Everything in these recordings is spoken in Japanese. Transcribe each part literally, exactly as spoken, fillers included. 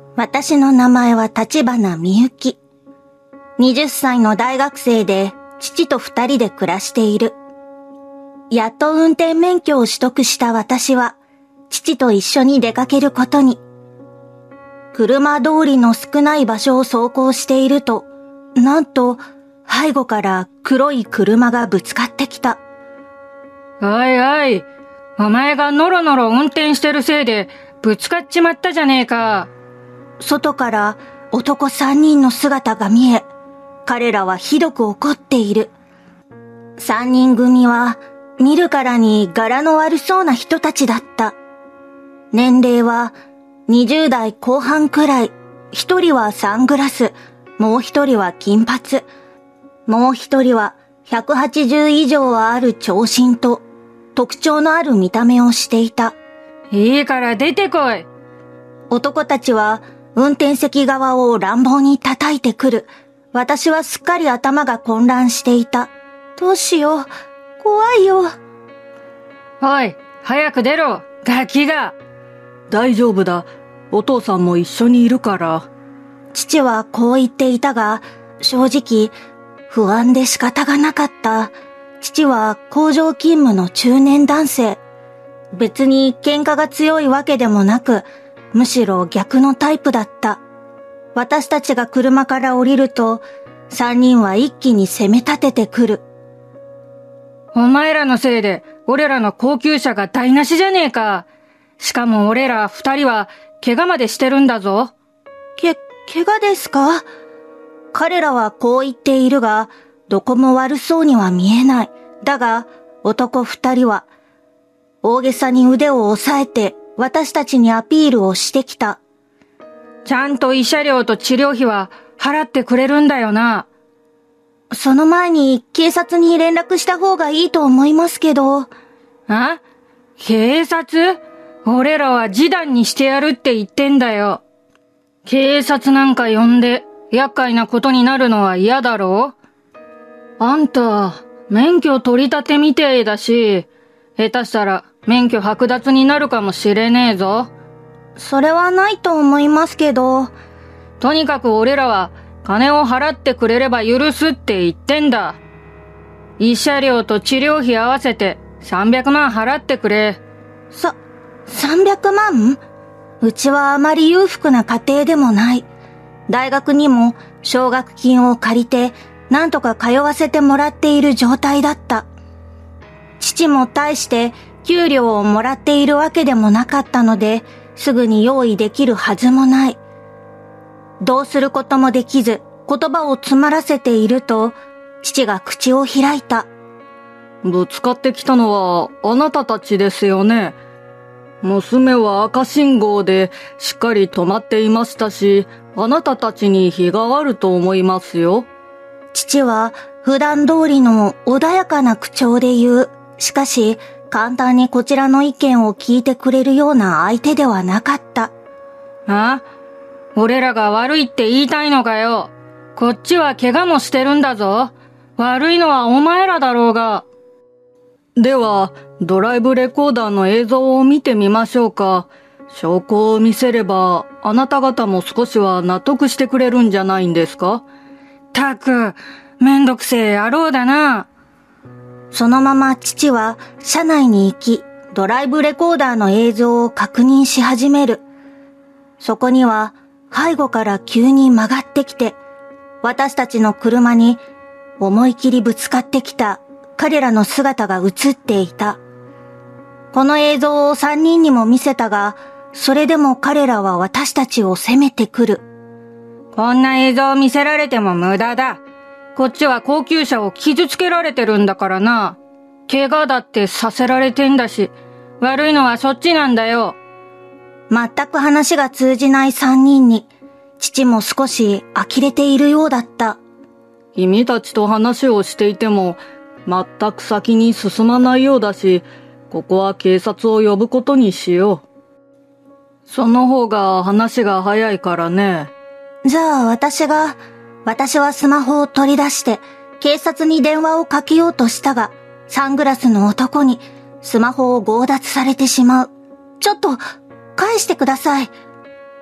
私の名前は立花みゆき。はたちの大学生で父と二人で暮らしている。やっと運転免許を取得した私は父と一緒に出かけることに。車通りの少ない場所を走行していると、なんと背後から黒い車がぶつかってきた。 おいおい、お前がノロノロ運転してるせいでぶつかっちまったじゃねえか。 外から男三人の姿が見え、彼らはひどく怒っている。三人組は見るからに柄の悪そうな人たちだった。年齢はにじゅう代後半くらい。一人はサングラス、もう一人は金髪、もう一人はひゃくはちじゅう以上はある長身と特徴のある見た目をしていた。 いいから出てこい。 男たちは運転席側を乱暴に叩いてくる。私はすっかり頭が混乱していた。どうしよう。怖いよ。 おい、早く出ろ、ガキが。 大丈夫だ。お父さんも一緒にいるから。 父はこう言っていたが、正直不安で仕方がなかった。父は工場勤務の中年男性。別に喧嘩が強いわけでもなく、むしろ逆のタイプだった。私たちが車から降りると、三人は一気に攻め立ててくる。 お前らのせいで、俺らの高級車が台無しじゃねえか。しかも俺ら二人は、怪我までしてるんだぞ。 け、怪我ですか？彼らはこう言っているが、どこも悪そうには見えない。だが、男二人は、大げさに腕を押さえて、私たちにアピールをしてきた。 ちゃんと慰謝料と治療費は払ってくれるんだよな。 その前に警察に連絡した方がいいと思いますけど。 あ？警察？俺らは示談にしてやるって言ってんだよ。警察なんか呼んで厄介なことになるのは嫌だろう？あんた、免許取り立てみてえだし、下手したら免許剥奪になるかもしれねえぞ。 それはないと思いますけど。 とにかく俺らは金を払ってくれれば許すって言ってんだ。慰謝料と治療費合わせてさんびゃくまん払ってくれ。 さ、さんびゃくまん？うちはあまり裕福な家庭でもない。大学にも奨学金を借りて何とか通わせてもらっている状態だった。父も大して給料をもらっているわけでもなかったので、すぐに用意できるはずもない。どうすることもできず、言葉を詰まらせていると、父が口を開いた。 ぶつかってきたのはあなたたちですよね。娘は赤信号でしっかり止まっていましたし、あなたたちに非があると思いますよ。 父は普段通りの穏やかな口調で言う。しかし、簡単にこちらの意見を聞いてくれるような相手ではなかった。 あ？俺らが悪いって言いたいのかよ。こっちは怪我もしてるんだぞ。悪いのはお前らだろうが。 では、ドライブレコーダーの映像を見てみましょうか。証拠を見せれば、あなた方も少しは納得してくれるんじゃないんですか？ たく、めんどくせえ野郎だな。 そのまま父は車内に行き、ドライブレコーダーの映像を確認し始める。そこには背後から急に曲がってきて、私たちの車に思い切りぶつかってきた彼らの姿が映っていた。この映像を三人にも見せたが、それでも彼らは私たちを責めてくる。 こんな映像を見せられても無駄だ。こっちは高級車を傷つけられてるんだからな。怪我だってさせられてんだし、悪いのはそっちなんだよ。 全く話が通じない三人に、父も少し呆れているようだった。 君たちと話をしていても、全く先に進まないようだし、ここは警察を呼ぶことにしよう。その方が話が早いからね。 じゃあ私が、私はスマホを取り出して警察に電話をかけようとしたが、サングラスの男にスマホを強奪されてしまう。ちょっと返してください。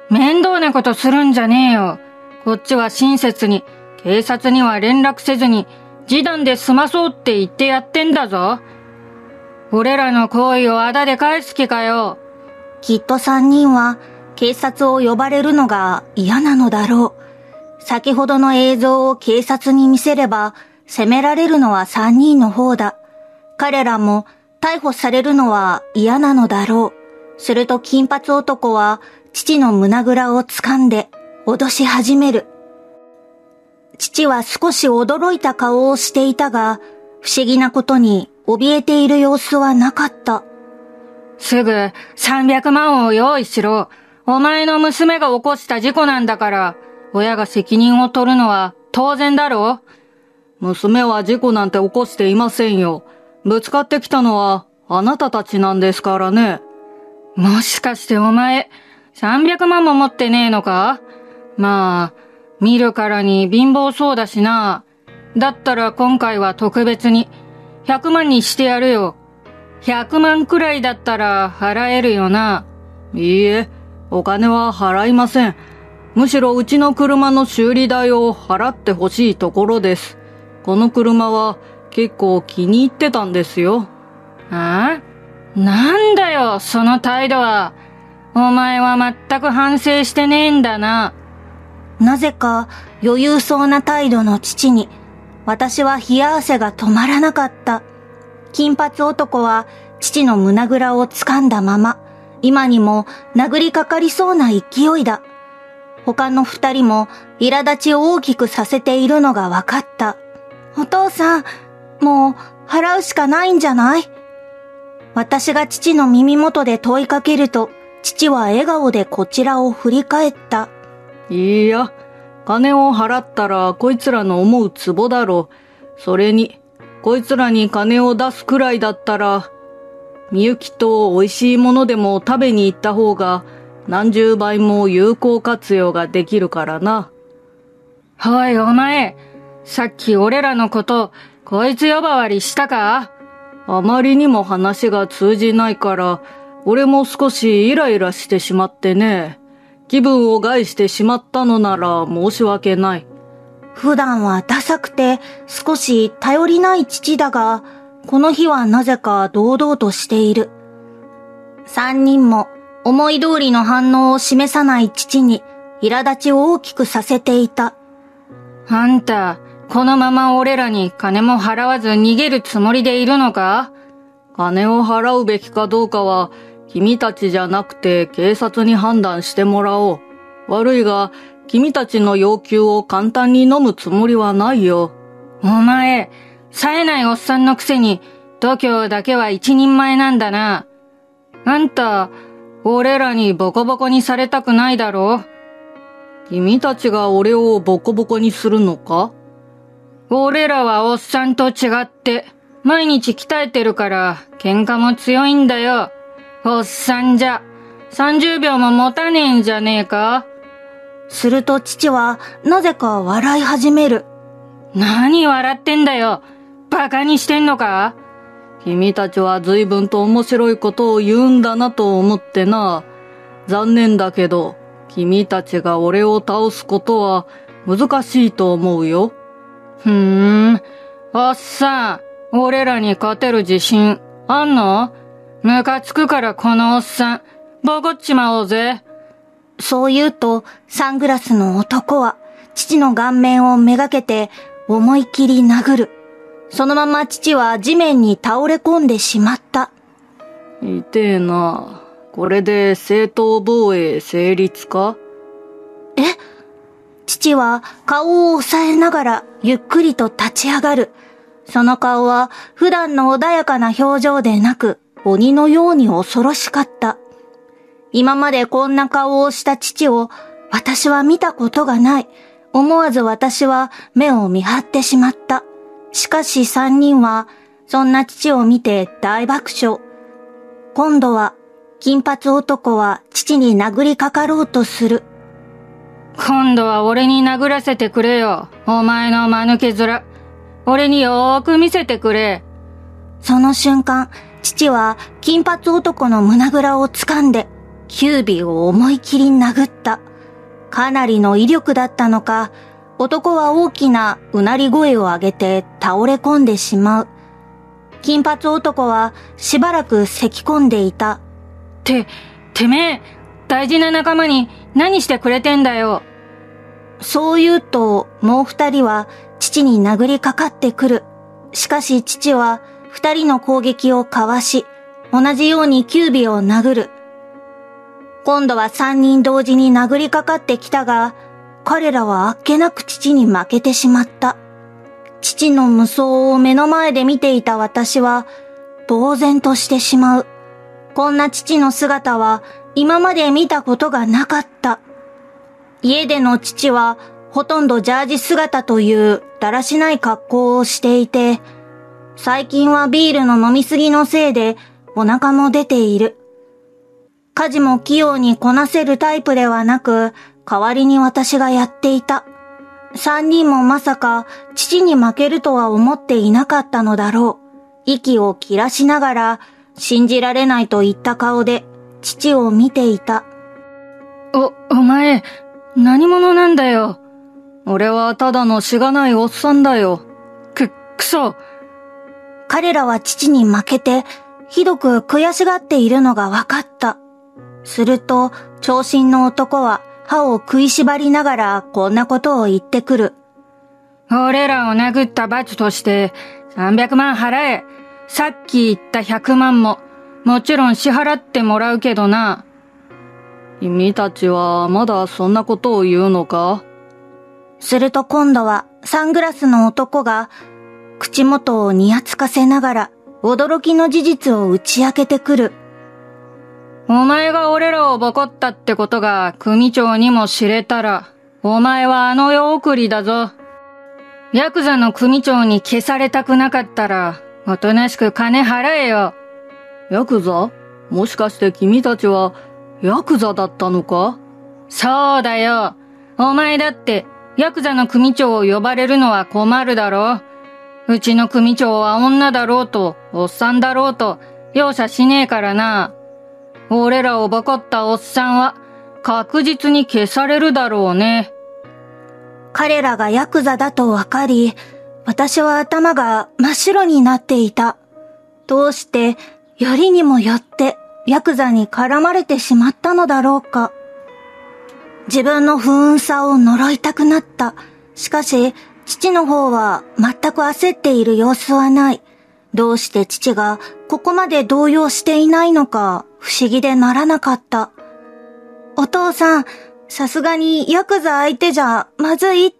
面倒なことするんじゃねえよ。こっちは親切に、警察には連絡せずに、示談で済まそうって言ってやってんだぞ。俺らの行為をあだで返す気かよ。 きっと三人は警察を呼ばれるのが嫌なのだろう。先ほどの映像を警察に見せれば、責められるのは三人の方だ。彼らも逮捕されるのは嫌なのだろう。すると金髪男は父の胸ぐらを掴んで脅し始める。父は少し驚いた顔をしていたが、不思議なことに怯えている様子はなかった。 すぐさんびゃくまんを用意しろ。お前の娘が起こした事故なんだから、親が責任を取るのは当然だろう。 娘は事故なんて起こしていませんよ。ぶつかってきたのはあなたたちなんですからね。 もしかしてお前、さんびゃくまんも持ってねえのか？まあ、見るからに貧乏そうだしな。だったら今回は特別にひゃくまんにしてやるよ。ひゃくまんくらいだったら払えるよな。 いいえ、お金は払いません。むしろうちの車の修理代を払ってほしいところです。この車は結構気に入ってたんですよ。 ああ？なんだよ、その態度は。お前は全く反省してねえんだな。 なぜか余裕そうな態度の父に、私は冷や汗が止まらなかった。金髪男は父の胸ぐらを掴んだまま、今にも殴りかかりそうな勢いだ。他の二人も苛立ちを大きくさせているのが分かった。お父さん、もう払うしかないんじゃない？私が父の耳元で問いかけると、父は笑顔でこちらを振り返った。 いいや、金を払ったらこいつらの思うツボだろう。それに、こいつらに金を出すくらいだったら、みゆきと美味しいものでも食べに行った方が何十倍も有効活用ができるからな。 おいお前、さっき俺らのこと、こいつ呼ばわりしたか？ あまりにも話が通じないから、俺も少しイライラしてしまってね。気分を害してしまったのなら申し訳ない。 普段はダサくて少し頼りない父だが、この日はなぜか堂々としている。三人も思い通りの反応を示さない父に苛立ちを大きくさせていた。 あんた、このまま俺らに金も払わず逃げるつもりでいるのか？ 金を払うべきかどうかは君たちじゃなくて警察に判断してもらおう。悪いが君たちの要求を簡単に飲むつもりはないよ。 お前、冴えないおっさんのくせに度胸だけは一人前なんだな。あんた、俺らにボコボコにされたくないだろう？ 君たちが俺をボコボコにするのか？ 俺らはおっさんと違って毎日鍛えてるから喧嘩も強いんだよ。おっさんじゃさんじゅうびょうも持たねえんじゃねえか？ すると父はなぜか笑い始める。 何笑ってんだよ。バカにしてんのか？ 君たちは随分と面白いことを言うんだなと思ってな。残念だけど君たちが俺を倒すことは難しいと思うよ。 ふーん。おっさん、俺らに勝てる自信あんの？ムカつくからこのおっさん、ボコっちまおうぜ。 そう言うと、サングラスの男は、父の顔面をめがけて、思い切り殴る。そのまま父は地面に倒れ込んでしまった。 痛えな。これで正当防衛成立か？ え？父は顔を押さえながら、ゆっくりと立ち上がる。その顔は、普段の穏やかな表情でなく、鬼のように恐ろしかった。今までこんな顔をした父を私は見たことがない。思わず私は目を見張ってしまった。しかし三人はそんな父を見て大爆笑。今度は金髪男は父に殴りかかろうとする。 今度は俺に殴らせてくれよ。お前の間抜け面。俺によーく見せてくれ。 その瞬間、父は金髪男の胸ぐらを掴んで、 キュービを思い切り殴った。かなりの威力だったのか、男は大きなうなり声を上げて倒れ込んでしまう。金髪男はしばらく咳き込んでいた。 て、てめえ、大事な仲間に何してくれてんだよ。 そう言うと、もう二人は父に殴りかかってくる。しかし父は二人の攻撃をかわし、同じようにキュービを殴る。今度は三人同時に殴りかかってきたが、彼らはあっけなく父に負けてしまった。父の無双を目の前で見ていた私は、呆然としてしまう。こんな父の姿は今まで見たことがなかった。家での父はほとんどジャージ姿というだらしない格好をしていて、最近はビールの飲みすぎのせいでお腹も出ている。家事も器用にこなせるタイプではなく、代わりに私がやっていた。三人もまさか父に負けるとは思っていなかったのだろう。息を切らしながら、信じられないといった顔で父を見ていた。 お、お前、何者なんだよ。 俺はただのしがないおっさんだよ。 く、くそ。 彼らは父に負けて、ひどく悔しがっているのがわかった。すると、長身の男は歯を食いしばりながらこんなことを言ってくる。 俺らを殴った罰としてさんびゃくまん払え。さっき言ったひゃくまんも、もちろん支払ってもらうけどな。 君たちはまだそんなことを言うのか？ すると今度はサングラスの男が口元をにやつかせながら驚きの事実を打ち明けてくる。 お前が俺らをボコったってことが組長にも知れたら、お前はあの世送りだぞ。ヤクザの組長に消されたくなかったら、おとなしく金払えよ。 ヤクザ？もしかして君たちはヤクザだったのか？ そうだよ。お前だってヤクザの組長を呼ばれるのは困るだろう。うちの組長は女だろうと、おっさんだろうと、容赦しねえからな。俺らをボコったおっさんは確実に消されるだろうね。 彼らがヤクザだとわかり、私は頭が真っ白になっていた。どうしてよりにもよってヤクザに絡まれてしまったのだろうか。自分の不運さを呪いたくなった。しかし父の方は全く焦っている様子はない。どうして父がここまで動揺していないのか不思議でならなかった。お父さん、さすがにヤクザ相手じゃまずいって、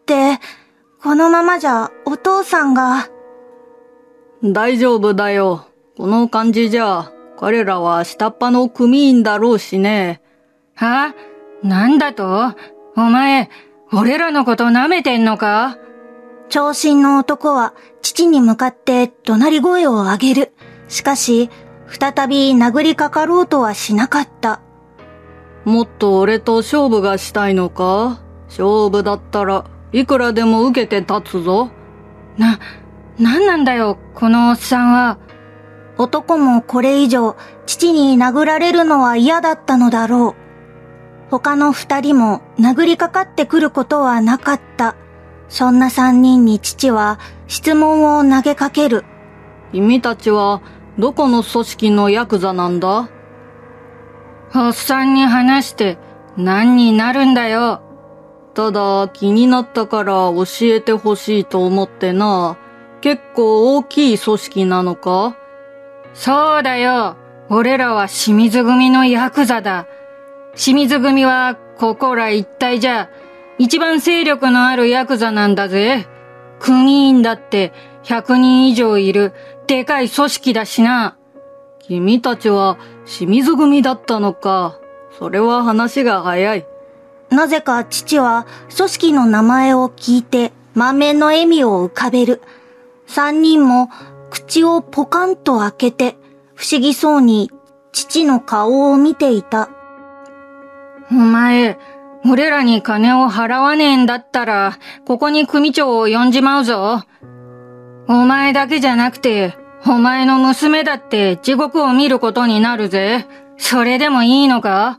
このままじゃお父さんが。 大丈夫だよ。この感じじゃ、彼らは下っ端の組員だろうしね。 は？なんだと？お前、俺らのこと舐めてんのか？ 長身の男は父に向かって怒鳴り声を上げる。しかし、再び殴りかかろうとはしなかった。 もっと俺と勝負がしたいのか？勝負だったらいくらでも受けて立つぞ。 な、なんなんだよ、このおっさんは。 男もこれ以上父に殴られるのは嫌だったのだろう。他の二人も殴りかかってくることはなかった。そんな三人に父は質問を投げかける。 君たちはどこの組織のヤクザなんだ？ おっさんに話して何になるんだよ。 ただ気になったから教えてほしいと思ってな。結構大きい組織なのか？ そうだよ。俺らは清水組のヤクザだ。清水組はここら一帯じゃ一番勢力のあるヤクザなんだぜ。組員だってひゃくにん以上いるでかい組織だしな。 君たちは清水組だったのか。それは話が早い。 なぜか父は組織の名前を聞いて満面の笑みを浮かべる。三人も口をポカンと開けて不思議そうに父の顔を見ていた。 お前、俺らに金を払わねえんだったら、ここに組長を呼んじまうぞ。お前だけじゃなくて、お前の娘だって地獄を見ることになるぜ。それでもいいのか？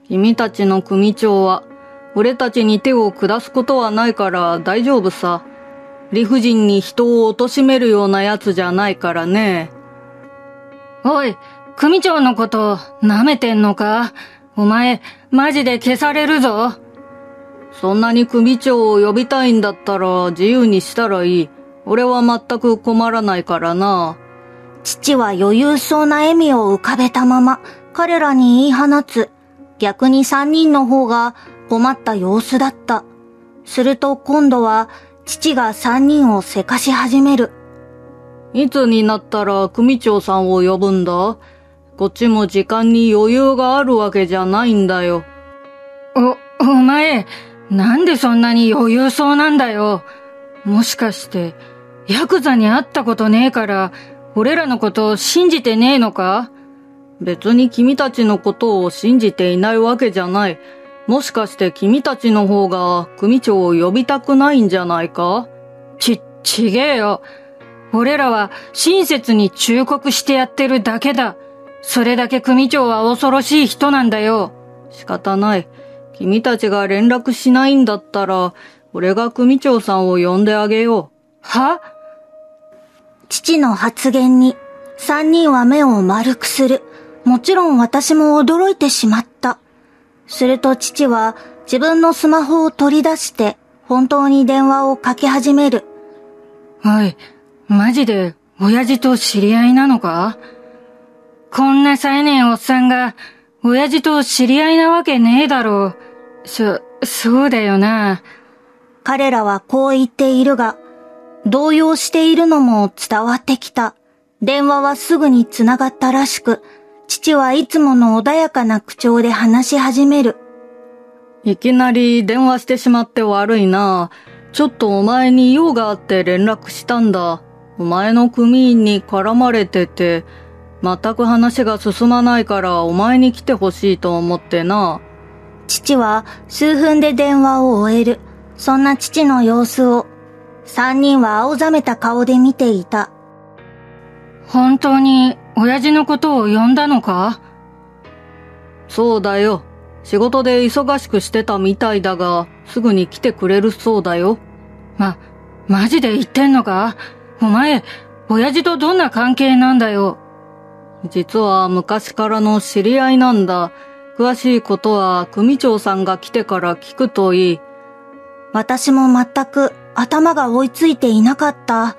君たちの組長は、俺たちに手を下すことはないから大丈夫さ。理不尽に人を貶めるようなやつじゃないからね。 おい、組長のこと舐めてんのか？お前、マジで消されるぞ。 そんなに組長を呼びたいんだったら自由にしたらいい。俺は全く困らないからな。 父は余裕そうな笑みを浮かべたまま彼らに言い放つ。逆に三人の方が困った様子だった。すると今度は父が三人をせかし始める。 いつになったら組長さんを呼ぶんだ？こっちも時間に余裕があるわけじゃないんだよ。 お、お前、なんでそんなに余裕そうなんだよ。もしかして、ヤクザに会ったことねえから、俺らのことを信じてねえのか？ 別に君たちのことを信じていないわけじゃない。もしかして君たちの方が組長を呼びたくないんじゃないか？ ち、ちげえよ。俺らは親切に忠告してやってるだけだ。それだけ組長は恐ろしい人なんだよ。 仕方ない。君たちが連絡しないんだったら、俺が組長さんを呼んであげよう。 は？ 父の発言に三人は目を丸くする。もちろん私も驚いてしまった。すると父は自分のスマホを取り出して本当に電話をかけ始める。 おい、マジで親父と知り合いなのか？こんな冴えねえおっさんが親父と知り合いなわけねえだろう。そ、そうだよな。 彼らはこう言っているが、動揺しているのも伝わってきた。電話はすぐにつながったらしく、父はいつもの穏やかな口調で話し始める。 いきなり電話してしまって悪いな。ちょっとお前に用があって連絡したんだ。お前の組員に絡まれてて、全く話が進まないからお前に来てほしいと思ってな。 父は数分で電話を終える。そんな父の様子を、三人は青ざめた顔で見ていた。 本当に親父のことを呼んだのか？ そうだよ。仕事で忙しくしてたみたいだが、すぐに来てくれるそうだよ。 ま、マジで言ってんのか？お前、親父とどんな関係なんだよ。 実は昔からの知り合いなんだ。詳しいことは組長さんが来てから聞くといい。 私も全く頭が追いついていなかった。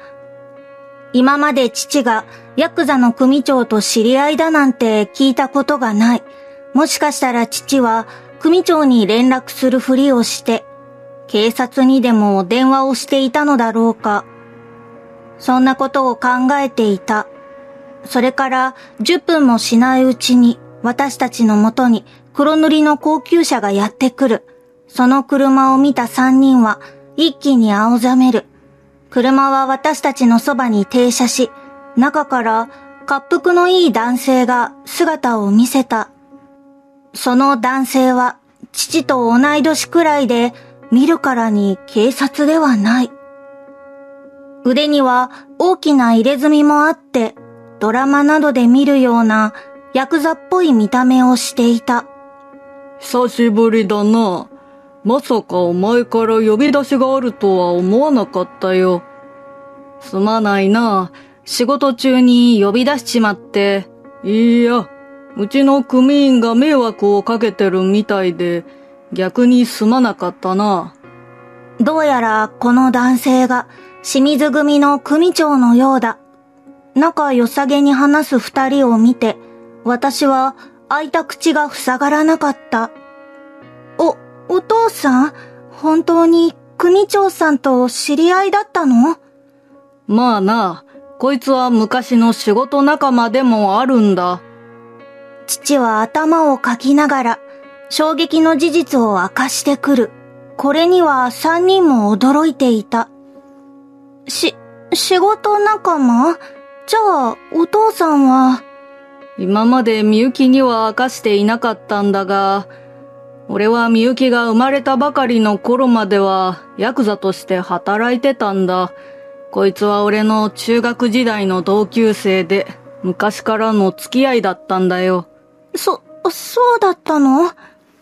今まで父がヤクザの組長と知り合いだなんて聞いたことがない。もしかしたら父は組長に連絡するふりをして、警察にでも電話をしていたのだろうか。そんなことを考えていた。それからじゅっぷんもしないうちに私たちのもとに黒塗りの高級車がやってくる。その車を見た三人は一気に青ざめる。車は私たちのそばに停車し、中から恰幅のいい男性が姿を見せた。その男性は父と同い年くらいで、見るからに警察ではない。腕には大きな入れ墨もあって、ドラマなどで見るようなヤクザっぽい見た目をしていた。 久しぶりだな。まさかお前から呼び出しがあるとは思わなかったよ。すまないな。仕事中に呼び出しちまって。いや、うちの組員が迷惑をかけてるみたいで、逆にすまなかったな。 どうやらこの男性が清水組の組長のようだ。仲良さげに話す二人を見て、私は開いた口が塞がらなかった。お、お父さん、本当に組長さんと知り合いだったの？ まあな、こいつは昔の仕事仲間でもあるんだ。 父は頭をかきながら、衝撃の事実を明かしてくる。これには三人も驚いていた。し、仕事仲間？じゃあ、お父さんは… 今までみゆきには明かしていなかったんだが、俺はみゆきが生まれたばかりの頃まではヤクザとして働いてたんだ。こいつは俺の中学時代の同級生で、昔からの付き合いだったんだよ。 そ、そうだったの？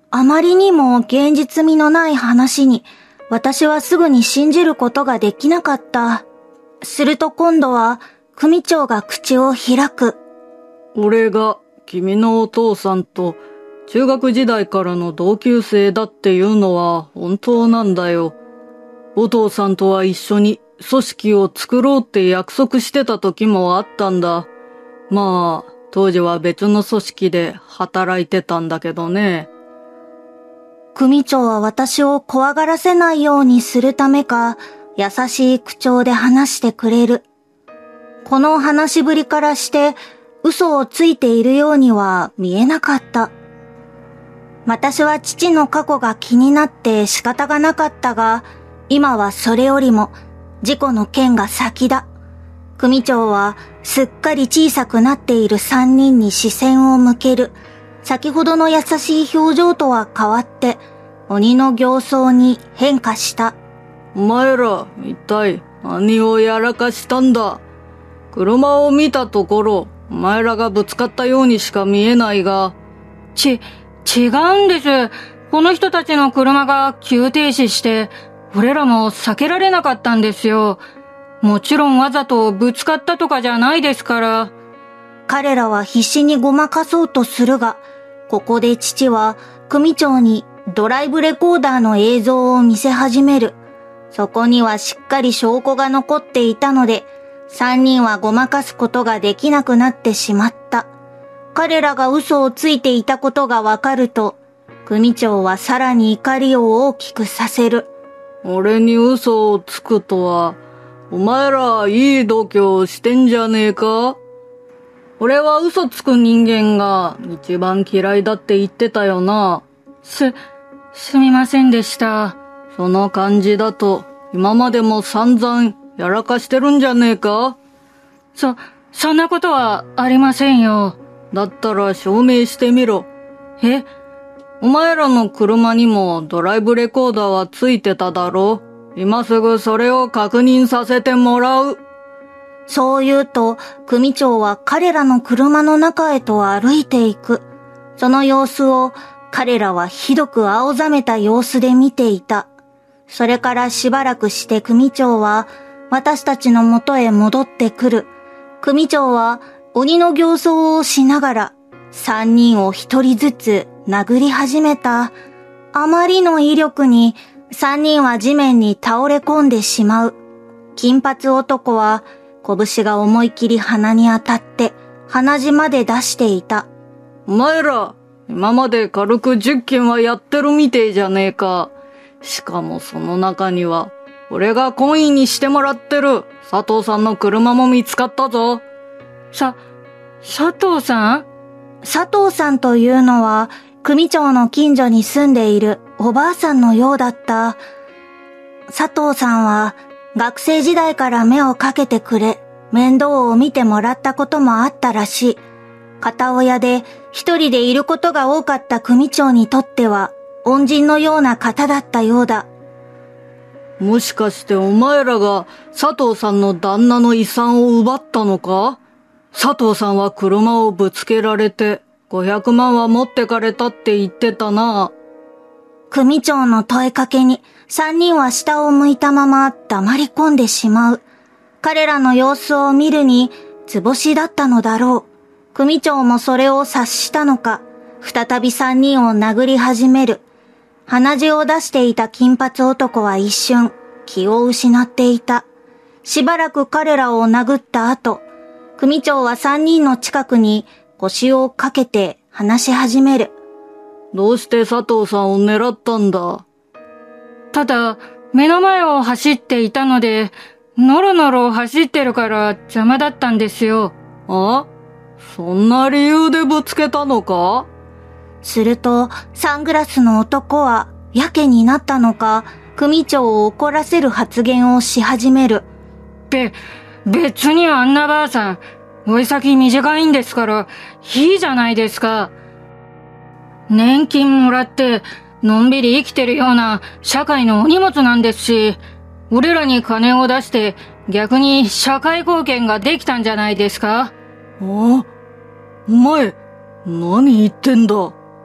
あまりにも現実味のない話に、私はすぐに信じることができなかった。すると今度は、組長が口を開く。 俺が君のお父さんと中学時代からの同級生だっていうのは本当なんだよ。お父さんとは一緒に組織を作ろうって約束してた時もあったんだ。まあ、当時は別の組織で働いてたんだけどね。 組長は私を怖がらせないようにするためか、優しい口調で話してくれる。この話しぶりからして、嘘をついているようには見えなかった。私は父の過去が気になって仕方がなかったが、今はそれよりも事故の件が先だ。組長はすっかり小さくなっている三人に視線を向ける。先ほどの優しい表情とは変わって、鬼の形相に変化した。 お前ら、一体何をやらかしたんだ。車を見たところ、お前らがぶつかったようにしか見えないが。 ち、違うんです。この人たちの車が急停止して、俺らも避けられなかったんですよ。もちろんわざとぶつかったとかじゃないですから。 彼らは必死にごまかそうとするが、ここで父は組長にドライブレコーダーの映像を見せ始める。そこにはしっかり証拠が残っていたので、三人はごまかすことができなくなってしまった。彼らが嘘をついていたことがわかると、組長はさらに怒りを大きくさせる。 俺に嘘をつくとは、お前らいい度胸してんじゃねえか？俺は嘘つく人間が一番嫌いだって言ってたよな。 す、すみませんでした。 その感じだと、今までも散々やらかしてるんじゃねえか？ そ、そんなことはありませんよ。 だったら証明してみろ。 え？ お前らの車にもドライブレコーダーはついてただろ？今すぐそれを確認させてもらう。 そう言うと、組長は彼らの車の中へと歩いていく。その様子を彼らはひどく青ざめた様子で見ていた。それからしばらくして組長は私たちの元へ戻ってくる。組長は鬼の形相をしながら三人を一人ずつ殴り始めた。あまりの威力に三人は地面に倒れ込んでしまう。金髪男は拳が思い切り鼻に当たって鼻血まで出していた。 お前ら、今まで軽くじゅっけんはやってるみてえじゃねえか。しかもその中には、俺が懇意にしてもらってる佐藤さんの車も見つかったぞ。 さ、佐藤さん？ 佐藤さんというのは、組長の近所に住んでいるおばあさんのようだった。佐藤さんは、学生時代から目をかけてくれ、面倒を見てもらったこともあったらしい。片親で一人でいることが多かった組長にとっては、恩人のような方だったようだ。 もしかしてお前らが佐藤さんの旦那の遺産を奪ったのか？佐藤さんは車をぶつけられてごひゃくまんは持ってかれたって言ってたな。 組長の問いかけに三人は下を向いたまま黙り込んでしまう。彼らの様子を見るに図星だったのだろう。組長もそれを察したのか、再び三人を殴り始める。鼻血を出していた金髪男は一瞬気を失っていた。しばらく彼らを殴った後、組長は三人の近くに腰をかけて話し始める。 どうして佐藤さんを狙ったんだ？ ただ、目の前を走っていたので、のろのろ走ってるから邪魔だったんですよ。 あ？そんな理由でぶつけたのか？ すると、サングラスの男は、やけになったのか、組長を怒らせる発言をし始める。 べ、別にあんなばあさん、老い先短いんですから、いいじゃないですか。年金もらって、のんびり生きてるような社会のお荷物なんですし、俺らに金を出して、逆に社会貢献ができたんじゃないですか？ あ？お前、何言ってんだ？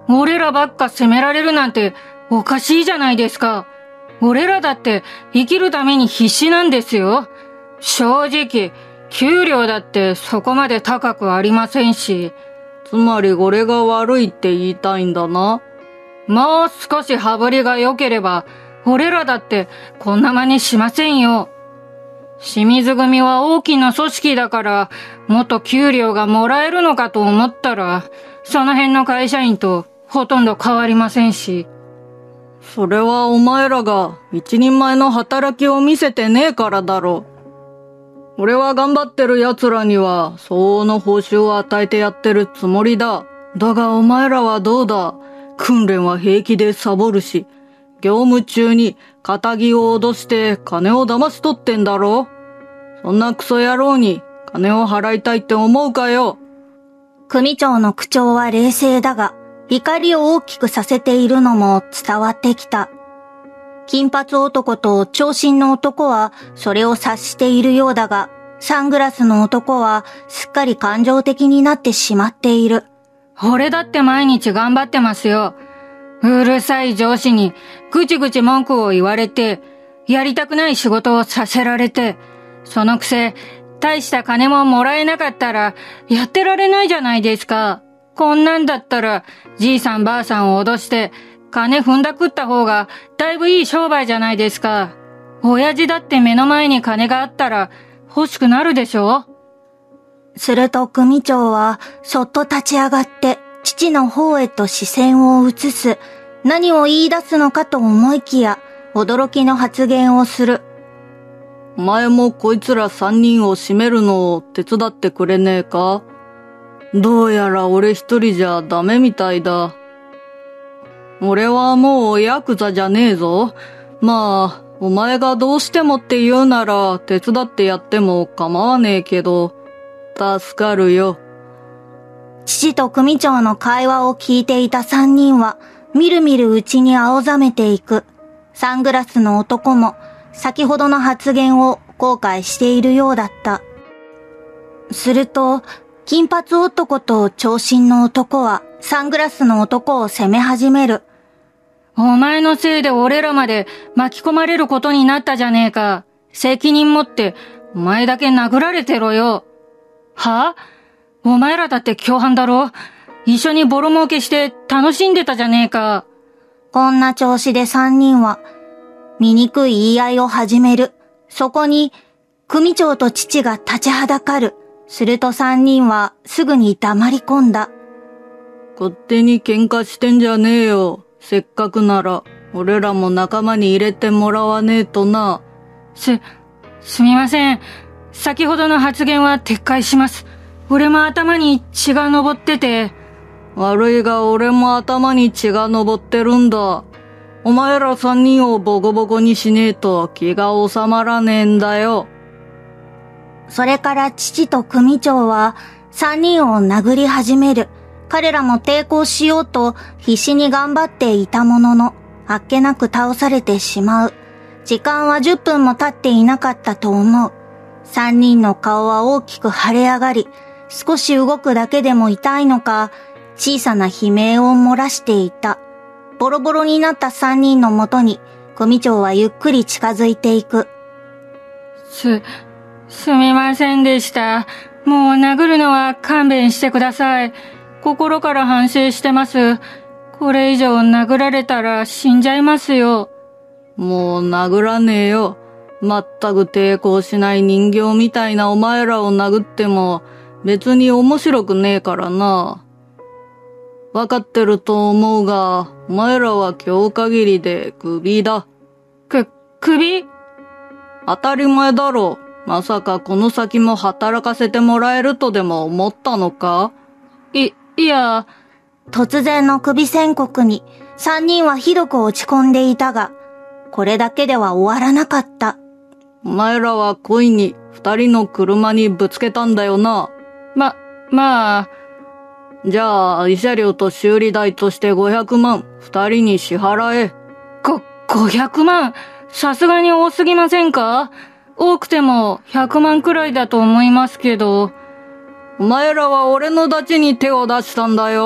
俺らばっか責められるなんておかしいじゃないですか。俺らだって生きるために必死なんですよ。正直、給料だってそこまで高くありませんし。 つまり俺が悪いって言いたいんだな。 もう少し羽振りが良ければ、俺らだってこんな真似しませんよ。清水組は大きな組織だから、もっと給料がもらえるのかと思ったら、その辺の会社員とほとんど変わりませんし。 それはお前らが一人前の働きを見せてねえからだろう。俺は頑張ってる奴らには相応の報酬を与えてやってるつもりだ。だがお前らはどうだ。訓練は平気でサボるし、業務中に仇を脅して金を騙し取ってんだろ。そんなクソ野郎に金を払いたいって思うかよ。 組長の口調は冷静だが、怒りを大きくさせているのも伝わってきた。金髪男と長身の男はそれを察しているようだが、サングラスの男はすっかり感情的になってしまっている。 俺だって毎日頑張ってますよ。うるさい上司にぐちぐち文句を言われて、やりたくない仕事をさせられて、そのくせ大した金ももらえなかったらやってられないじゃないですか。こんなんだったらじいさんばあさんを脅して金踏んだくった方がだいぶいい商売じゃないですか。親父だって目の前に金があったら欲しくなるでしょ。 すると組長はそっと立ち上がって父の方へと視線を移す。何を言い出すのかと思いきや驚きの発言をする。 お前もこいつら三人を締めるのを手伝ってくれねえか。どうやら俺一人じゃダメみたいだ。俺はもうヤクザじゃねえぞ。まあ、お前がどうしてもって言うなら手伝ってやっても構わねえけど、助かるよ。 父と組長の会話を聞いていた三人は、みるみるうちに青ざめていく。サングラスの男も、先ほどの発言を後悔しているようだった。すると、金髪男と長身の男は、サングラスの男を責め始める。 お前のせいで俺らまで巻き込まれることになったじゃねえか。責任持って、お前だけ殴られてろよ。はぁ？お前らだって共犯だろ？一緒にボロ儲けして楽しんでたじゃねえか。 こんな調子で三人は、醜い言い合いを始める。そこに、組長と父が立ちはだかる。すると三人はすぐに黙り込んだ。 勝手に喧嘩してんじゃねえよ。せっかくなら、俺らも仲間に入れてもらわねえとな。 す、すみません。先ほどの発言は撤回します。俺も頭に血が上ってて。 悪いが俺も頭に血が上ってるんだ。お前ら三人をボコボコにしねえと気が収まらねえんだよ。 それから父と組長は三人を殴り始める。彼らも抵抗しようと必死に頑張っていたものの、あっけなく倒されてしまう。時間はじゅっぷんも経っていなかったと思う。三人の顔は大きく腫れ上がり、少し動くだけでも痛いのか、小さな悲鳴を漏らしていた。ボロボロになった三人のもとに、組長はゆっくり近づいていく。 す、すみませんでした。もう殴るのは勘弁してください。心から反省してます。これ以上殴られたら死んじゃいますよ。 もう殴らねえよ。まったく抵抗しない人形みたいなお前らを殴っても別に面白くねえからな。わかってると思うが、お前らは今日限りでクビだ。 く、首？ 当たり前だろ。まさかこの先も働かせてもらえるとでも思ったのか？ い、いや。 突然のクビ宣告に三人はひどく落ち込んでいたが、これだけでは終わらなかった。 お前らは故意に二人の車にぶつけたんだよな。 ま、まあ。 じゃあ、慰謝料と修理代としてごひゃくまん、二人に支払え。 ご、ごひゃくまん？さすがに多すぎませんか？多くてもひゃくまんくらいだと思いますけど。 お前らは俺のダチに手を出したんだよ。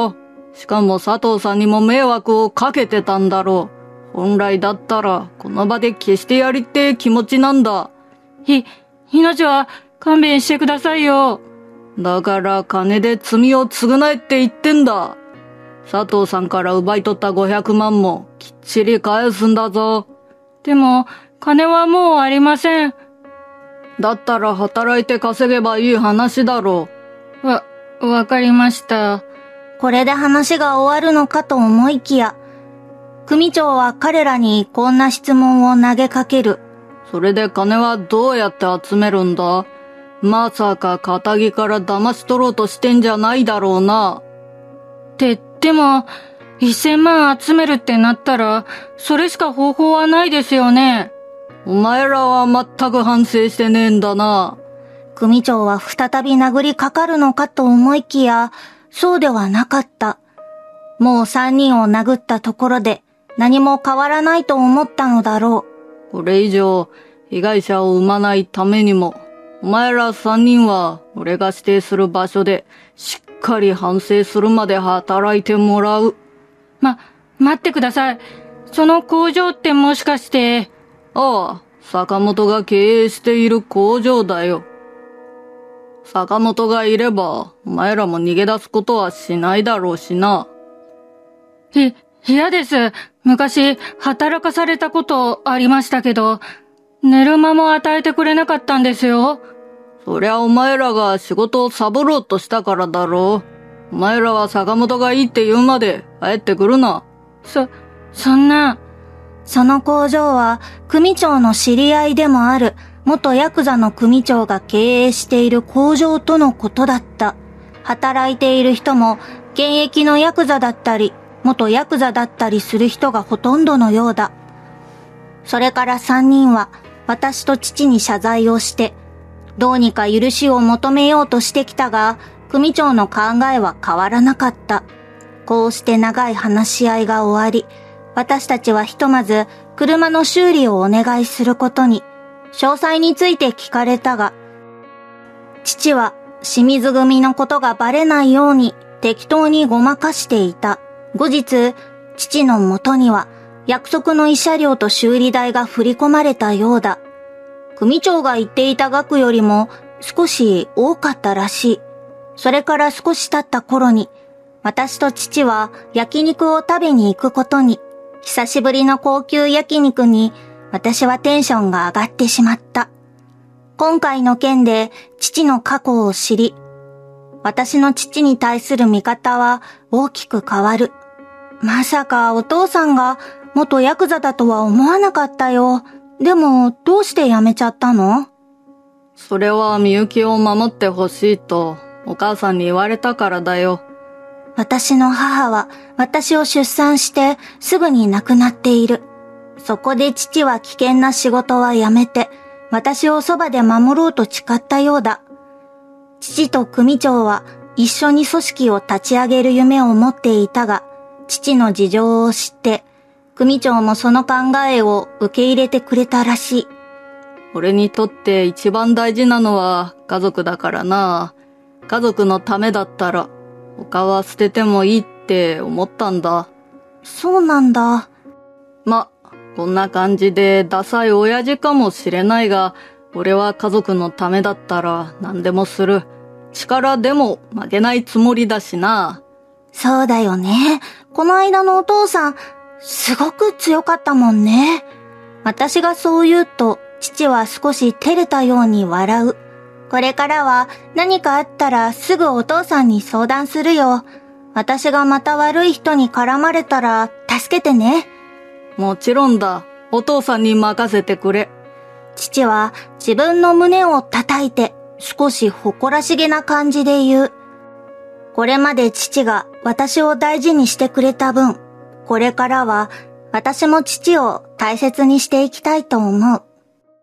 しかも佐藤さんにも迷惑をかけてたんだろう。本来だったらこの場で消してやりって気持ちなんだ。 ひ、命は勘弁してくださいよ。 だから金で罪を償えって言ってんだ。佐藤さんから奪い取ったごひゃくまんもきっちり返すんだぞ。 でも、金はもうありません。 だったら働いて稼げばいい話だろう。わ、わかりました。 これで話が終わるのかと思いきや、組長は彼らにこんな質問を投げかける。 それで金はどうやって集めるんだ？まさか堅気から騙し取ろうとしてんじゃないだろうな。 って、でも、せんまん集めるってなったら、それしか方法はないですよね。 お前らは全く反省してねえんだな。 組長は再び殴りかかるのかと思いきや、そうではなかった。もう三人を殴ったところで何も変わらないと思ったのだろう。これ以上被害者を生まないためにも、お前ら三人は俺が指定する場所でしっかり反省するまで働いてもらう。 ま、待ってください。その工場ってもしかして。 ああ、坂本が経営している工場だよ。坂本がいれば、お前らも逃げ出すことはしないだろうしな。 い、嫌です。昔、働かされたことありましたけど、寝る間も与えてくれなかったんですよ。 そりゃお前らが仕事をサボろうとしたからだろう。お前らは坂本がいいって言うまで帰ってくるな。 そ、そんな。 その工場は、組長の知り合いでもある、元ヤクザの組長が経営している工場とのことだった。働いている人も、現役のヤクザだったり、元ヤクザだったりする人がほとんどのようだ。それから三人は、私と父に謝罪をして、どうにか許しを求めようとしてきたが、組長の考えは変わらなかった。こうして長い話し合いが終わり、私たちはひとまず車の修理をお願いすることに、詳細について聞かれたが、父は清水組のことがバレないように適当にごまかしていた。後日、父のもとには約束の慰謝料と修理代が振り込まれたようだ。組長が言っていた額よりも少し多かったらしい。それから少し経った頃に、私と父は焼肉を食べに行くことに、久しぶりの高級焼肉に私はテンションが上がってしまった。今回の件で父の過去を知り、私の父に対する見方は大きく変わる。まさかお父さんが元ヤクザだとは思わなかったよ。でもどうして辞めちゃったの？ それはみゆきを守ってほしいとお母さんに言われたからだよ。 私の母は私を出産してすぐに亡くなっている。そこで父は危険な仕事は辞めて、私をそばで守ろうと誓ったようだ。父と組長は一緒に組織を立ち上げる夢を持っていたが、父の事情を知って、組長もその考えを受け入れてくれたらしい。 俺にとって一番大事なのは家族だからな。家族のためだったら、他は捨ててもいいって思ったんだ。 そうなんだ。 ま、こんな感じでダサい親父かもしれないが、俺は家族のためだったら何でもする。力でも負けないつもりだしな。 そうだよね。この間のお父さん、すごく強かったもんね。私がそう言うと、父は少し照れたように笑う。これからは何かあったらすぐお父さんに相談するよ。私がまた悪い人に絡まれたら助けてね。 もちろんだ。お父さんに任せてくれ。 父は自分の胸を叩いて少し誇らしげな感じで言う。これまで父が私を大事にしてくれた分、これからは私も父を大切にしていきたいと思う。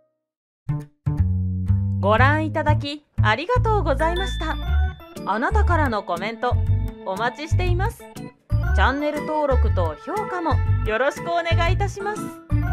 ご覧いただきありがとうございました。あなたからのコメントお待ちしています。チャンネル登録と評価もよろしくお願いいたします。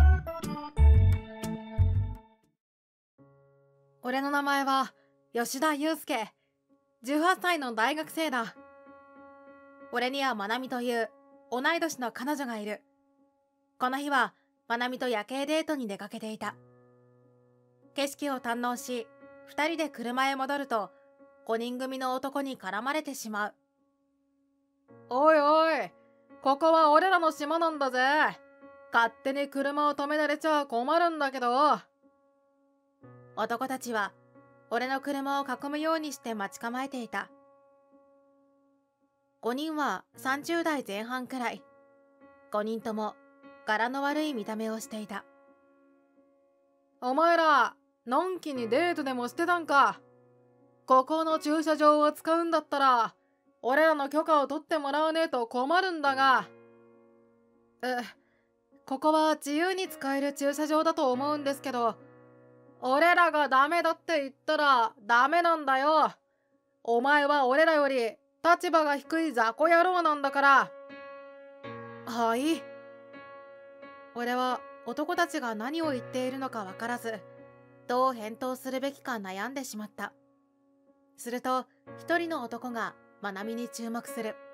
俺の名前は吉田祐介、じゅうはっさいの大学生だ。 俺にはまなみという同い年の彼女がいる。この日はまなみと夜景デートに出かけていた。景色を堪能し、二人で車へ戻ると、五人組の男に絡まれてしまう。 おいおい、ここは俺らの島なんだぜ。勝手に車を止められちゃ困るんだけど。 男たちは俺の車を囲むようにして待ち構えていた。五人はさんじゅう代前半くらい。五人とも柄の悪い見た目をしていた。 お前ら、のんきにデートでもしてたんか。ここの駐車場を使うんだったら、俺らの許可を取ってもらわねえと困るんだが。 え、ここは自由に使える駐車場だと思うんですけど、 俺らがダメだって言ったらダメなんだよ。お前は俺らより立場が低い雑魚野郎なんだから。 はい。俺は男たちが何を言っているのかわからず、どう返答するべきか悩んでしまった。すると、一人の男がまなみに注目する。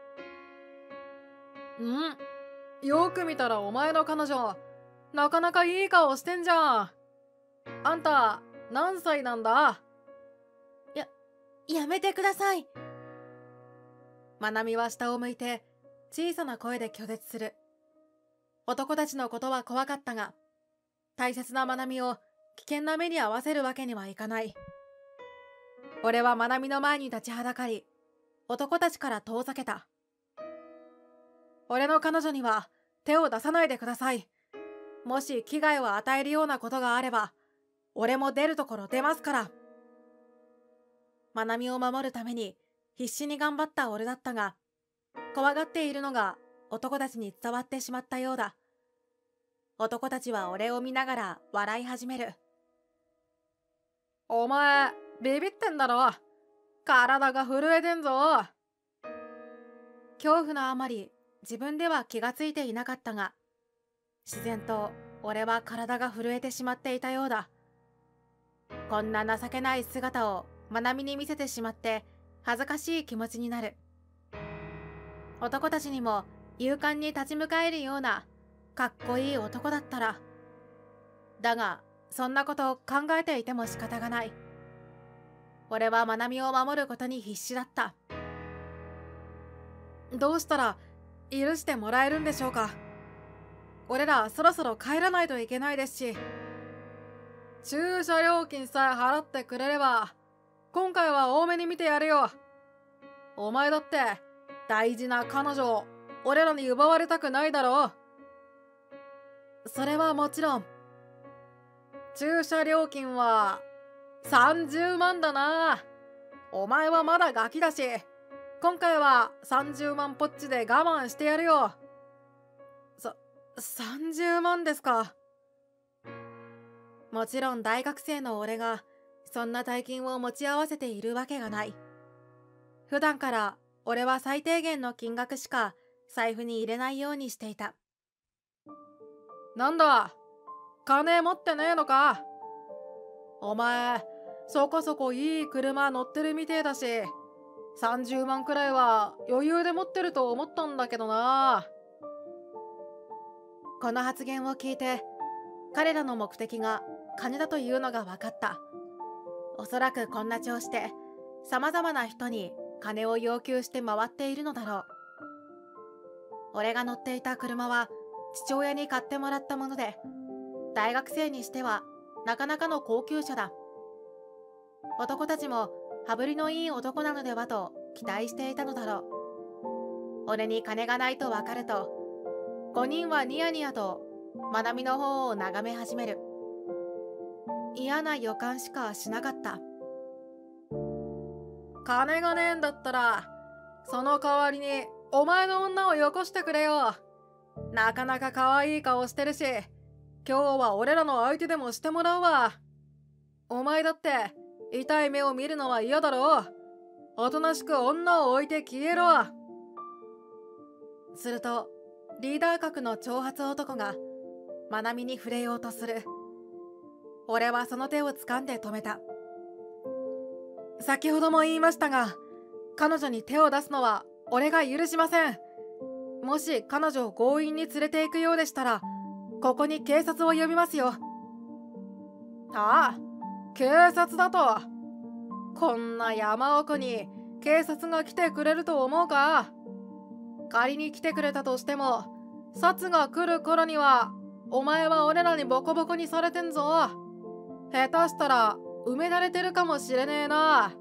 ん？よく見たらお前の彼女、なかなかいい顔してんじゃん。あんた、何歳なんだ？ や、やめてください。まなみは下を向いて、小さな声で拒絶する。男たちのことは怖かったが、大切なまなみを危険な目に遭わせるわけにはいかない。俺はまなみの前に立ちはだかり、男たちから遠ざけた。俺の彼女には手を出さないでください。もし危害を与えるようなことがあれば、俺も出るところ出ますから。まなみを守るために必死に頑張った俺だったが、怖がっているのが男たちに伝わってしまったようだ。男たちは俺を見ながら笑い始める。 お前、ビビってんだろ。体が震えてんぞ。 恐怖のあまり自分では気がついていなかったが、自然と俺は体が震えてしまっていたようだ。こんな情けない姿をまなみに見せてしまって恥ずかしい気持ちになる。男たちにも勇敢に立ち向かえるようなかっこいい男だったら。だが、そんなことを考えていても仕方がない。俺はまなみを守ることに必死だった。どうしたら許してもらえるんでしょうか。俺らそろそろ帰らないといけないですし。 駐車料金さえ払ってくれれば、今回は多めに見てやるよ。お前だって大事な彼女を俺らに奪われたくないだろう。 それはもちろん。 駐車料金はさんじゅうまんだな。お前はまだガキだし、今回はさんじゅうまんぽっちで我慢してやるよ。 さ、さんじゅうまんですか。もちろん大学生の俺がそんな大金を持ち合わせているわけがない。普段から俺は最低限の金額しか財布に入れないようにしていた。 なんだ、金持ってねえのか。お前、そこそこいい車乗ってるみてえだし、さんじゅうまんくらいは余裕で持ってると思ったんだけどな。 この発言を聞いて、彼らの目的が金だというのが分かった。おそらくこんな調子で様々な人に金を要求して回っているのだろう。俺が乗っていた車は父親に買ってもらったもので、大学生にしてはなかなかの高級車だ。男たちも羽振りのいい男なのではと期待していたのだろう。俺に金がないと分かると、ごにんはニヤニヤとまなみの方を眺め始める。嫌な予感しかしなかった。 金がねえんだったら、その代わりにお前の女をよこしてくれよ。なかなか可愛い顔してるし、今日は俺らの相手でもしてもらうわ。お前だって痛い目を見るのは嫌だろう。おとなしく女を置いて消えろ。 するとリーダー格の長髪男がまなみに触れようとする。俺はその手を掴んで止めた。先ほども言いましたが、彼女に手を出すのは俺が許しません。もし彼女を強引に連れて行くようでしたら、ここに警察を呼びますよ。ああ、警察だと。こんな山奥に警察が来てくれると思うか？仮に来てくれたとしても、殺が来る頃にはお前は俺らにボコボコにされてんぞ。下手したら埋められてるかもしれねえな。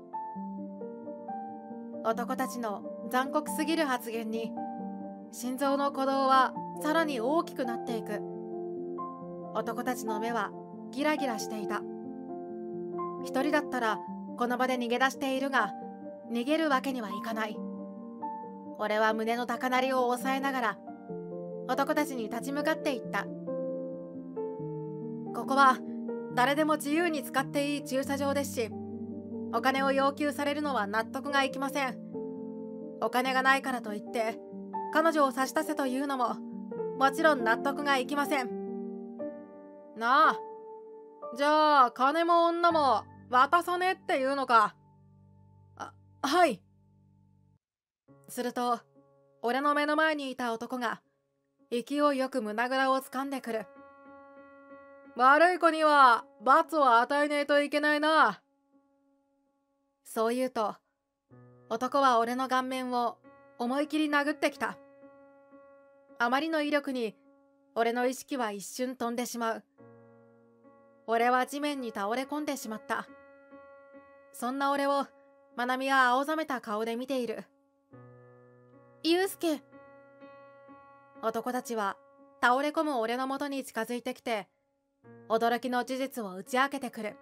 男たちの残酷すぎる発言に、心臓の鼓動はさらに大きくなっていく。男たちの目はギラギラしていた。一人だったらこの場で逃げ出しているが、逃げるわけにはいかない。俺は胸の高鳴りを抑えながら男たちに立ち向かっていった。ここは誰でも自由に使っていい駐車場ですし、お金を要求されるのは納得がいきません。お金がないからといって彼女を差し出せというのももちろん納得がいきません。なあ、じゃあ金も女も渡さねっていうのか？あ、はい。すると俺の目の前にいた男が勢いよく胸ぐらを掴んでくる。悪い子には罰を与えねえといけないな。そう言うと男は俺の顔面を思い切り殴ってきた。あまりの威力に俺の意識は一瞬飛んでしまう。俺は地面に倒れ込んでしまった。そんな俺をまなみは青ざめた顔で見ている。ゆうすけ。男たちは倒れ込む俺の元に近づいてきて、驚きの事実を打ち明けてくる。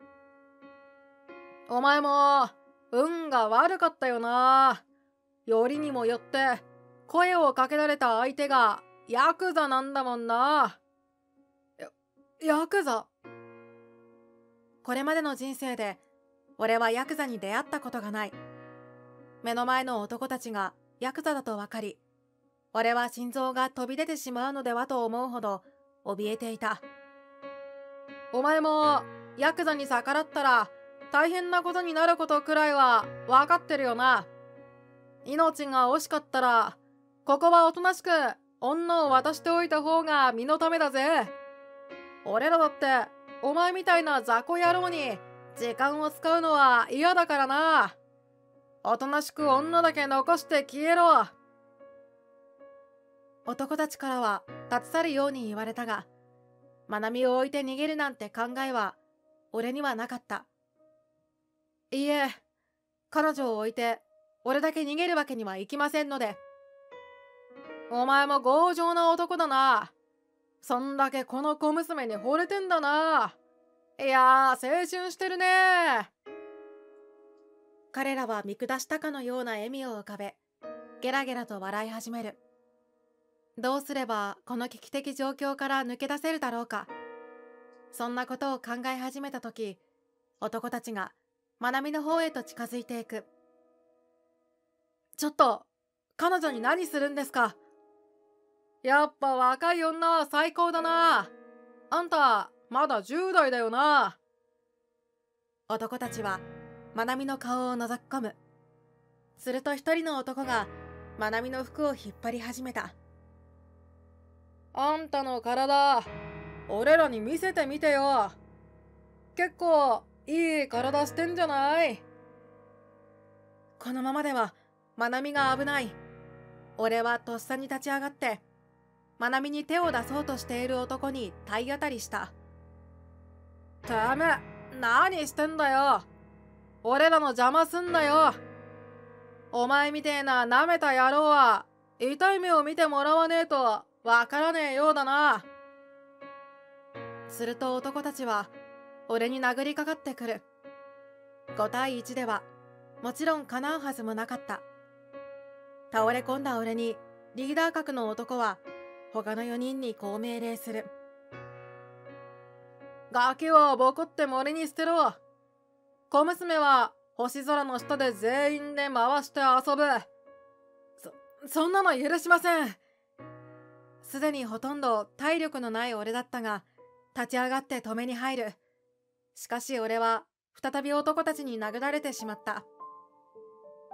お前も運が悪かったよな。よりにもよって声をかけられた相手がヤクザなんだもんな。や、ヤクザ？これまでの人生で俺はヤクザに出会ったことがない。目の前の男たちがヤクザだと分かり、俺は心臓が飛び出てしまうのではと思うほど怯えていた。お前もヤクザに逆らったら大変なことになることくらいは分かってるよな。命が惜しかったらここはおとなしく女を渡しておいた方が身のためだぜ。俺らだってお前みたいな雑魚野郎に時間を使うのは嫌だからな。おとなしく女だけ残して消えろ。男たちからは立ち去るように言われたが、まなみを置いて逃げるなんて考えは俺にはなかった。いいえ、彼女を置いて俺だけ逃げるわけにはいきませんので。お前も強情な男だな。そんだけこの小娘に惚れてんだな。いやー、青春してるね。彼らは見下したかのような笑みを浮かべ、ゲラゲラと笑い始める。どうすればこの危機的状況から抜け出せるだろうか。そんなことを考え始めたとき、男たちがまなみの方へと近づいていく。ちょっと、彼女に何するんですか？やっぱ若い女は最高だな。あんた、まだじゅう代だよな。男たちはまなみの顔を覗き込む。すると一人の男がまなみの服を引っ張り始めた。あんたの体、俺らに見せてみてよ。結構いい体してんじゃない？このままではまなみが危ない。俺はとっさに立ち上がってまなみに手を出そうとしている男に体当たりした。てめえ、何してんだよ。俺らの邪魔すんなよ。お前みてえな舐めた野郎は痛い目を見てもらわねえとわからねえようだな。すると男たちは俺に殴りかかってくる。ごたいいちではもちろん叶うはずもなかった。倒れ込んだ俺にリーダー格の男は他のよにんにこう命令する。ガキをボコって森に捨てろ。小娘は星空の下で全員で回して遊ぶ。そ、そんなの許しません。すでにほとんど体力のない俺だったが、立ち上がって止めに入る。しかし俺は再び男たちに殴られてしまった。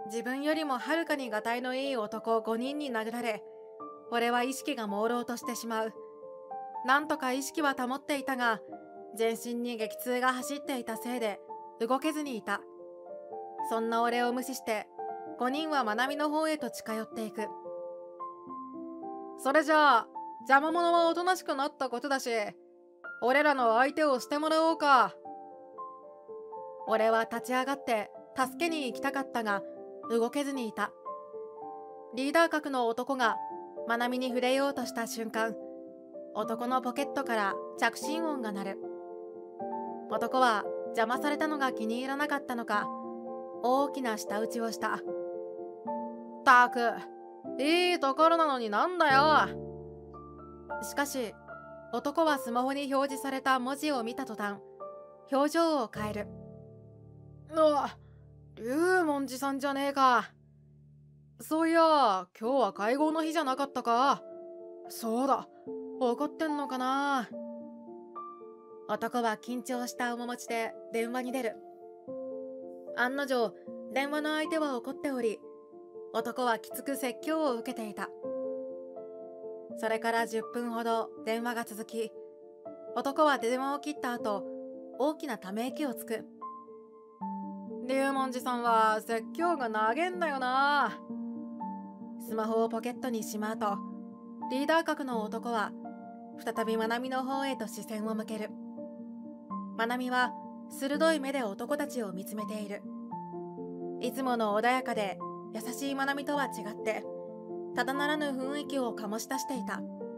自分よりもはるかにがたいのいい男ごにんに殴られ、俺は意識が朦朧としてしまう。なんとか意識は保っていたが、全身に激痛が走っていたせいで動けずにいた。そんな俺を無視してごにんはまなみの方へと近寄っていく。それじゃあ邪魔者はおとなしくなったことだし、俺らの相手をしてもらおうか。俺は立ち上がって助けに行きたかったが動けずにいた。リーダー格の男がまなみに触れようとした瞬間、男のポケットから着信音が鳴る。男は邪魔されたのが気に入らなかったのか、大きな舌打ちをした。ったく、いいところなのになんだよ。しかし男はスマホに表示された文字を見た途端、表情を変える。うわ、龍門寺さんじゃねえか。そういや、今日は会合の日じゃなかったか。そうだ、怒ってんのかな。男は緊張した面持ちで電話に出る。案の定、電話の相手は怒っており、男はきつく説教を受けていた。それからじゅっぷんほど電話が続き、男は電話を切った後、大きなため息をつく。龍門寺さんは説教が長えんだよな。スマホをポケットにしまうと、リーダー格の男は再びまなみの方へと視線を向ける。まなみは鋭い目で男たちを見つめている。いつもの穏やかで優しいまなみとは違って、ただならぬ雰囲気を醸し出していた。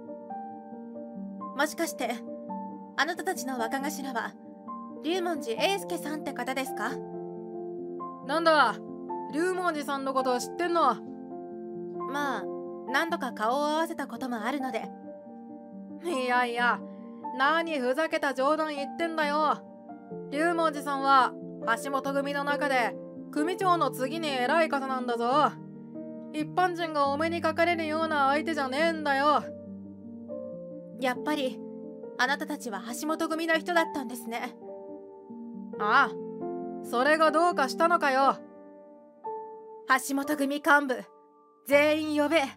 もしかして、あなたたちの若頭は、龍門寺英介さんって方ですか？なんだ、龍門寺さんのことを知ってんの？まあ、何度か顔を合わせたこともあるので。いやいや、何ふざけた冗談言ってんだよ。龍門寺さんは、橋本組の中で、組長の次に偉い方なんだぞ。一般人がお目にかかれるような相手じゃねえんだよ。やっぱりあなたたちは橋本組の人だったんですね。ああ、それがどうかしたのかよ。橋本組幹部全員呼べ。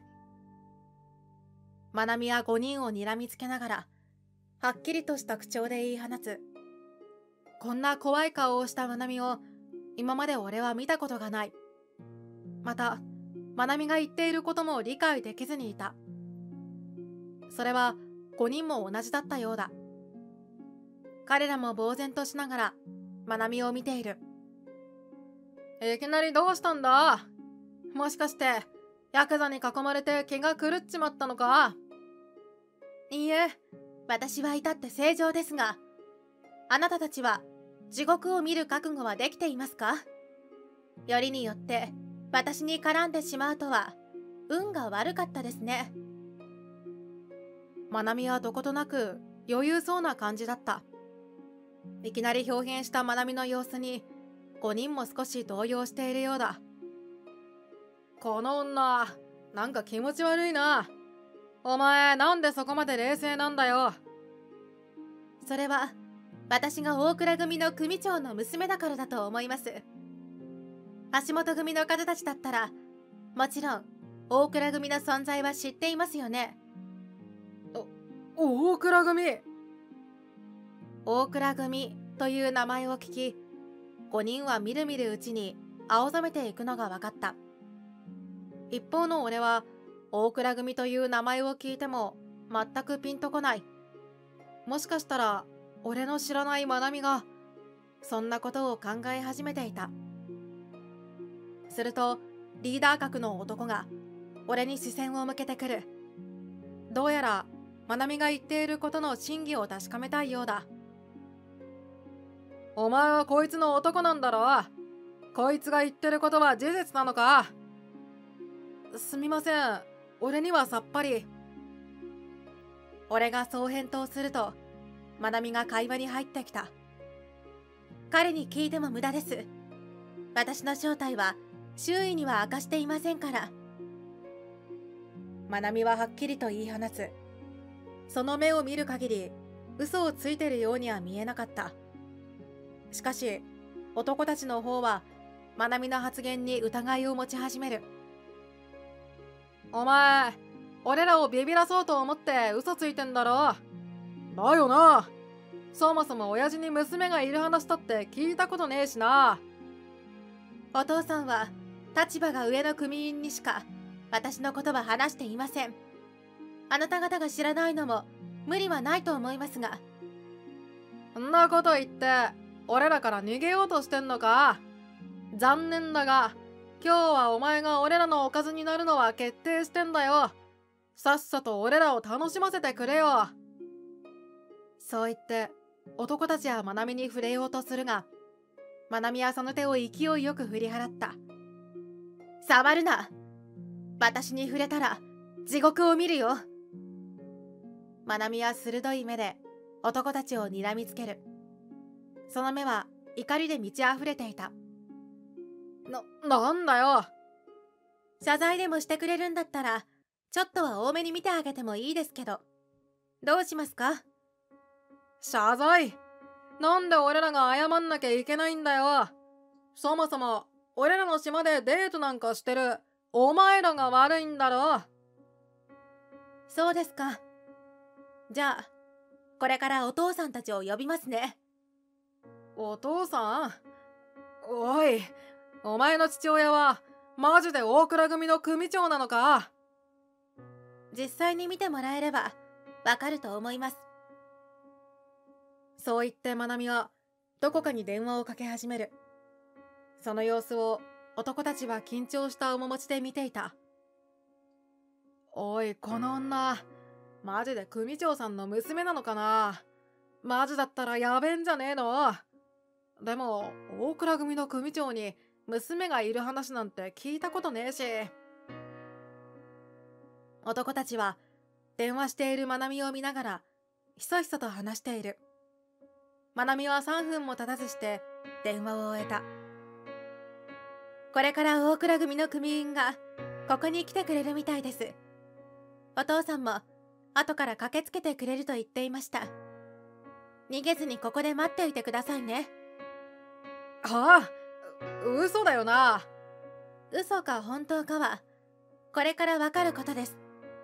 まなみはごにんを睨みつけながらはっきりとした口調で言い放つ。こんな怖い顔をしたまなみを今まで俺は見たことがない。またまなみが言っていることも理解できずにいた。それはごにんも同じだったようだ。彼らも呆然としながらまなみを見ている。いきなりどうしたんだ？もしかしてヤクザに囲まれて気が狂っちまったのか？いいえ、私はいたって正常ですが、あなたたちは地獄を見る覚悟はできていますか？よりによって私に絡んでしまうとは運が悪かったですね。まなみはどことなく余裕そうな感じだった。いきなり表現したまなみの様子にごにんも少し動揺しているようだ。この女、なんか気持ち悪いな。お前、なんでそこまで冷静なんだよ。それは私が大倉組の組長の娘だからだと思います。橋本組の方たちだったら、もちろん大倉組の存在は知っていますよね。お、大倉組大倉組という名前を聞き、ごにんはみるみるうちに青ざめていくのが分かった。一方の俺は大倉組という名前を聞いても全くピンとこない。もしかしたら俺の知らないまなみがそんなことを考え始めていた。するとリーダー格の男が俺に視線を向けてくる。どうやらまなみが言っていることの真偽を確かめたいようだ。お前はこいつの男なんだろう。こいつが言ってることは事実なのか？すみません、俺にはさっぱり。俺がそう返答するとまなみが会話に入ってきた。彼に聞いても無駄です。私の正体は周囲には明かしていませんから。まなみははっきりと言い放つ。その目を見る限り嘘をついてるようには見えなかった。しかし男たちの方はまなみの発言に疑いを持ち始める。お前、俺らをビビらそうと思って嘘ついてんだろ。だよな。そもそも親父に娘がいる話だって聞いたことねえしな。 お父さんは立場が上の組員にしか私のことは話していません。あなた方が知らないのも無理はないと思いますが。 そんなこと言って俺らから逃げようとしてんのか。残念だが今日はお前が俺らのおかずになるのは決定してんだよ。さっさと俺らを楽しませてくれよ。そう言って男たちはまなみに触れようとするが、まなみはその手を勢いよく振り払った。 触るな。私に触れたら地獄を見るよ。 まなみは鋭い目で男たちを睨みつける。その目は怒りで満ち溢れていた。な、なんだよ。 謝罪でもしてくれるんだったらちょっとは多めに見てあげてもいいですけど、どうしますか？ 謝罪？なんで俺らが謝んなきゃいけないんだよ。そもそも俺らの島でデートなんかしてるお前らが悪いんだろ。 そうですか。じゃあこれからお父さんたちを呼びますね。 お父さん？おい、お前の父親はマジで大倉組の組長なのか？ 実際に見てもらえればわかると思います。 そう言ってまなみはどこかに電話をかけ始める。その様子を男たちは緊張した面持ちで見ていた。おい、この女マジで組長さんの娘なのかな。マジだったらやべえんじゃねえの。でも大倉組の組長に娘がいる話なんて聞いたことねえし。男たちは電話しているまなみを見ながらひそひそと話している。まなみはさんぷんも経たずして電話を終えた。 これから大倉組の組員がここに来てくれるみたいです。お父さんも後から駆けつけてくれると言っていました。逃げずにここで待っておいてくださいね。 はあ、嘘だよな。 嘘か本当かはこれからわかることです。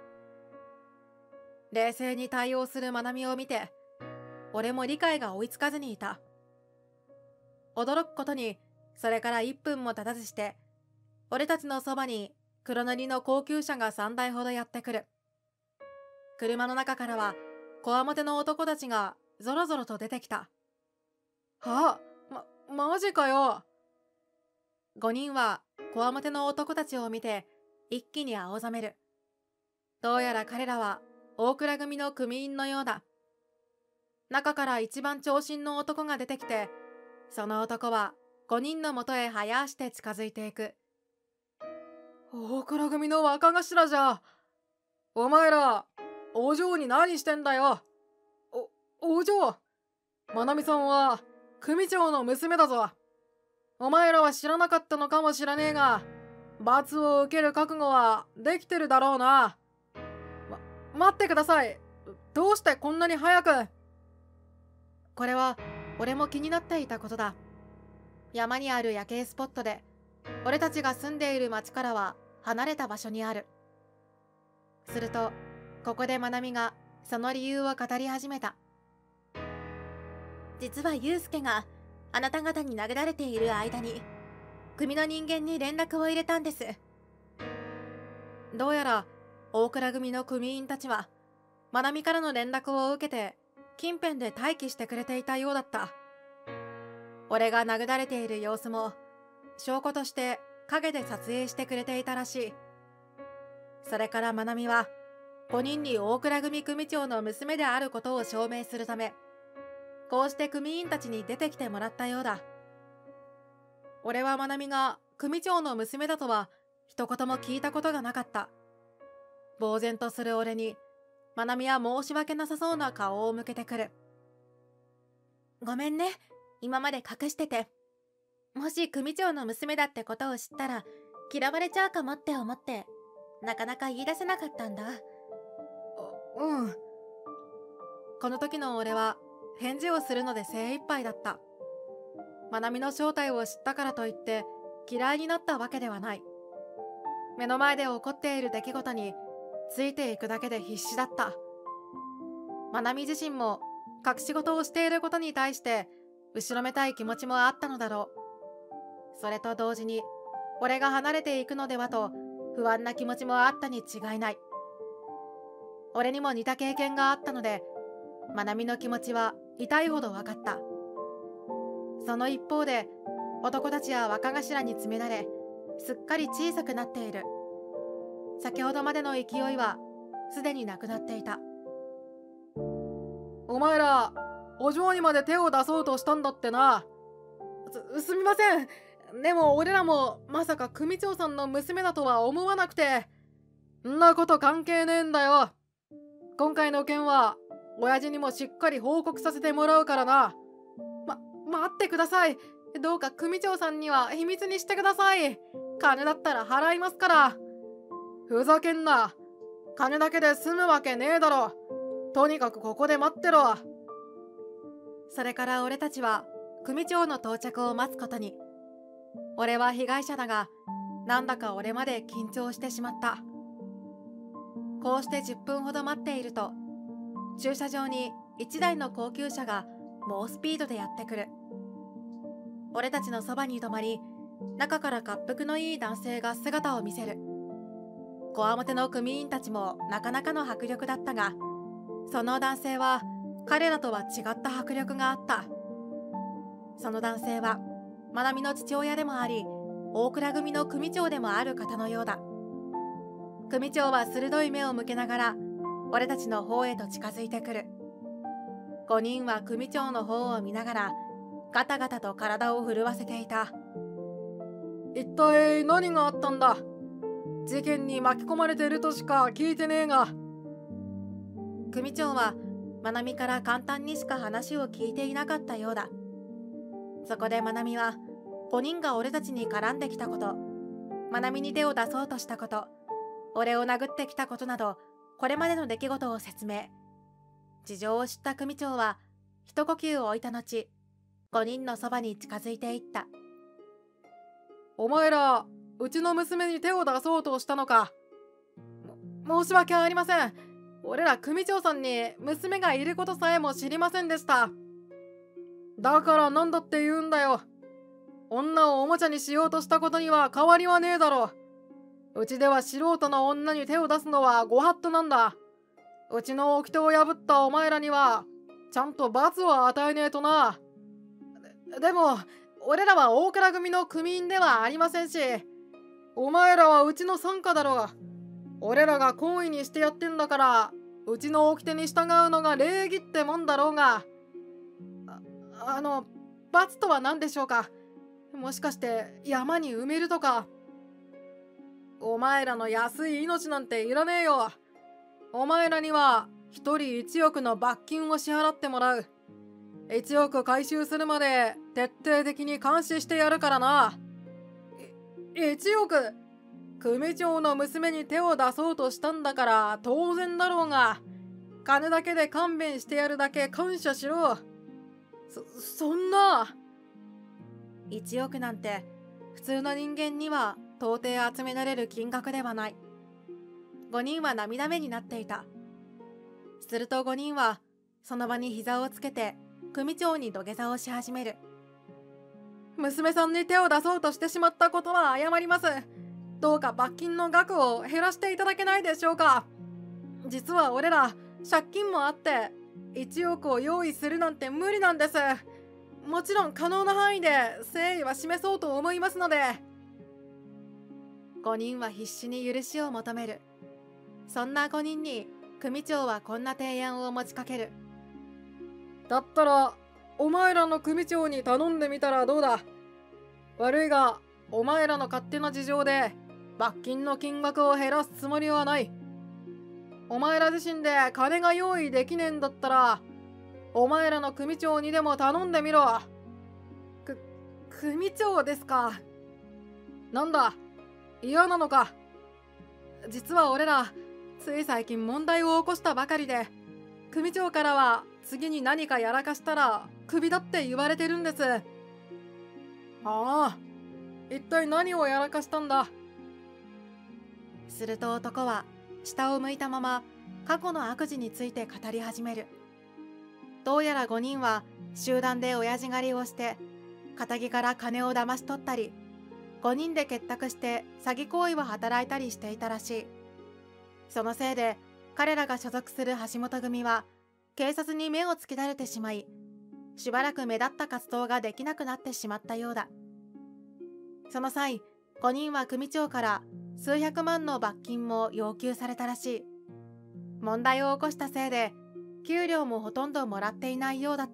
冷静に対応するまなみを見て俺も理解が追いつかずにいた。驚くことにそれからいっぷんも経たずして俺たちのそばに黒塗りの高級車がさんだいほどやってくる。車の中からはこわもての男たちがぞろぞろと出てきた。はあ、ま、マジかよ。ごにんはこわもての男たちを見て一気に青ざめる。どうやら彼らは大倉組の組員のようだ。中から一番長身の男が出てきて、その男はごにんのもとへ早足で近づいていく。大倉組の若頭じゃ。お前らお嬢に何してんだよ。お、お嬢。まなみさんは組長の娘だぞ。お前らは知らなかったのかもしれねえが、罰を受ける覚悟はできてるだろうな。ま、待ってください。どうしてこんなに早く。これは俺も気になっていたことだ。山にある夜景スポットで俺たちが住んでいる町からは離れた場所にある。するとここでまなみがその理由を語り始めた。 実はユウスケがあなた方に殴られている間に組の人間に連絡を入れたんです。 どうやら大倉組の組員たちはまなみからの連絡を受けて近辺で待機してくれていたようだった。俺が殴られている様子も証拠として陰で撮影してくれていたらしい。それからまなみはごにんに大倉組組長の娘であることを証明するため、こうして組員たちに出てきてもらったようだ。俺はまなみが組長の娘だとは一言も聞いたことがなかった。呆然とする俺にまなみは申し訳なさそうな顔を向けてくる。 ごめんね、今まで隠してて。もし組長の娘だってことを知ったら嫌われちゃうかもって思ってなかなか言い出せなかったんだ。 うん。この時の俺は返事をするので精一杯だった。まなみの正体を知ったからといって嫌いになったわけではない。目の前で起こっている出来事についていくだけで必死だった。まなみ自身も隠し事をしていることに対して後ろめたい気持ちもあったのだろう。それと同時に俺が離れていくのではと不安な気持ちもあったに違いない。俺にも似た経験があったので、まなみの気持ちは痛いほど分かった。その一方で、男たちは若頭に詰められ、すっかり小さくなっている。先ほどまでの勢いはすでになくなっていた。 お前ら、お嬢にまで手を出そうとしたんだってな。す、すみません。でも俺らもまさか組長さんの娘だとは思わなくて。んなこと関係ねえんだよ。今回の件は、親父にもしっかり報告させてもらうからな。ま、待ってください。どうか組長さんには秘密にしてください。金だったら払いますから。ふざけんな。金だけで済むわけねえだろ。とにかくここで待ってろ。 それから俺たちは組長の到着を待つことに。俺は被害者だが、なんだか俺まで緊張してしまった。こうしてじゅっぷんほど待っていると、駐車場にいちだいの高級車が猛スピードでやってくる。俺たちのそばに止まり、中から滑腹のいい男性が姿を見せる。こわもての組員たちもなかなかの迫力だったが、その男性は彼らとは違った迫力があった。その男性はまなみの父親でもあり、大倉組の組長でもある方のようだ。組長は鋭い目を向けながら俺たちの方へと近づいてくる。ごにんは組長の方を見ながらガタガタと体を震わせていた。 一体何があったんだ。事件に巻き込まれてるとしか聞いてねえが。 組長はまなみから簡単にしか話を聞いていなかったようだ。そこでまなみはごにんが俺たちに絡んできたこと、まなみに手を出そうとしたこと、俺を殴ってきたことなど、これまでの出来事を説明。事情を知った組長は一呼吸を置いた後、ごにんのそばに近づいていった。 お前ら、うちの娘に手を出そうとしたのか。も申し訳ありません。俺ら組長さんに娘がいることさえも知りませんでした。だからなんだって言うんだよ。女をおもちゃにしようとしたことには変わりはねえだろ。うちでは素人の女に手を出すのはご法度なんだ。うちの掟を破ったお前らにはちゃんと罰を与えねえとな。で、でも俺らは大倉組の組員ではありませんし、お前らはうちの傘下だろう。俺らが好意にしてやってんだから、うちの掟に従うのが礼儀ってもんだろうが。あ、あの、罰とは何でしょうか。もしかして山に埋めるとか。お前らの安い命なんていらねえよ。お前らには一人一億の罰金を支払ってもらう。一億回収するまで徹底的に監視してやるからな。一億。組長の娘に手を出そうとしたんだから当然だろうが、金だけで勘弁してやるだけ感謝しろ。そ、そんな。 一億なんて普通の人間には到底集められる金額ではない。ごにんは涙目になっていた。するとごにんはその場に膝をつけて組長に土下座をし始める。 娘さんに手を出そうとしてしまったことは謝ります。どうか罰金の額を減らしていただけないでしょうか。実は俺ら借金もあっていちおくを用意するなんて無理なんです。もちろん可能な範囲で誠意は示そうと思いますので。 ごにんは必死に許しを求める。そんなごにんに組長はこんな提案を持ちかける。 だったらお前らの組長に頼んでみたらどうだ。悪いがお前らの勝手な事情で罰金の金額を減らすつもりはない。お前ら自身で金が用意できねえんだったら、お前らの組長にでも頼んでみろ。く、組長ですか。なんだ、嫌なのか。実は俺らつい最近問題を起こしたばかりで、組長からは次に何かやらかしたらクビだって言われてるんです。ああ、 一体何をやらかしたんだ？ すると男は下を向いたまま過去の悪事について語り始める。どうやらごにんは集団で親父狩りをして堅気から金を騙し取ったり、ごにんで結託して詐欺行為を働いたりしていたらしい。そのせいで彼らが所属する橋本組は警察に目をつけられてしまい、しばらく目立った活動ができなくなってしまったようだ。その際、ごにんは組長から数百万の罰金も要求されたらしい。問題を起こしたせいで給料もほとんどもらっていないようだった。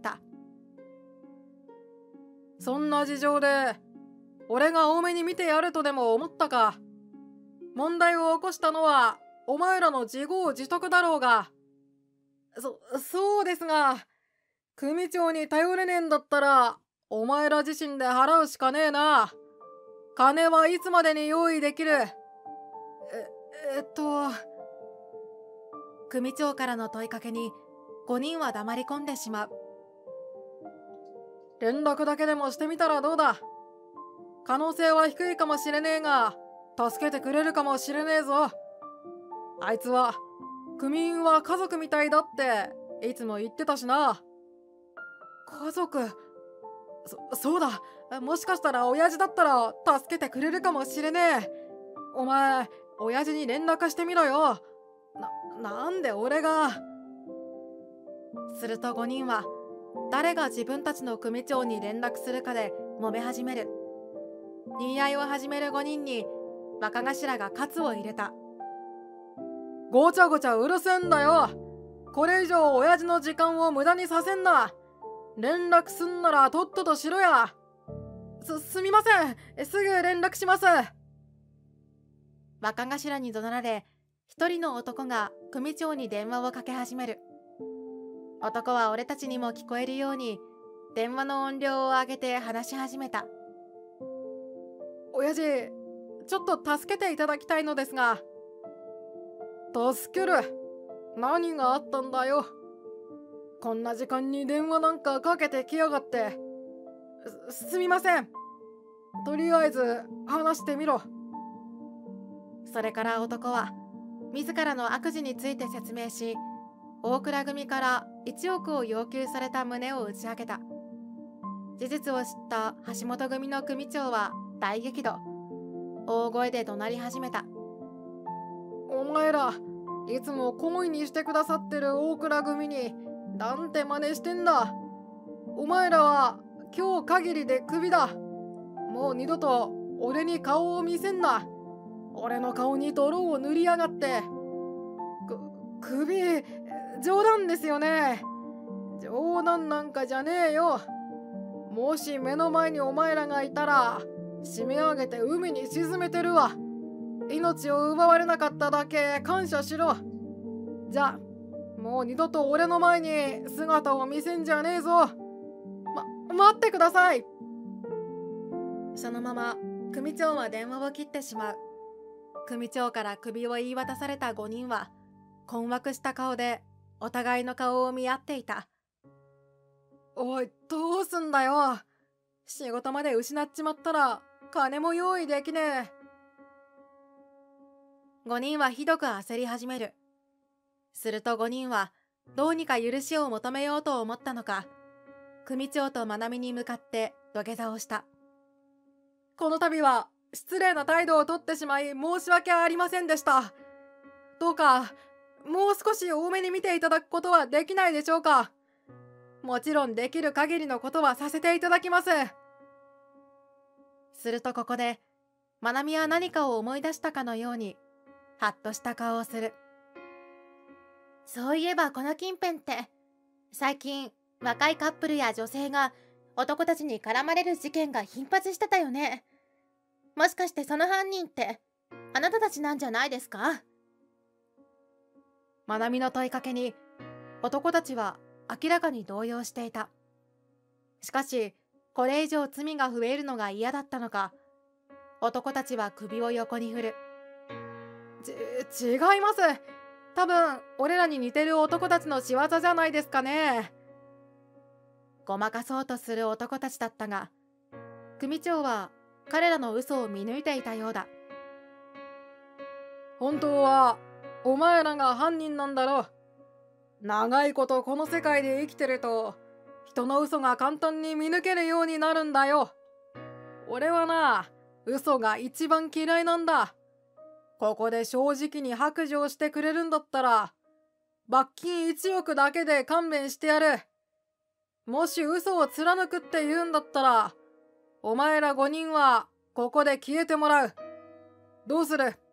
そんな事情で俺が多めに見てやるとでも思ったか？問題を起こしたのはお前らの自業自得だろうが。そ、そうですが、組長に頼れねえんだったらお前ら自身で払うしかねえな。金はいつまでに用意できる？え、えっと組長からの問いかけにごにんは黙り込んでしまう。 連絡だけでもしてみたらどうだ？可能性は低いかもしれねえが助けてくれるかもしれねえぞ。あいつは組員は家族みたいだっていつも言ってたしな。家族？そ、そうだ。もしかしたら親父だったら助けてくれるかもしれねえ。お前親父に連絡してみろよ。な、なんで俺が。 するとごにんは誰が自分たちの組長に連絡するかで揉め始める。言い合いを始めるごにんに若頭が喝を入れた。 ごちゃごちゃうるせんだよ。これ以上親父の時間を無駄にさせんな。連絡すんならとっととしろや。す、すみません。すぐ連絡します。 若頭に怒鳴られ、一人の男が組長に電話をかけ始める。男は俺たちにも聞こえるように電話の音量を上げて話し始めた。 親父、ちょっと助けていただきたいのですが。助ける？何があったんだよ。こんな時間に電話なんかかけてきやがって。す、すみません。とりあえず話してみろ。 それから男は自らの悪事について説明し、大倉組からいちおくを要求された旨を打ち明けた。事実を知った橋本組の組長は大激怒。大声で怒鳴り始めた。 お前らいつも懇意にしてくださってる大倉組になんて真似してんだ。お前らは今日限りでクビだ。もう二度と俺に顔を見せんな。俺の顔に泥を塗りやがって。く、クビ、冗談ですよね。冗談なんかじゃねえよ。もし目の前にお前らがいたら締め上げて海に沈めてるわ。命を奪われなかっただけ感謝しろ。じゃ、もう二度と俺の前に姿を見せんじゃねえぞ。ま、待ってください。 そのまま組長は電話を切ってしまう。組長から首を言い渡されたごにんは困惑した顔でお互いの顔を見合っていた。 おい、どうすんだよ。仕事まで失っちまったら金も用意できねえ。 ごにんはひどく焦り始める。するとごにんはどうにか許しを求めようと思ったのか、組長とまなみに向かって土下座をした。 この度は失礼な態度をとってしまい申し訳ありませんでした。どうかもう少し多めに見ていただくことはできないでしょうか。もちろんできる限りのことはさせていただきます。 するとここでまなみは何かを思い出したかのようにハッとした顔をする。そういえばこの近辺って最近若いカップルや女性が男たちに絡まれる事件が頻発してたよね。もしかしてその犯人ってあなたたちなんじゃないですか？まなみの問いかけに男たちは明らかに動揺していた。しかしこれ以上罪が増えるのが嫌だったのか、男たちは首を横に振る。 ち、違います。多分俺らに似てる男たちの仕業じゃないですかね。 ごまかそうとする男たちだったが、組長は彼らの嘘を見抜いていたようだ。 本当はお前らが犯人なんだろ。長いことこの世界で生きてると人の嘘が簡単に見抜けるようになるんだよ。俺はな、嘘が一番嫌いなんだ。ここで正直に白状してくれるんだったら罰金いちおくだけで勘弁してやる。もし嘘を貫くって言うんだったらお前らごにんはここで消えてもらう。どうする？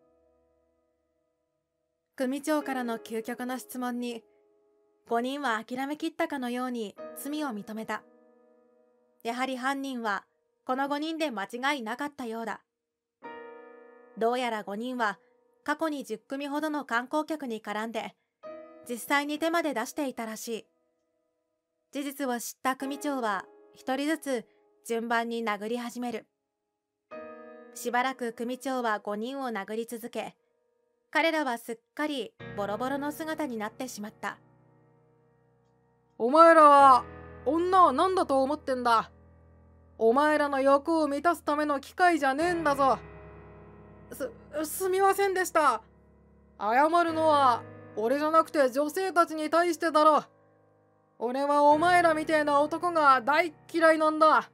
組長からの究極の質問にごにんは諦めきったかのように罪を認めた。やはり犯人はこのごにんで間違いなかったようだ。どうやらごにんは過去にじゅっくみほどの観光客に絡んで実際に手まで出していたらしい。事実を知った組長は一人ずつ順番に殴り始める。しばらく組長はごにんを殴り続け、彼らはすっかりボロボロの姿になってしまった。 お前らは女を何だと思ってんだ。お前らの欲を満たすための機械じゃねえんだぞ。す、すみませんでした。謝るのは俺じゃなくて女性たちに対してだろ。俺はお前らみてえな男が大嫌いなんだ。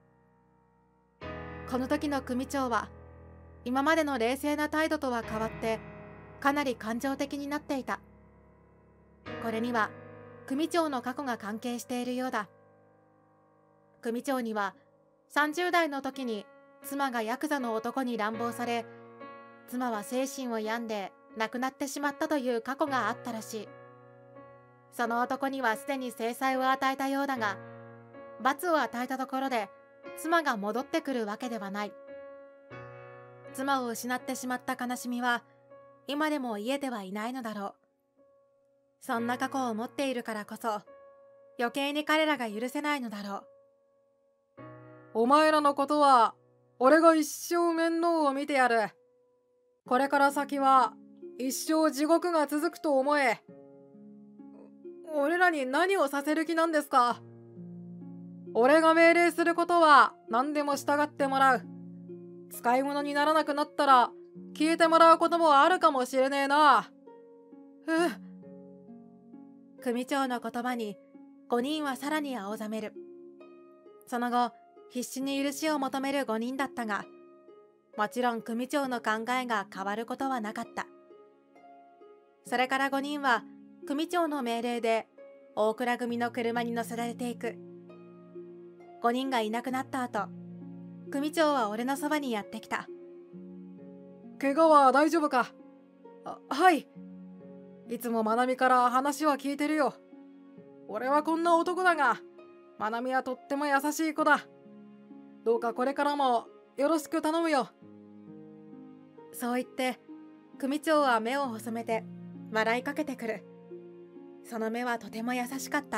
この時の組長は今までの冷静な態度とは変わってかなり感情的になっていた。これには組長の過去が関係しているようだ。組長にはさんじゅうだいの時に妻がヤクザの男に乱暴され、妻は精神を病んで亡くなってしまったという過去があったらしい。その男にはすでに制裁を与えたようだが、罰を与えたところで妻が戻ってくるわけではない。妻を失ってしまった悲しみは今でも癒えてはいないのだろう。そんな過去を持っているからこそ余計に彼らが許せないのだろう。 お前らのことは俺が一生面倒を見てやる。これから先は一生地獄が続くと思え。俺らに何をさせる気なんですか？俺が命令することは何でも従ってもらう。使い物にならなくなったら消えてもらうこともあるかもしれねえな。 ふう。組長の言葉にごにんはさらに青ざめる。その後必死に許しを求めるごにんだったが、もちろん組長の考えが変わることはなかった。それからごにんは組長の命令で大倉組の車に乗せられていく。ごにんがいなくなった後、組長は俺のそばにやってきた。 怪我は大丈夫か？あ、はい。いつもまなみから話は聞いてるよ。俺はこんな男だが、まなみはとっても優しい子だ。どうかこれからもよろしく頼むよ。 そう言って組長は目を細めて笑いかけてくる。その目はとても優しかった。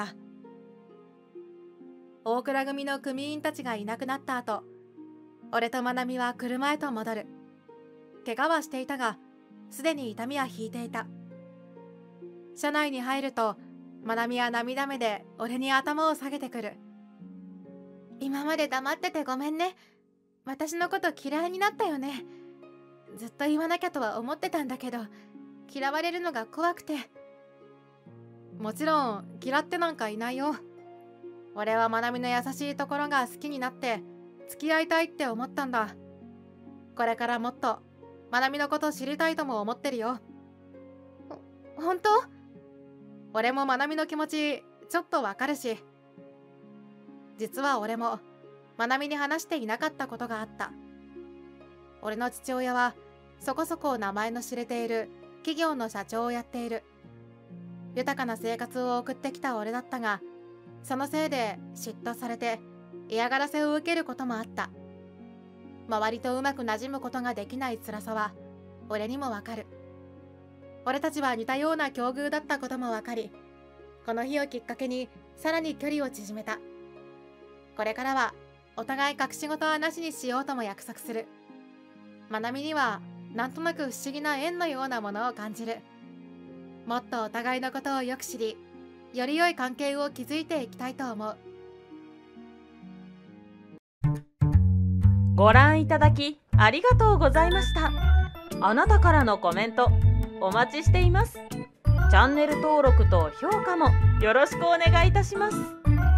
大倉組の組員たちがいなくなった後、俺とまなみは車へと戻る。怪我はしていたがすでに痛みは引いていた。車内に入るとまなみは涙目で俺に頭を下げてくる。今まで黙っててごめんね。私のこと嫌いになったよね。ずっと言わなきゃとは思ってたんだけど、嫌われるのが怖くて。 もちろん嫌ってなんかいないよ。俺はまなみの優しいところが好きになって付き合いたいって思ったんだ。これからもっとまなみのこと知りたいとも思ってるよ。 ほ、本当？ 俺もまなみの気持ちちょっとわかるし。実は俺もまなみに話していなかったことがあった。俺の父親はそこそこ名前の知れている企業の社長をやっている。豊かな生活を送ってきた俺だったが、そのせいで嫉妬されて嫌がらせを受けることもあった。周りとうまく馴染むことができない辛さは俺にもわかる。俺たちは似たような境遇だったこともわかり、この日をきっかけにさらに距離を縮めた。これからはお互い隠し事はなしにしようとも約束する。まなみにはなんとなく不思議な縁のようなものを感じる。もっとお互いのことをよく知り、より良い関係を築いていきたいと思う。 ご覧いただきありがとうございました。あなたからのコメントお待ちしています。チャンネル登録と評価もよろしくお願いいたします。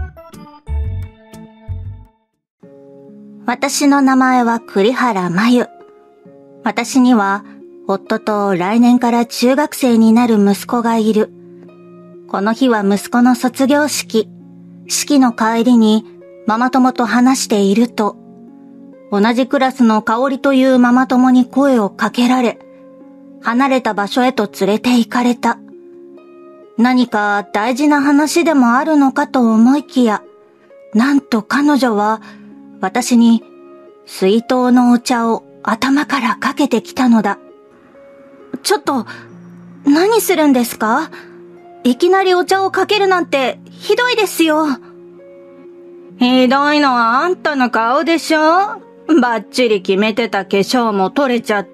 私の名前は栗原真由。私には夫と来年から中学生になる息子がいる。この日は息子の卒業式。式の帰りにママ友と話していると、同じクラスの香織というママ友に声をかけられ、離れた場所へと連れて行かれた。何か大事な話でもあるのかと思いきや、なんと彼女は私に水筒のお茶を頭からかけてきたのだ。ちょっと、何するんですか？いきなりお茶をかけるなんてひどいですよ。 ひどいのはあんたの顔でしょ？バッチリ決めてた化粧も取れちゃって、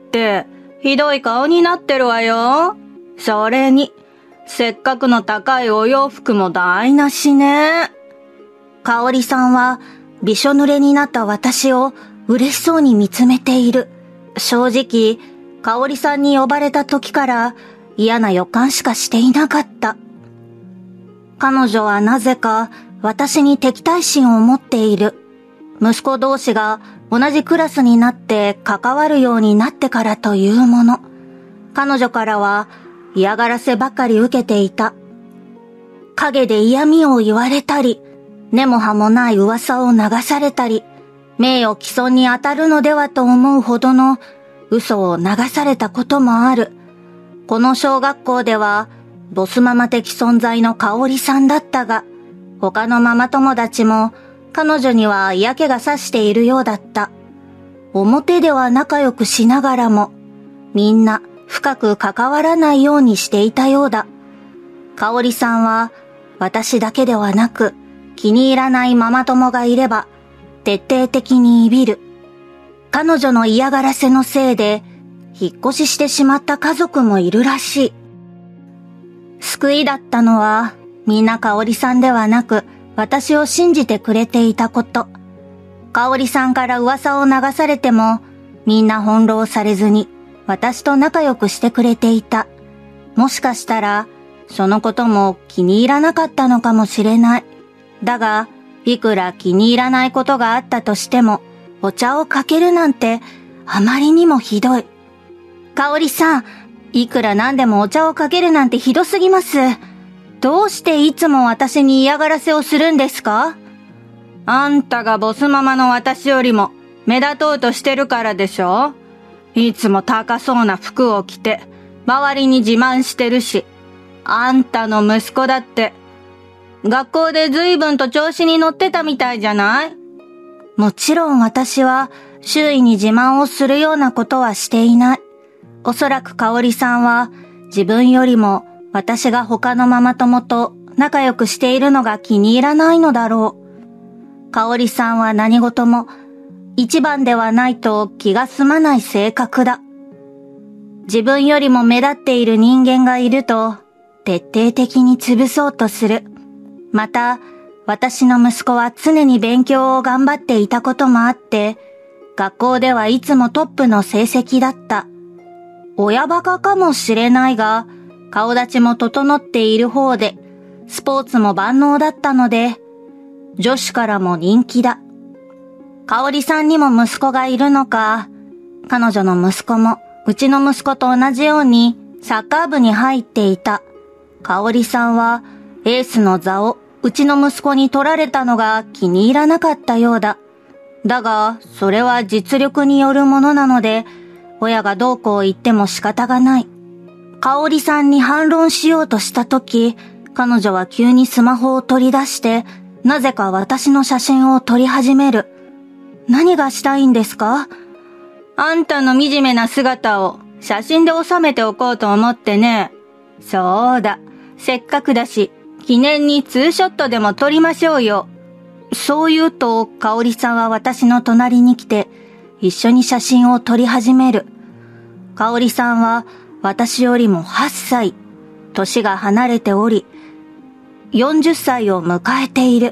ひどい顔になってるわよ。それに、せっかくの高いお洋服も台無しね。 香織さんは、びしょ濡れになった私を嬉しそうに見つめている。正直、香織さんに呼ばれた時から嫌な予感しかしていなかった。彼女はなぜか私に敵対心を持っている。息子同士が同じクラスになって関わるようになってからというもの。彼女からは嫌がらせばかり受けていた。陰で嫌味を言われたり、根も葉もない噂を流されたり、名誉毀損に当たるのではと思うほどの嘘を流されたこともある。この小学校ではボスママ的存在の香織さんだったが、他のママ友達も彼女には嫌気がさしているようだった。表では仲良くしながらも、みんな深く関わらないようにしていたようだ。香織さんは私だけではなく、気に入らないママ友がいれば、徹底的にいびる。彼女の嫌がらせのせいで、引っ越ししてしまった家族もいるらしい。救いだったのは、みんな香織さんではなく、私を信じてくれていたこと。香織さんから噂を流されても、みんな翻弄されずに、私と仲良くしてくれていた。もしかしたら、そのことも気に入らなかったのかもしれない。だが、いくら気に入らないことがあったとしても、お茶をかけるなんて、あまりにもひどい。香織さん、いくらなんでもお茶をかけるなんてひどすぎます。どうしていつも私に嫌がらせをするんですか？ あんたがボスママの私よりも目立とうとしてるからでしょ？いつも高そうな服を着て、周りに自慢してるし、あんたの息子だって、学校で随分と調子に乗ってたみたいじゃない？ もちろん私は周囲に自慢をするようなことはしていない。おそらく香織さんは自分よりも私が他のママ友と仲良くしているのが気に入らないのだろう。香織さんは何事も一番ではないと気が済まない性格だ。自分よりも目立っている人間がいると徹底的に潰そうとする。また、私の息子は常に勉強を頑張っていたこともあって、学校ではいつもトップの成績だった。親バカかもしれないが、顔立ちも整っている方で、スポーツも万能だったので、女子からも人気だ。香織さんにも息子がいるのか、彼女の息子もうちの息子と同じようにサッカー部に入っていた。香織さんはエースの座をうちの息子に取られたのが気に入らなかったようだ。だが、それは実力によるものなので、親がどうこう言っても仕方がない。香織さんに反論しようとしたとき、彼女は急にスマホを取り出して、なぜか私の写真を撮り始める。何がしたいんですか？ あんたの惨めな姿を写真で収めておこうと思ってね。そうだ、せっかくだし、記念にツーショットでも撮りましょうよ。 そう言うと、香織さんは私の隣に来て、一緒に写真を撮り始める。香織さんは私よりもはっさい、年が離れており、よんじゅっさいを迎えている。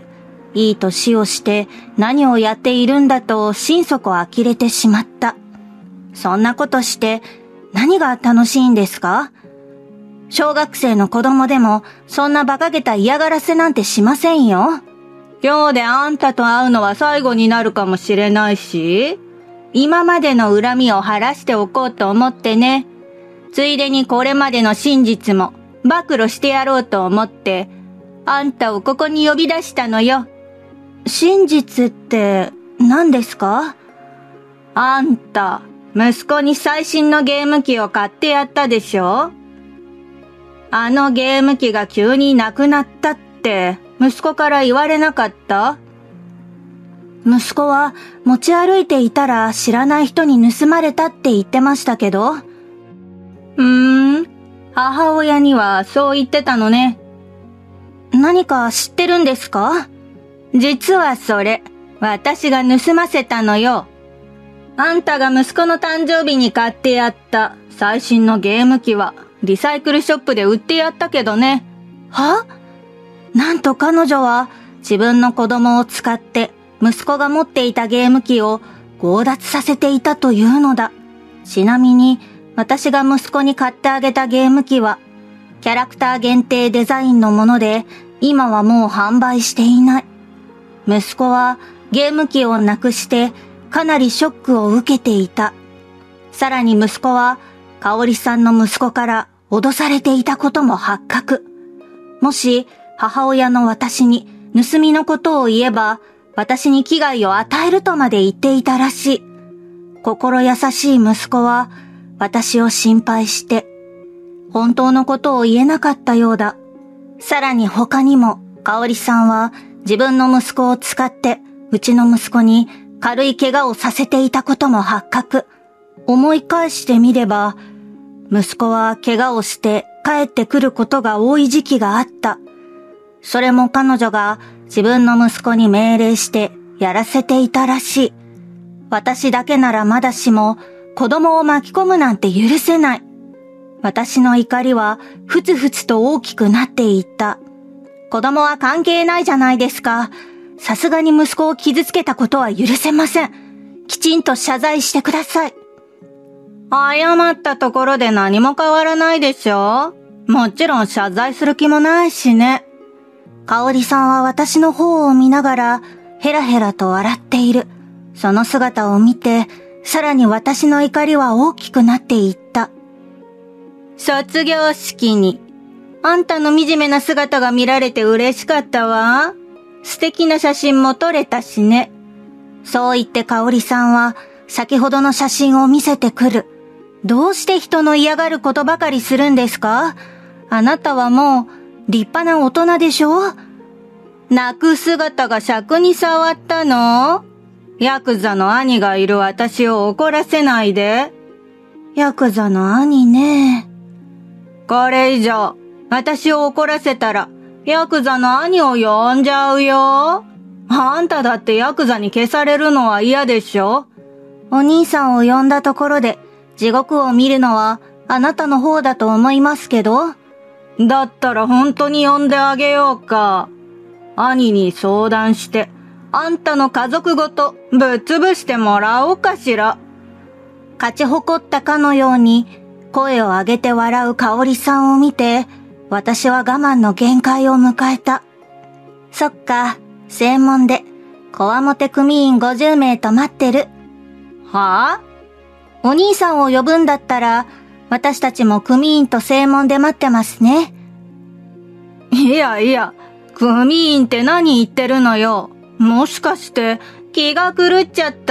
いい年をして何をやっているんだと心底呆れてしまった。そんなことして何が楽しいんですか？小学生の子供でもそんな馬鹿げた嫌がらせなんてしませんよ。 今日であんたと会うのは最後になるかもしれないし、 今までの恨みを晴らしておこうと思ってね。ついでにこれまでの真実も暴露してやろうと思って、あんたをここに呼び出したのよ。真実って何ですか？ あんた、息子に最新のゲーム機を買ってやったでしょ？あのゲーム機が急になくなったって息子から言われなかった？ 息子は持ち歩いていたら知らない人に盗まれたって言ってましたけど。 うーん、母親にはそう言ってたのね。 何か知ってるんですか？ 実はそれ、私が盗ませたのよ。あんたが息子の誕生日に買ってやった最新のゲーム機はリサイクルショップで売ってやったけどね。 は？なんと彼女は自分の子供を使って息子が持っていたゲーム機を強奪させていたというのだ。ちなみに私が息子に買ってあげたゲーム機はキャラクター限定デザインのもので今はもう販売していない。息子はゲーム機をなくしてかなりショックを受けていた。さらに息子は香織さんの息子から脅されていたことも発覚。もし母親の私に盗みのことを言えば私に危害を与えるとまで言っていたらしい。心優しい息子は私を心配して本当のことを言えなかったようだ。さらに他にも香織さんは自分の息子を使ってうちの息子に軽い怪我をさせていたことも発覚。思い返してみれば息子は怪我をして帰ってくることが多い時期があった。それも彼女が自分の息子に命令してやらせていたらしい。私だけならまだしも子供を巻き込むなんて許せない。私の怒りはふつふつと大きくなっていった。子供は関係ないじゃないですか。さすがに息子を傷つけたことは許せません。きちんと謝罪してください。 謝ったところで何も変わらないでしょ？もちろん謝罪する気もないしね。 香織さんは私の方を見ながらヘラヘラと笑っている。その姿を見て、さらに私の怒りは大きくなっていった。 卒業式に、あんたの惨めな姿が見られて嬉しかったわ。素敵な写真も撮れたしね。 そう言って香織さんは先ほどの写真を見せてくる。どうして人の嫌がることばかりするんですか？あなたはもう立派な大人でしょ？ 泣く姿が尺に触ったの？ヤクザの兄がいる私を怒らせないで。 ヤクザの兄ね。 これ以上、私を怒らせたら、ヤクザの兄を呼んじゃうよ。あんただってヤクザに消されるのは嫌でしょ？ お兄さんを呼んだところで、地獄を見るのはあなたの方だと思いますけど。 だったら本当に呼んであげようか。兄に相談して、あんたの家族ごとぶっ潰してもらおうかしら。 勝ち誇ったかのように声を上げて笑う香織さんを見て、私は我慢の限界を迎えた。そっか、正門で、こわもて組員ごじゅうめいと待ってる。 はぁ？ お兄さんを呼ぶんだったら、私たちも組員と正門で待ってますね。 いやいや、組員って何言ってるのよ。もしかして気が狂っちゃった？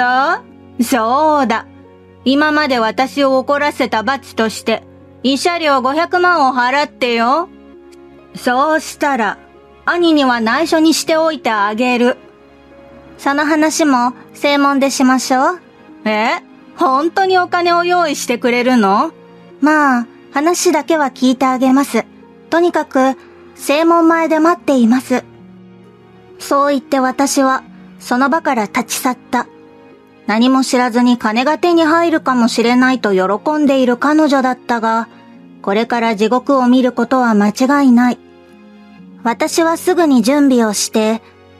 そうだ。今まで私を怒らせた罰として、慰謝料ごひゃくまんを払ってよ。そうしたら、兄には内緒にしておいてあげる。 その話も正門でしましょう。 え？本当にお金を用意してくれるの？ まあ、話だけは聞いてあげます。とにかく、正門前で待っています。そう言って私は、その場から立ち去った。何も知らずに金が手に入るかもしれないと喜んでいる彼女だったが、これから地獄を見ることは間違いない。私はすぐに準備をして、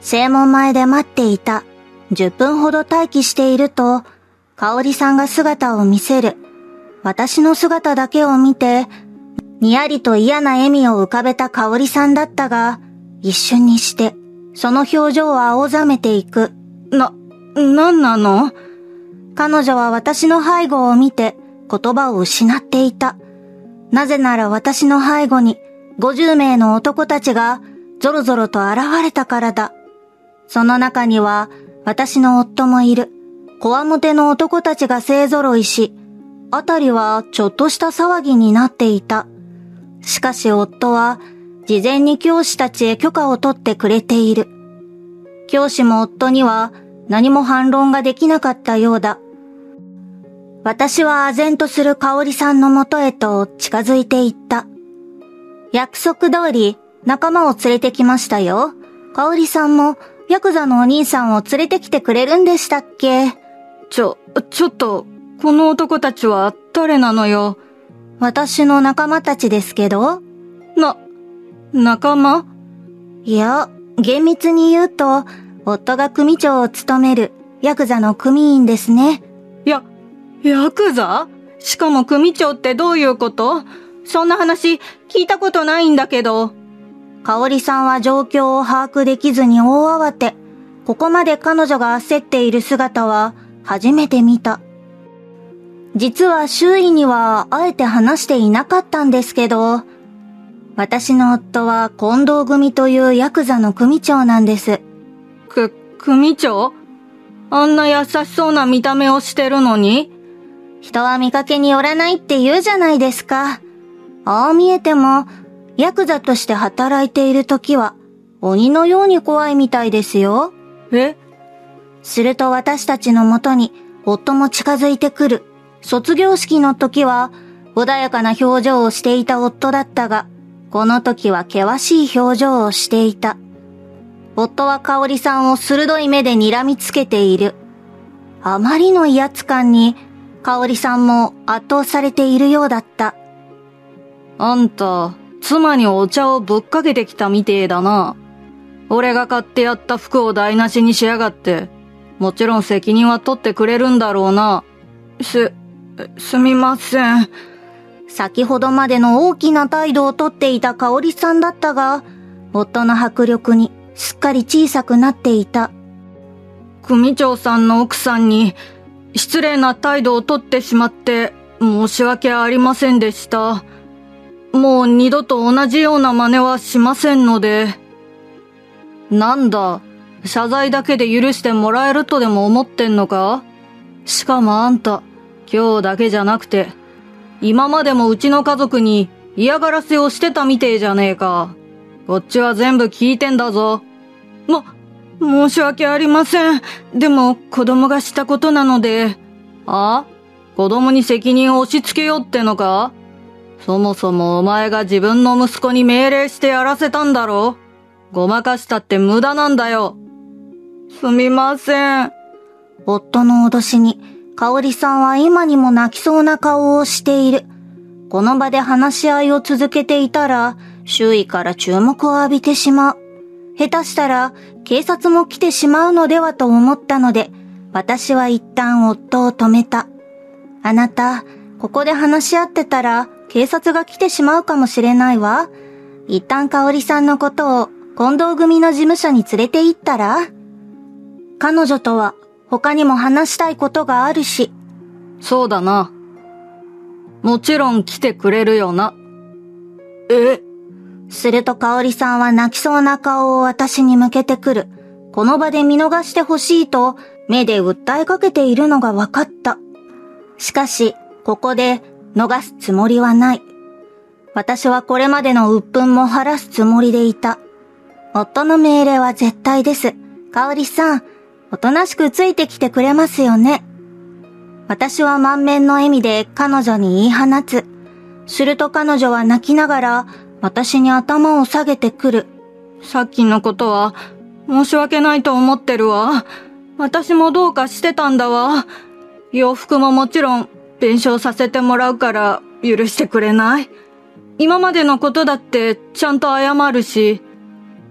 正門前で待っていた。じゅっぷんほど待機していると、香織さんが姿を見せる。私の姿だけを見て、にやりと嫌な笑みを浮かべた香織さんだったが、一瞬にして、その表情は青ざめていく。 な、なんなの？ 彼女は私の背後を見て言葉を失っていた。なぜなら私の背後にごじゅうめいの男たちがぞろぞろと現れたからだ。その中には私の夫もいる。こわもての男たちが勢揃いし、あたりはちょっとした騒ぎになっていた。しかし夫は事前に教師たちへ許可を取ってくれている。教師も夫には何も反論ができなかったようだ。私は唖然とする香織さんのもとへと近づいていった。約束通り仲間を連れてきましたよ。香織さんもヤクザのお兄さんを連れてきてくれるんでしたっけ？ ちょ、ちょっと、この男たちは誰なのよ？ 私の仲間たちですけど。 な、仲間？ いや、厳密に言うと、夫が組長を務めるヤクザの組員ですね。 や、ヤクザ？しかも組長ってどういうこと？そんな話聞いたことないんだけど。 香織さんは状況を把握できずに大慌て。ここまで彼女が焦っている姿は初めて見た。実は周囲にはあえて話していなかったんですけど、私の夫は近藤組というヤクザの組長なんです。 く、組長？あんな優しそうな見た目をしてるのに？ 人は見かけによらないって言うじゃないですか。ああ見えても、ヤクザとして働いている時は、鬼のように怖いみたいですよ。 え？ すると私たちのもとに、夫も近づいてくる。卒業式の時は、穏やかな表情をしていた夫だったが、この時は険しい表情をしていた。夫は香織さんを鋭い目で睨みつけている。あまりの威圧感に、香織さんも圧倒されているようだった。 あんた、妻にお茶をぶっかけてきたみてえだな。俺が買ってやった服を台無しにしやがって、もちろん責任は取ってくれるんだろうな。す、すみません。 先ほどまでの大きな態度をとっていた香織さんだったが、夫の迫力にすっかり小さくなっていた。 組長さんの奥さんに失礼な態度をとってしまって申し訳ありませんでした。もう二度と同じような真似はしませんので。なんだ、謝罪だけで許してもらえるとでも思ってんのか？しかもあんた、今日だけじゃなくて、今までもうちの家族に嫌がらせをしてたみてえじゃねえか。こっちは全部聞いてんだぞ。も、申し訳ありません。でも子供がしたことなので。あ？子供に責任を押し付けようってのか？そもそもお前が自分の息子に命令してやらせたんだろ？ごまかしたって無駄なんだよ。すみません。 夫の脅しに、香織さんは今にも泣きそうな顔をしている。この場で話し合いを続けていたら、周囲から注目を浴びてしまう。下手したら、警察も来てしまうのではと思ったので、私は一旦夫を止めた。あなた、ここで話し合ってたら、警察が来てしまうかもしれないわ。一旦香織さんのことを近藤組の事務所に連れて行ったら？彼女とは他にも話したいことがあるし。 そうだな。もちろん来てくれるよな。え？ すると香織さんは泣きそうな顔を私に向けてくる。この場で見逃してほしいと目で訴えかけているのが分かった。しかし、ここで逃すつもりはない。私はこれまでの鬱憤も晴らすつもりでいた。夫の命令は絶対です。香織さん、おとなしくついてきてくれますよね。私は満面の笑みで彼女に言い放つ。すると彼女は泣きながら私に頭を下げてくる。 さっきのことは申し訳ないと思ってるわ。私もどうかしてたんだわ。洋服ももちろん弁償させてもらうから許してくれない？今までのことだってちゃんと謝るし。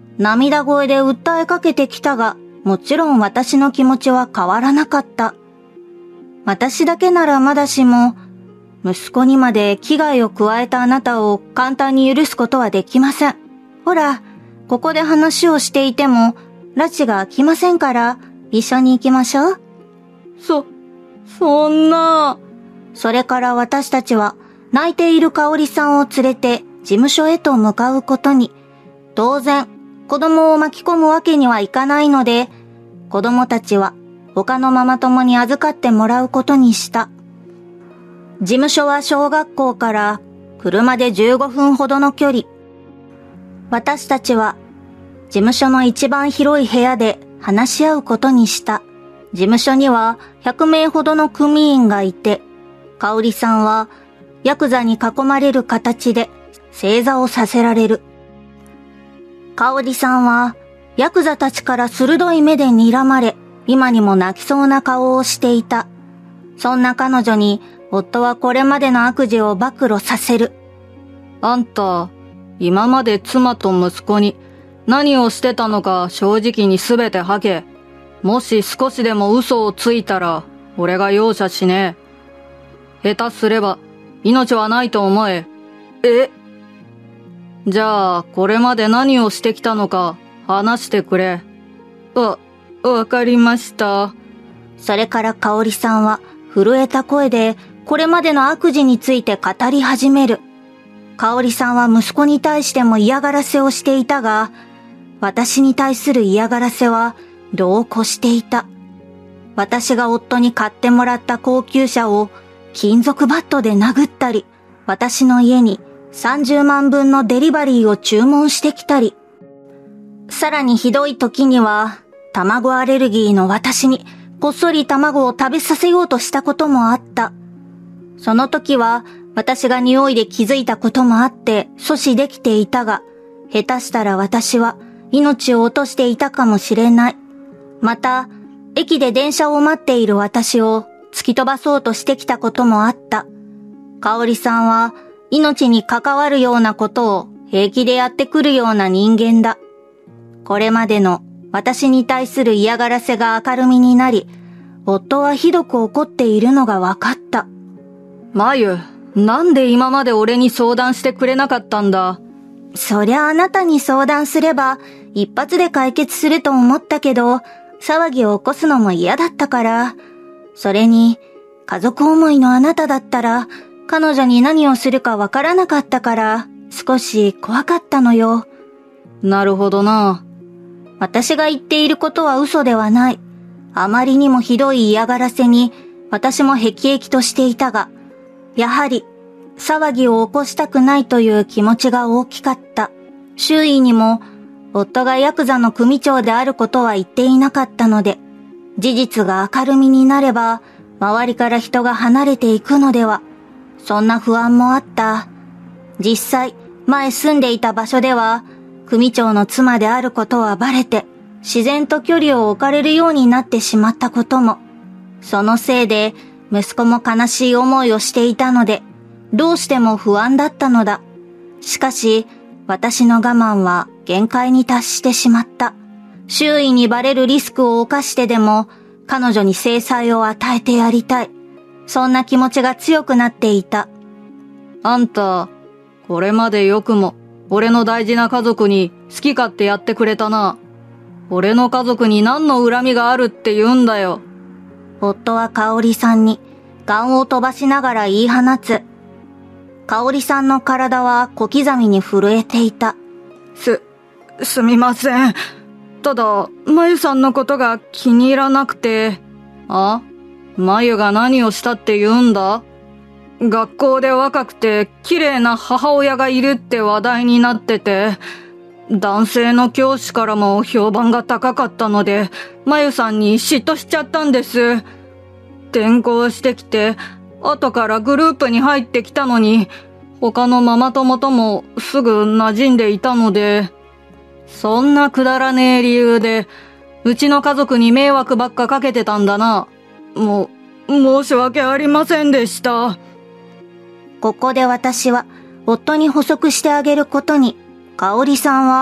涙声で訴えかけてきたが、もちろん私の気持ちは変わらなかった。私だけならまだしも、息子にまで危害を加えたあなたを簡単に許すことはできません。ほら、ここで話をしていても、拉致が来ませんから、一緒に行きましょう。 そ、そんな。 それから私たちは、泣いている香織さんを連れて事務所へと向かうことに、当然、子供を巻き込むわけにはいかないので、子供たちは他のママ友に預かってもらうことにした。事務所は小学校から車でじゅうごふんほどの距離。私たちは事務所の一番広い部屋で話し合うことにした。事務所にはひゃくめいほどの組員がいて、香織さんはヤクザに囲まれる形で正座をさせられる。香織さんはヤクザたちから鋭い目で睨まれ、今にも泣きそうな顔をしていた。そんな彼女に夫はこれまでの悪事を暴露させる。 あんた、今まで妻と息子に何をしてたのか正直にすべて吐け。もし少しでも嘘をついたら、俺が容赦しねえ。下手すれば、命はないと思え。え？じゃあ、これまで何をしてきたのか、話してくれ。わ、わかりました。 それから香織さんは、震えた声で、これまでの悪事について語り始める。香織さんは息子に対しても嫌がらせをしていたが、私に対する嫌がらせは、度を越していた。私が夫に買ってもらった高級車を、金属バットで殴ったり、私の家にさんじゅうまんぶんのデリバリーを注文してきたり、さらにひどい時には、卵アレルギーの私にこっそり卵を食べさせようとしたこともあった。その時は私が匂いで気づいたこともあって阻止できていたが、下手したら私は命を落としていたかもしれない。また、駅で電車を待っている私を突き飛ばそうとしてきたこともあった。香織さんは命に関わるようなことを平気でやってくるような人間だ。これまでの私に対する嫌がらせが明るみになり、夫はひどく怒っているのが分かった。 まゆ、なんで今まで俺に相談してくれなかったんだ？ そりゃあなたに相談すれば一発で解決すると思ったけど、騒ぎを起こすのも嫌だったから。それに、家族思いのあなただったら、彼女に何をするかわからなかったから、少し怖かったのよ。 なるほどな。 私が言っていることは嘘ではない。あまりにもひどい嫌がらせに、私も辟易としていたが、やはり、騒ぎを起こしたくないという気持ちが大きかった。周囲にも、夫がヤクザの組長であることは言っていなかったので、事実が明るみになれば、周りから人が離れていくのでは、そんな不安もあった。実際、前住んでいた場所では、組長の妻であることはバレて、自然と距離を置かれるようになってしまったことも。そのせいで、息子も悲しい思いをしていたので、どうしても不安だったのだ。しかし、私の我慢は限界に達してしまった。周囲にバレるリスクを冒してでも、彼女に制裁を与えてやりたい。そんな気持ちが強くなっていた。 あんた、これまでよくも、俺の大事な家族に好き勝手やってくれたな。俺の家族に何の恨みがあるって言うんだよ。 夫は香織さんに、ガンを飛ばしながら言い放つ。香織さんの体は小刻みに震えていた。 す、すみません。ただ、まゆさんのことが気に入らなくて。あ？まゆが何をしたって言うんだ？学校で若くて綺麗な母親がいるって話題になってて、男性の教師からも評判が高かったので、まゆさんに嫉妬しちゃったんです。転校してきて、後からグループに入ってきたのに、他のママ友ともすぐ馴染んでいたので、そんなくだらねえ理由で、うちの家族に迷惑ばっかかけてたんだな。もう、申し訳ありませんでした。 ここで私は、夫に補足してあげることに、香織さんは、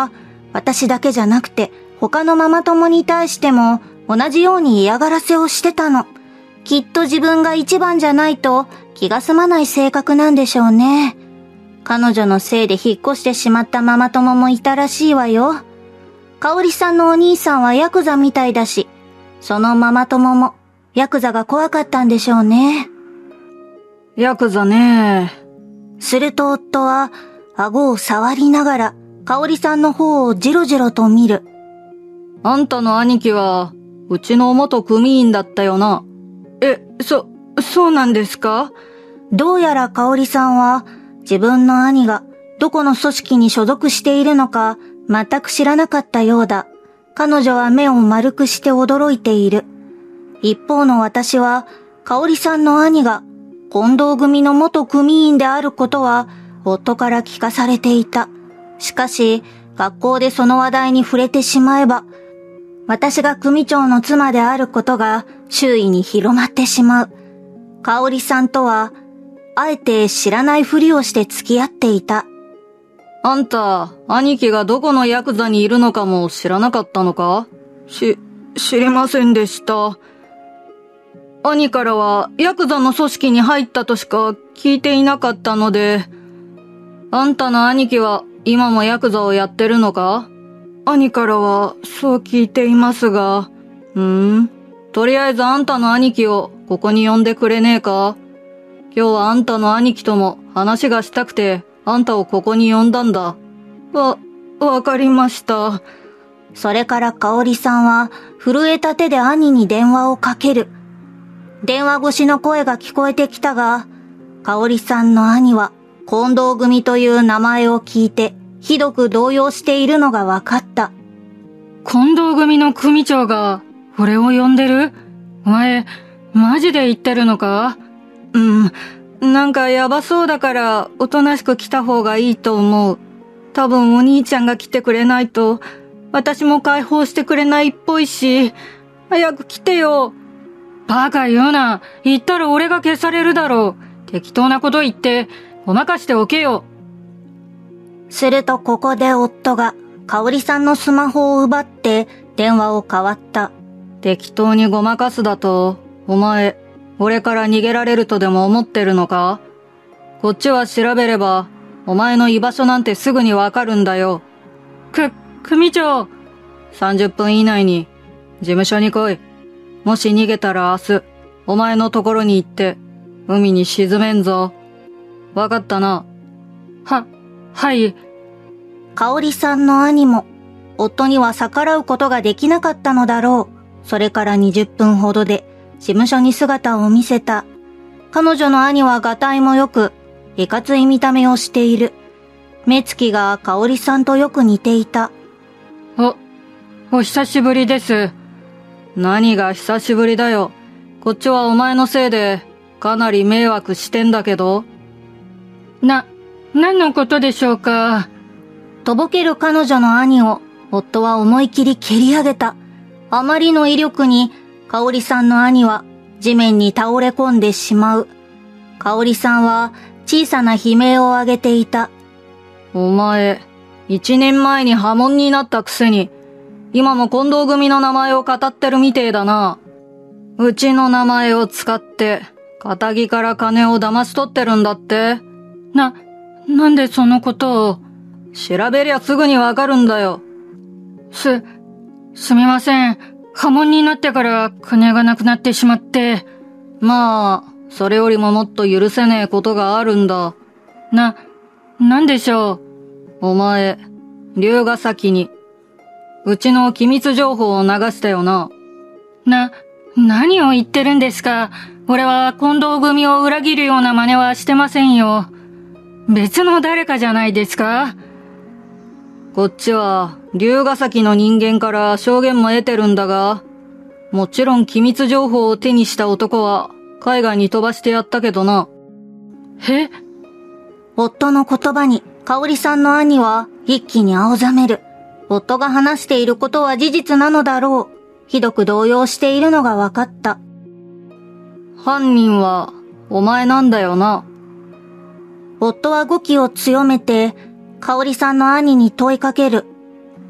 私だけじゃなくて他のママ友に対しても同じように嫌がらせをしてたの。きっと自分が一番じゃないと気が済まない性格なんでしょうね。彼女のせいで引っ越してしまったママ友もいたらしいわよ。香織さんのお兄さんはヤクザみたいだし、そのママ友もヤクザが怖かったんでしょうね。 ヤクザね。 すると夫は顎を触りながら香織さんの方をじろじろと見る。 あんたの兄貴はうちの元組員だったよな。 え、そ、そうなんですか？ どうやら香織さんは自分の兄がどこの組織に所属しているのか全く知らなかったようだ。彼女は目を丸くして驚いている。一方の私は香織さんの兄が近藤組の元組員であることは夫から聞かされていた。しかし学校でその話題に触れてしまえば私が組長の妻であることが周囲に広まってしまう。香織さんとはあえて知らないふりをして付き合っていた。 あんた、兄貴がどこのヤクザにいるのかも知らなかったのか？ し、知りませんでした。兄からはヤクザの組織に入ったとしか聞いていなかったので。 あんたの兄貴は今もヤクザをやってるのか？ 兄からはそう聞いていますが。 うーん。とりあえずあんたの兄貴をここに呼んでくれねえか？今日はあんたの兄貴とも話がしたくて、あんたをここに呼んだんだ。 わ、わかりました。 それから香織さんは震えた手で兄に電話をかける。電話越しの声が聞こえてきたが、香織さんの兄は近藤組という名前を聞いてひどく動揺しているのがわかった。 近藤組の組長が俺を呼んでる？お前、マジで言ってるのか？ うん。なんかやばそうだからおとなしく来た方がいいと思う。多分お兄ちゃんが来てくれないと私も解放してくれないっぽいし、早く来てよ。 バカ言うな。言ったら俺が消されるだろう。適当なこと言ってごまかしておけよ。 するとここで夫が香織さんのスマホを奪って電話を代わった。 適当にごまかすだと、お前、俺から逃げられるとでも思ってるのか？こっちは調べれば、お前の居場所なんてすぐにわかるんだよ。 く、組長。 さんじゅっぷん以内に、事務所に来い。もし逃げたら明日、お前のところに行って、海に沈めんぞ。わかったな。 は、はい。 香織さんの兄も、夫には逆らうことができなかったのだろう。それからにじゅっぷんほどで、事務所に姿を見せた。彼女の兄はがたいもよく、いかつい見た目をしている。目つきが香織さんとよく似ていた。 お、お久しぶりです。 何が久しぶりだよ。こっちはお前のせいで、かなり迷惑してんだけど。 な、何のことでしょうか。 とぼける彼女の兄を、夫は思い切り蹴り上げた。あまりの威力に、香織さんの兄は地面に倒れ込んでしまう。香織さんは小さな悲鳴を上げていた。 お前、一年前に破門になったくせに、今も近藤組の名前を語ってるみてえだな。うちの名前を使って、仇から金を騙し取ってるんだって。 な、なんでそのことを。 調べりゃすぐにわかるんだよ。 す、すみません。破門になってから金がなくなってしまって。 まあ、それよりももっと許せねえことがあるんだ。 な、なんでしょう。お前、龍ヶ崎に、うちの機密情報を流したよな。 な、何を言ってるんですか。俺は近藤組を裏切るような真似はしてませんよ。別の誰かじゃないですか。 こっちは、龍ヶ崎の人間から証言も得てるんだが、もちろん機密情報を手にした男は、海外に飛ばしてやったけどな。 え？ 夫の言葉に、香織さんの兄は一気に青ざめる。夫が話していることは事実なのだろう。ひどく動揺しているのが分かった。 犯人は、お前なんだよな。 夫は語気を強めて、香織さんの兄に問いかける。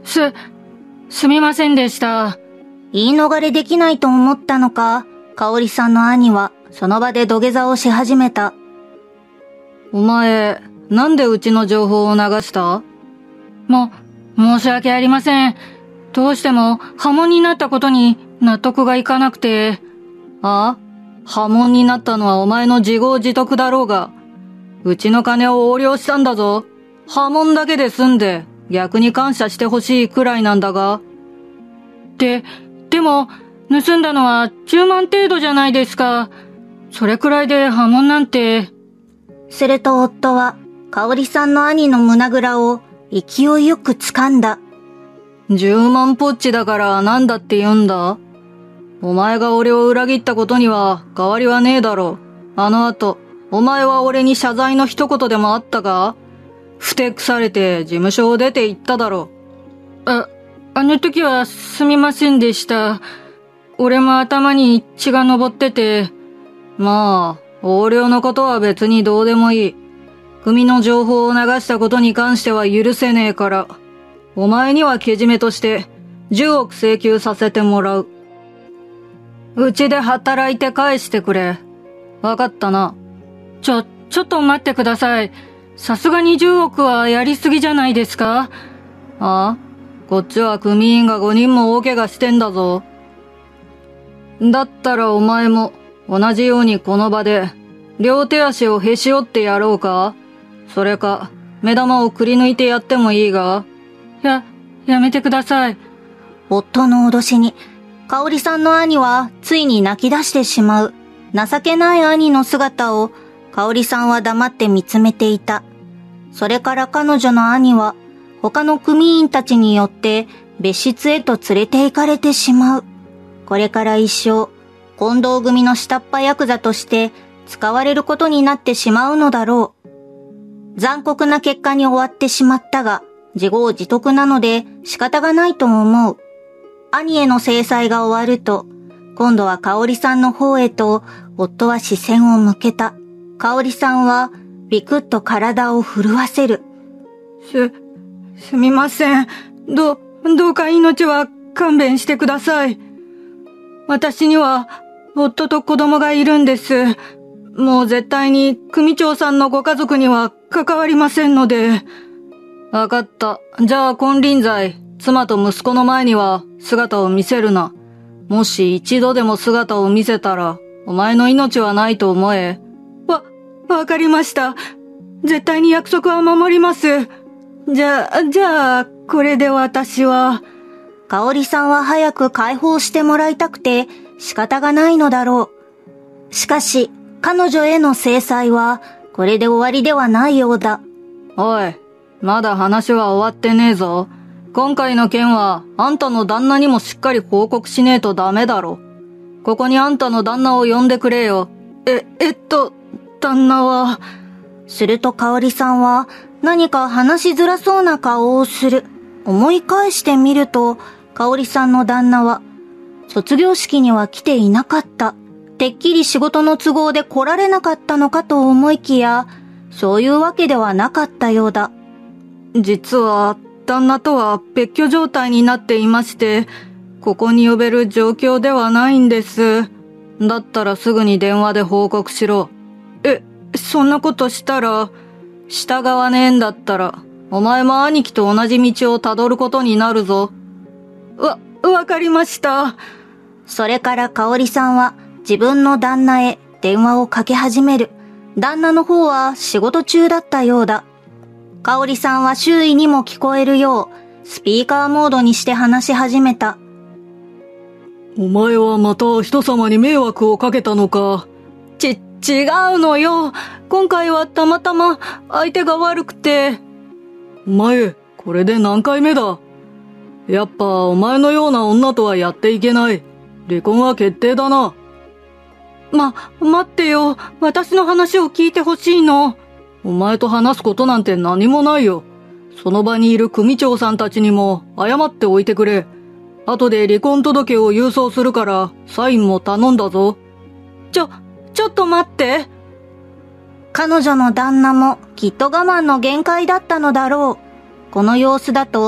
す、すみませんでした。 言い逃れできないと思ったのか、香織さんの兄はその場で土下座をし始めた。 お前、なんでうちの情報を流した？ も、申し訳ありません。どうしても破門になったことに納得がいかなくて。 ああ？破門になったのはお前の自業自得だろうが。うちの金を横領したんだぞ。破門だけで済んで、逆に感謝してほしいくらいなんだが。 で、でも、盗んだのはじゅうまん程度じゃないですか。それくらいで破門なんて。 すると夫は、香織さんの兄の胸ぐらを勢いよく掴んだ。 じゅうまんポッチだからなんだって言うんだ？お前が俺を裏切ったことには変わりはねえだろう。あの後、お前は俺に謝罪の一言でもあったか？ふてくされて事務所を出て行っただろう。あ、あの時はすみませんでした。俺も頭に血が上ってて。 まあ、横領のことは別にどうでもいい。組の情報を流したことに関しては許せねえから、お前にはけじめとしてじゅうおく請求させてもらう。うちで働いて返してくれ。わかったな。 ちょ、ちょっと待ってください。さすがにじゅうおくはやりすぎじゃないですか？ ああ？こっちは組員がごにんも大怪我してんだぞ。だったらお前も同じようにこの場で両手足をへし折ってやろうか？それか目玉をくり抜いてやってもいいが？ や、やめてください。 夫の脅しに、香織さんの兄はついに泣き出してしまう。情けない兄の姿を香織さんは黙って見つめていた。それから彼女の兄は他の組員たちによって別室へと連れて行かれてしまう。これから一生、近藤組の下っ端ヤクザとして使われることになってしまうのだろう。残酷な結果に終わってしまったが、自業自得なので仕方がないと思う。兄への制裁が終わると、今度は香織さんの方へと夫は視線を向けた。香織さんはビクッと体を震わせる。 す、すみません。ど、どうか命は勘弁してください。私には夫と子供がいるんです。もう絶対に組長さんのご家族には関わりませんので。 わかった。じゃあ金輪際、妻と息子の前には姿を見せるな。もし一度でも姿を見せたら、お前の命はないと思え。 わ、わかりました。絶対に約束は守ります。じゃあ、じゃあ、これで私は。 香織さんは早く解放してもらいたくて仕方がないのだろう。しかし、彼女への制裁はこれで終わりではないようだ。 おい、まだ話は終わってねえぞ。今回の件はあんたの旦那にもしっかり報告しねえとダメだろ。ここにあんたの旦那を呼んでくれよ。 え、えっと、旦那は。 すると香織さんは何か話しづらそうな顔をする。思い返してみると、香織さんの旦那は卒業式には来ていなかった。てっきり仕事の都合で来られなかったのかと思いきや、そういうわけではなかったようだ。 実は、旦那とは別居状態になっていまして、ここに呼べる状況ではないんです。 だったらすぐに電話で報告しろ。 え、そんなことしたら、 従わねえんだったら、お前も兄貴と同じ道をたどることになるぞ。 わ、わかりました。 それから香織さんは自分の旦那へ電話をかけ始める。旦那の方は仕事中だったようだ。香織さんは周囲にも聞こえるよう、スピーカーモードにして話し始めた。 お前はまた人様に迷惑をかけたのか。 ち、違うのよ。今回はたまたま相手が悪くて。 お前、これで何回目だ。やっぱお前のような女とはやっていけない。離婚は決定だな。 ま、待ってよ。私の話を聞いてほしいの。 お前と話すことなんて何もないよ。その場にいる組長さんたちにも謝っておいてくれ。後で離婚届を郵送するからサインも頼んだぞ。 ちょ、ちょっと待って。 彼女の旦那もきっと我慢の限界だったのだろう。この様子だと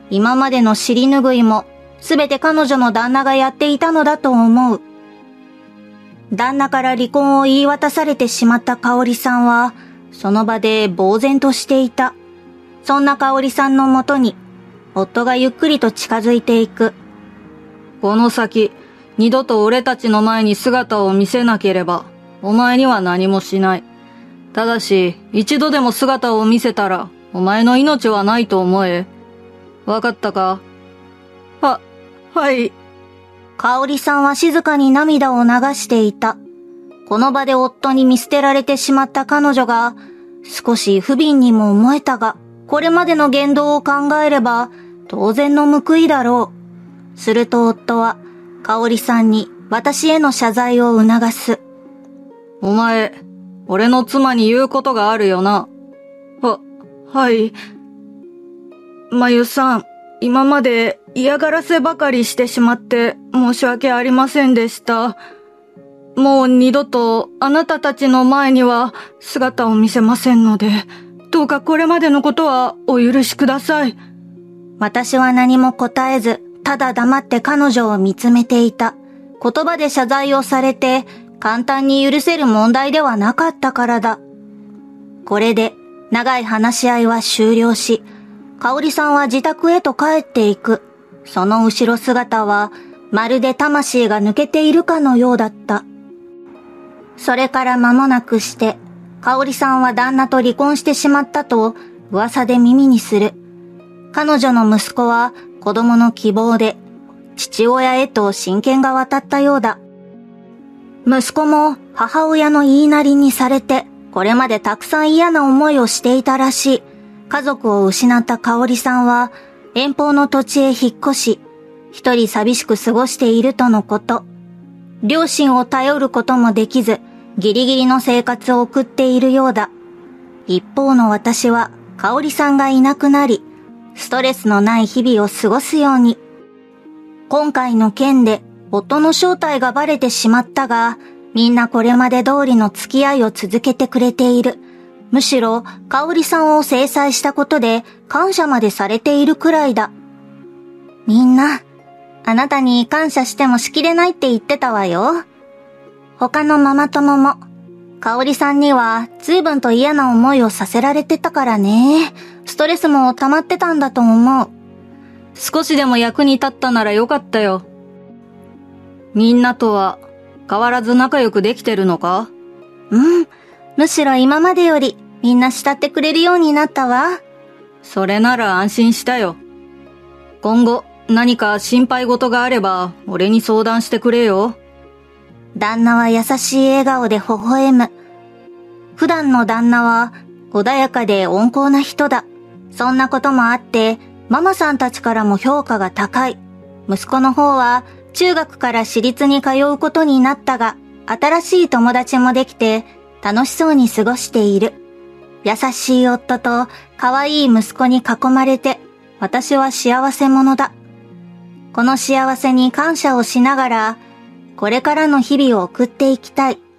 今までの尻拭いもすべて彼女の旦那がやっていたのだと思う。旦那から離婚を言い渡されてしまった香織さんは、その場で呆然としていた。そんな香織さんのもとに、夫がゆっくりと近づいていく。 この先、二度と俺たちの前に姿を見せなければ、お前には何もしない。ただし、一度でも姿を見せたら、お前の命はないと思え。わかったか？は、はい。 香織さんは静かに涙を流していた。この場で夫に見捨てられてしまった彼女が、少し不憫にも思えたが、これまでの言動を考えれば、当然の報いだろう。すると夫は、香織さんに私への謝罪を促す。 お前、俺の妻に言うことがあるよな。は、はい。まゆさん、今まで嫌がらせばかりしてしまって申し訳ありませんでした。もう二度とあなたたちの前には姿を見せませんので、どうかこれまでのことはお許しください。 私は何も答えず、ただ黙って彼女を見つめていた。言葉で謝罪をされて、簡単に許せる問題ではなかったからだ。これで、長い話し合いは終了し、香織さんは自宅へと帰っていく。その後ろ姿は、まるで魂が抜けているかのようだった。それから間もなくして、香織さんは旦那と離婚してしまったと、噂で耳にする。彼女の息子は、子供の希望で、父親へと親権が渡ったようだ。息子も母親の言いなりにされて、これまでたくさん嫌な思いをしていたらしい。家族を失った香織さんは、遠方の土地へ引っ越し、一人寂しく過ごしているとのこと。両親を頼ることもできず、ギリギリの生活を送っているようだ。一方の私は、香織さんがいなくなり、ストレスのない日々を過ごすように。今回の件で、夫の正体がバレてしまったが、みんなこれまで通りの付き合いを続けてくれている。むしろ、香織さんを制裁したことで感謝までされているくらいだ。みんな、あなたに感謝してもしきれないって言ってたわよ。他のママ友も、香織さんには随分と嫌な思いをさせられてたからね。ストレスも溜まってたんだと思う。 少しでも役に立ったならよかったよ。みんなとは変わらず仲良くできてるのか？ うん。むしろ今までよりみんな慕ってくれるようになったわ。 それなら安心したよ。今後何か心配事があれば俺に相談してくれよ。 旦那は優しい笑顔で微笑む。普段の旦那は穏やかで温厚な人だ。そんなこともあって、ママさんたちからも評価が高い。息子の方は中学から私立に通うことになったが、新しい友達もできて楽しそうに過ごしている。優しい夫と可愛い息子に囲まれて、私は幸せ者だ。この幸せに感謝をしながら、これからの日々を送っていきたい。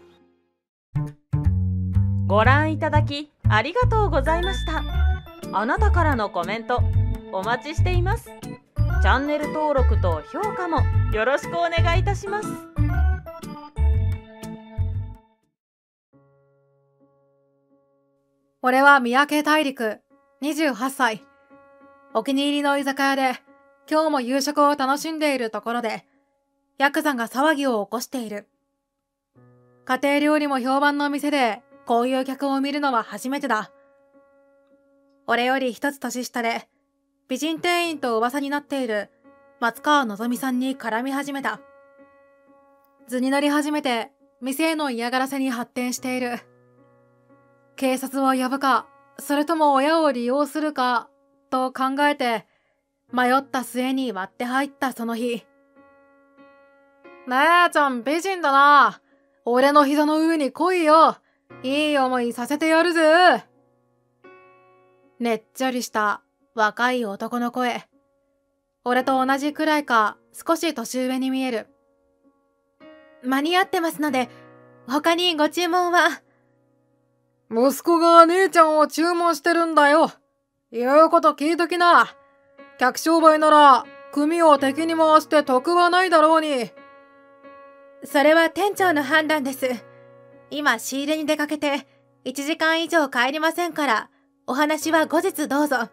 ご覧いただきありがとうございました。あなたからのコメントお待ちしています。チャンネル登録と評価もよろしくお願いいたします。 俺は三宅大陸、にじゅうはっさい。お気に入りの居酒屋で、今日も夕食を楽しんでいるところで、ヤクザが騒ぎを起こしている。家庭料理も評判の店で、こういう客を見るのは初めてだ。俺より一つ年下で、美人店員と噂になっている松川のぞみさんに絡み始めた。図に乗り始めて、店への嫌がらせに発展している。警察を呼ぶか、それとも親を利用するか、と考えて、迷った末に割って入ったその日。姉ちゃん美人だな。俺の膝の上に来いよ。いい思いさせてやるぜ。ねっちょりした若い男の声。俺と同じくらいか少し年上に見える。間に合ってますので、他にご注文は？息子が姉ちゃんを注文してるんだよ。言うこと聞いときな。 客商売なら組を敵に回して得はないだろうに。 それは店長の判断です。今仕入れに出かけていちじかん以上帰りませんから、お話は後日どうぞ。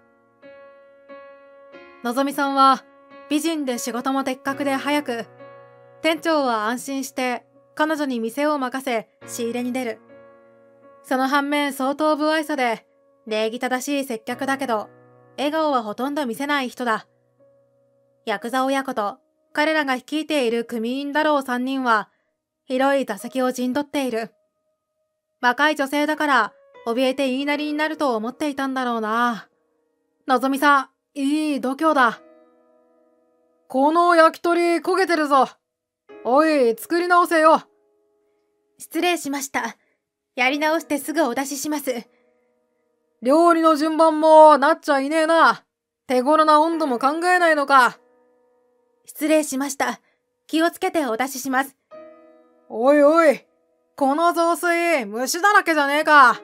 のぞみさんは美人で仕事も的確で早く、店長は安心して彼女に店を任せ仕入れに出る。その反面相当不愛想で礼儀正しい接客だけど、笑顔はほとんど見せない人だ。ヤクザ親子と彼らが率いている組員だろう三人は広い座席を陣取っている。若い女性だから怯えて言いなりになると思っていたんだろうな。のぞみさん、いい度胸だ。この焼き鳥焦げてるぞ。おい、作り直せよ。 失礼しました。やり直してすぐお出しします。 料理の順番もなっちゃいねえな。手頃な温度も考えないのか。 失礼しました。気をつけてお出しします。 おいおい、この雑炊、虫だらけじゃねえか。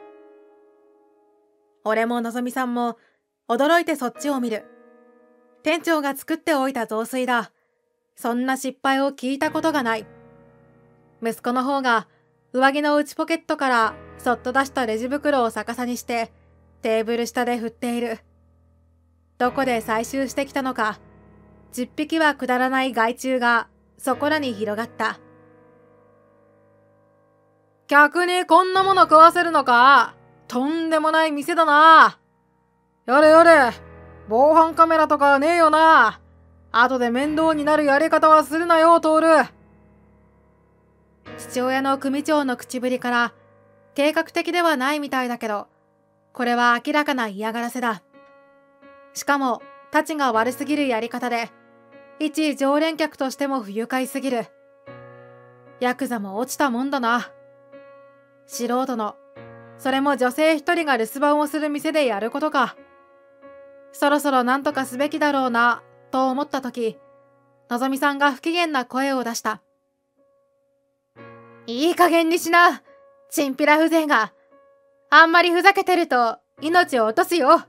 俺ものぞみさんも驚いてそっちを見る。店長が作っておいた雑炊だ。そんな失敗を聞いたことがない。息子の方が上着の内ポケットからそっと出したレジ袋を逆さにしてテーブル下で振っている。どこで採集してきたのか、十匹はくだらない害虫がそこらに広がった。 客にこんなもの食わせるのか。とんでもない店だな。やれやれ、防犯カメラとかねえよな。後で面倒になるやり方はするなよ、トール。 父親の組長の口ぶりから計画的ではないみたいだけど、これは明らかな嫌がらせだ。しかも、たちが悪すぎるやり方で、一常連客としても不愉快すぎる。ヤクザも落ちたもんだな。素人の、それも女性一人が留守番をする店でやることか。そろそろ何とかすべきだろうな、と思ったとき、のぞみさんが不機嫌な声を出した。いい加減にしな、チンピラ風情が。あんまりふざけてると命を落とすよ。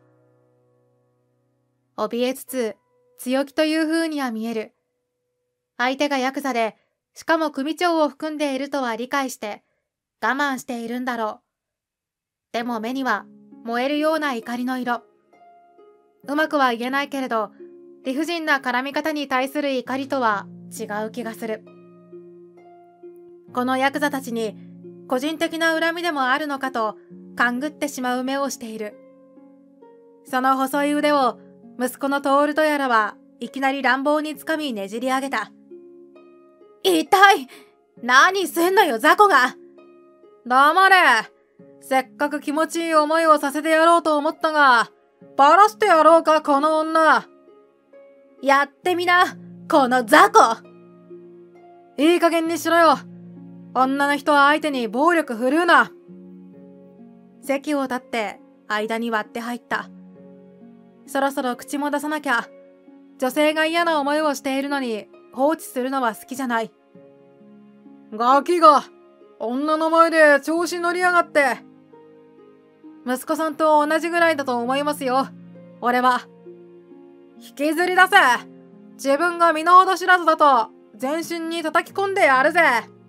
怯えつつ強気という風には見える。相手がヤクザで、しかも組長を含んでいるとは理解して我慢しているんだろう。でも目には燃えるような怒りの色。うまくは言えないけれど、理不尽な絡み方に対する怒りとは違う気がする。このヤクザたちに個人的な恨みでもあるのかと勘ぐってしまう目をしている。その細い腕を息子のトールとやらはいきなり乱暴につかみねじり上げた。痛い！何すんのよ、雑魚が！ 黙れ！せっかく気持ちいい思いをさせてやろうと思ったが、バラしてやろうか、この女！ やってみな、この雑魚！ いい加減にしろよ。女の人は相手に暴力振るうな。 席を立って間に割って入った。そろそろ口も出さなきゃ。女性が嫌な思いをしているのに放置するのは好きじゃない。 ガキが女の前で調子乗りやがって。息子さんと同じぐらいだと思いますよ、俺は。引きずり出せ。自分が身の程知らずだと全身に叩き込んでやるぜ。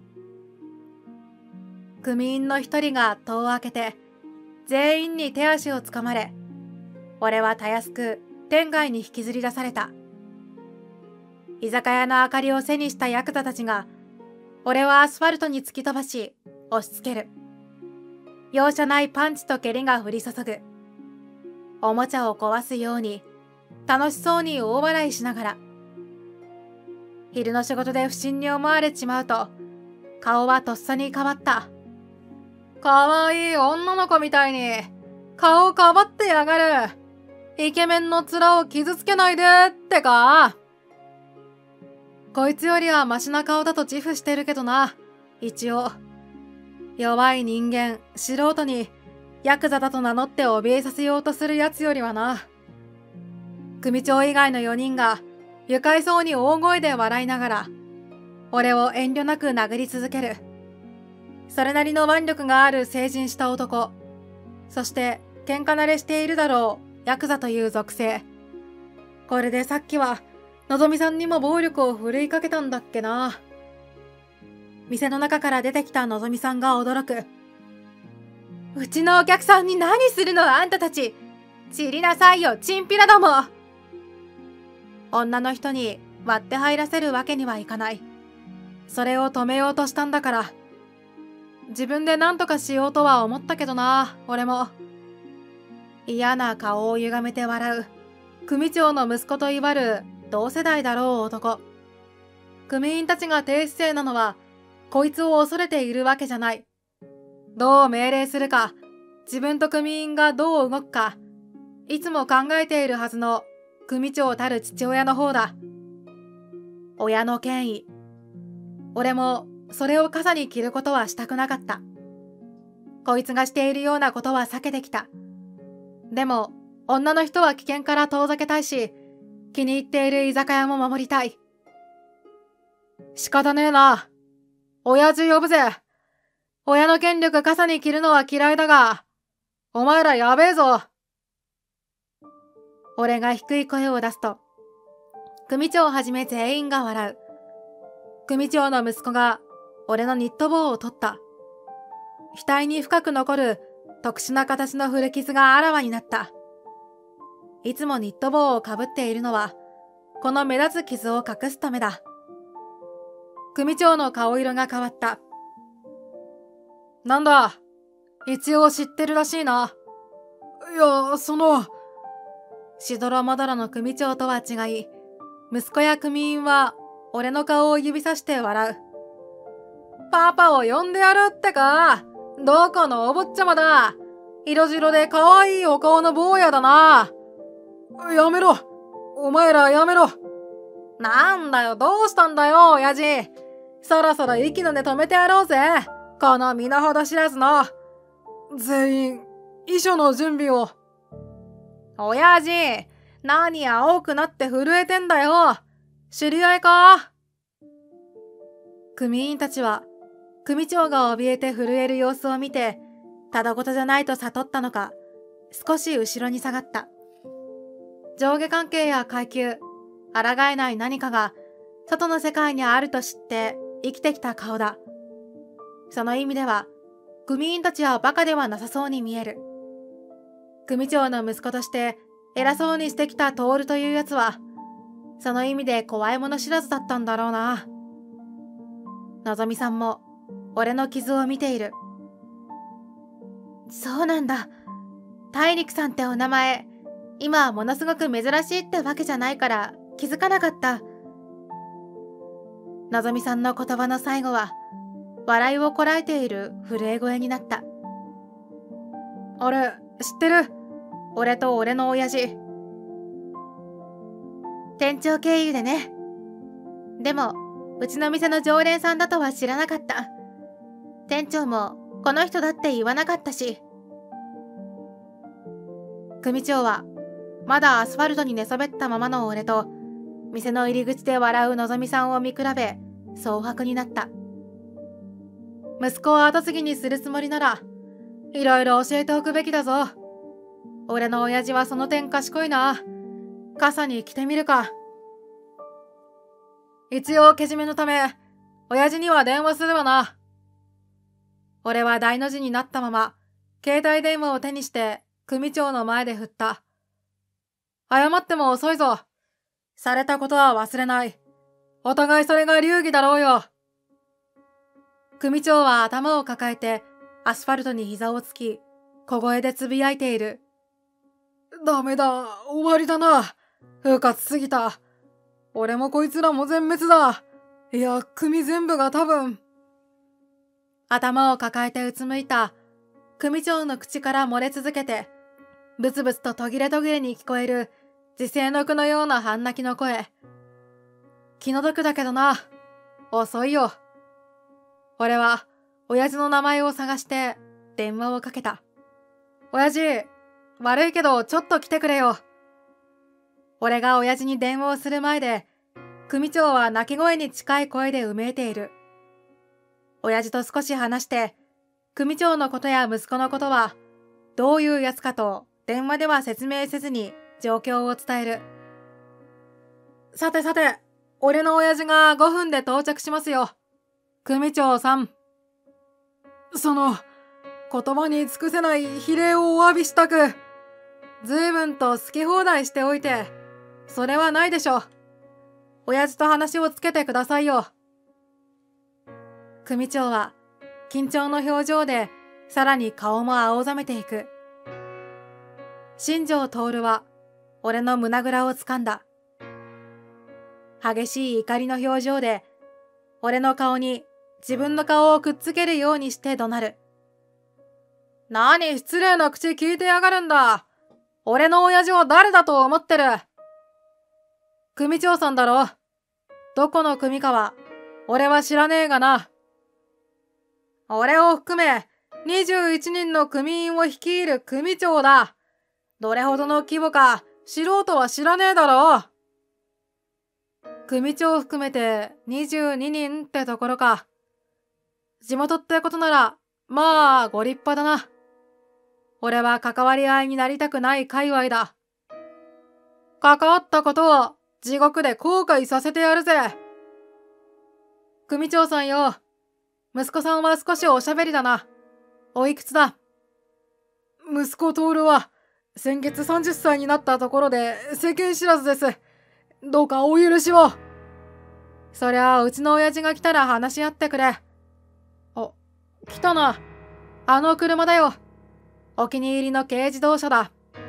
組員の一人が戸を開けて全員に手足をつかまれ、俺はたやすく店外に引きずり出された。居酒屋の明かりを背にしたヤクザたちが俺はアスファルトに突き飛ばし押し付ける。容赦ないパンチと蹴りが降り注ぐ。おもちゃを壊すように楽しそうに大笑いしながら。昼の仕事で不審に思われちまうと顔はとっさに変わった。 かわいい女の子みたいに顔かばってやがる。イケメンの面を傷つけないでってか。こいつよりはマシな顔だと自負してるけどな。一応弱い人間素人にヤクザだと名乗って怯えさせようとするやつよりはな。組長以外のよにんが愉快そうに大声で笑いながら俺を遠慮なく殴り続ける。それなりの腕力がある成人した男、そして喧嘩慣れしているだろうヤクザという属性。 これでさっきは、のぞみさんにも暴力を振るいかけたんだっけな。店の中から出てきたのぞみさんが驚く。うちのお客さんに何するのあんたたち。散りなさいよ、チンピラども。女の人に割って入らせるわけにはいかない。それを止めようとしたんだから。自分で何とかしようとは思ったけどな、俺も。嫌な顔を歪めて笑う。組長の息子といわる同世代だろう男。組員たちが低姿勢なのは、こいつを恐れているわけじゃない。どう命令するか、自分と組員がどう動くか、いつも考えているはずの組長たる父親の方だ。親の権威。俺もそれを傘に着ることはしたくなかった。こいつがしているようなことは避けてきた。でも、女の人は危険から遠ざけたいし、気に入っている居酒屋も守りたい。仕方ねえな。親父呼ぶぜ。親の権力傘に着るのは嫌いだが、お前らやべえぞ。俺が低い声を出すと、組長をはじめ全員が笑う。組長の息子が俺のニット帽を取った。額に深く残る特殊な形の古傷があらわになった。いつもニット帽をかぶっているのは、この目立つ傷を隠すためだ。組長の顔色が変わった。なんだ、一応知ってるらしいな。いや、その、しどろもどろの組長とは違い、息子や組員は俺の顔を指さして笑う。パパを呼んでやるってか。どこのお坊ちゃまだ。色白で可愛いお顔の坊やだな。やめろ。お前らやめろ。なんだよ、どうしたんだよ、親父。そろそろ息の根止めてやろうぜ。この身の程知らずの。全員、遺書の準備を。親父、何青くなって震えてんだよ。知り合いか？組員たちは、組長が怯えて震える様子を見て、ただごとじゃないと悟ったのか、少し後ろに下がった。上下関係や階級、抗えない何かが、外の世界にあると知って生きてきた顔だ。その意味では、組員たちはバカではなさそうに見える。組長の息子として偉そうにしてきたトールというやつは、その意味で怖いもの知らずだったんだろうな。のぞみさんも、俺の傷を見ている。そうなんだ。大陸さんってお名前、今はものすごく珍しいってわけじゃないから気づかなかった。のぞみさんの言葉の最後は、笑いをこらえている震え声になった。俺、知ってる。俺と俺の親父。店長経由でね。でも、うちの店の常連さんだとは知らなかった。店長もこの人だって言わなかったし。組長は、まだアスファルトに寝そべったままの俺と、店の入り口で笑うのぞみさんを見比べ、蒼白になった。息子を後継ぎにするつもりなら、いろいろ教えておくべきだぞ。俺の親父はその点賢いな。傘に来てみるか。一応けじめのため、親父には電話するわな。俺は大の字になったまま、携帯電話を手にして、組長の前で振った。謝っても遅いぞ。されたことは忘れない。お互いそれが流儀だろうよ。組長は頭を抱えて、アスファルトに膝をつき、小声でつぶやいている。ダメだ、終わりだな。うかつすぎた。俺もこいつらも全滅だ。いや、組全部が多分。頭を抱えてうつむいた、組長の口から漏れ続けて、ブツブツと途切れ途切れに聞こえる、時世の句のような半泣きの声。気の毒だけどな。遅いよ。俺は、親父の名前を探して、電話をかけた。親父、悪いけどちょっと来てくれよ。俺が親父に電話をする前で、組長は泣き声に近い声でうめいている。親父と少し話して、組長のことや息子のことは、どういうやつかと電話では説明せずに状況を伝える。 さてさて、俺の親父がごふんで到着しますよ。組長さん。その、言葉に尽くせない非礼をお詫びしたく、随分と好き放題しておいて、それはないでしょう。親父と話をつけてくださいよ。組長は、緊張の表情で、さらに顔も青ざめていく。新庄徹は、俺の胸ぐらを掴んだ。激しい怒りの表情で、俺の顔に自分の顔をくっつけるようにして怒鳴る。何失礼な口聞いてやがるんだ。俺の親父を誰だと思ってる。組長さんだろ。どこの組かは、俺は知らねえがな。俺を含め、にじゅういちにんの組員を率いる組長だ。どれほどの規模か、素人は知らねえだろう。組長含めてにじゅうににんってところか。地元ってことなら、まあ、ご立派だな。俺は関わり合いになりたくない界隈だ。関わったことを地獄で後悔させてやるぜ。組長さんよ。息子さんは少しおしゃべりだな。おいくつだ？息子徹は、先月さんじゅっさいになったところで世間知らずです。どうかお許しを。そりゃあ、うちの親父が来たら話し合ってくれ。あ、来たな。あの車だよ。お気に入りの軽自動車だ。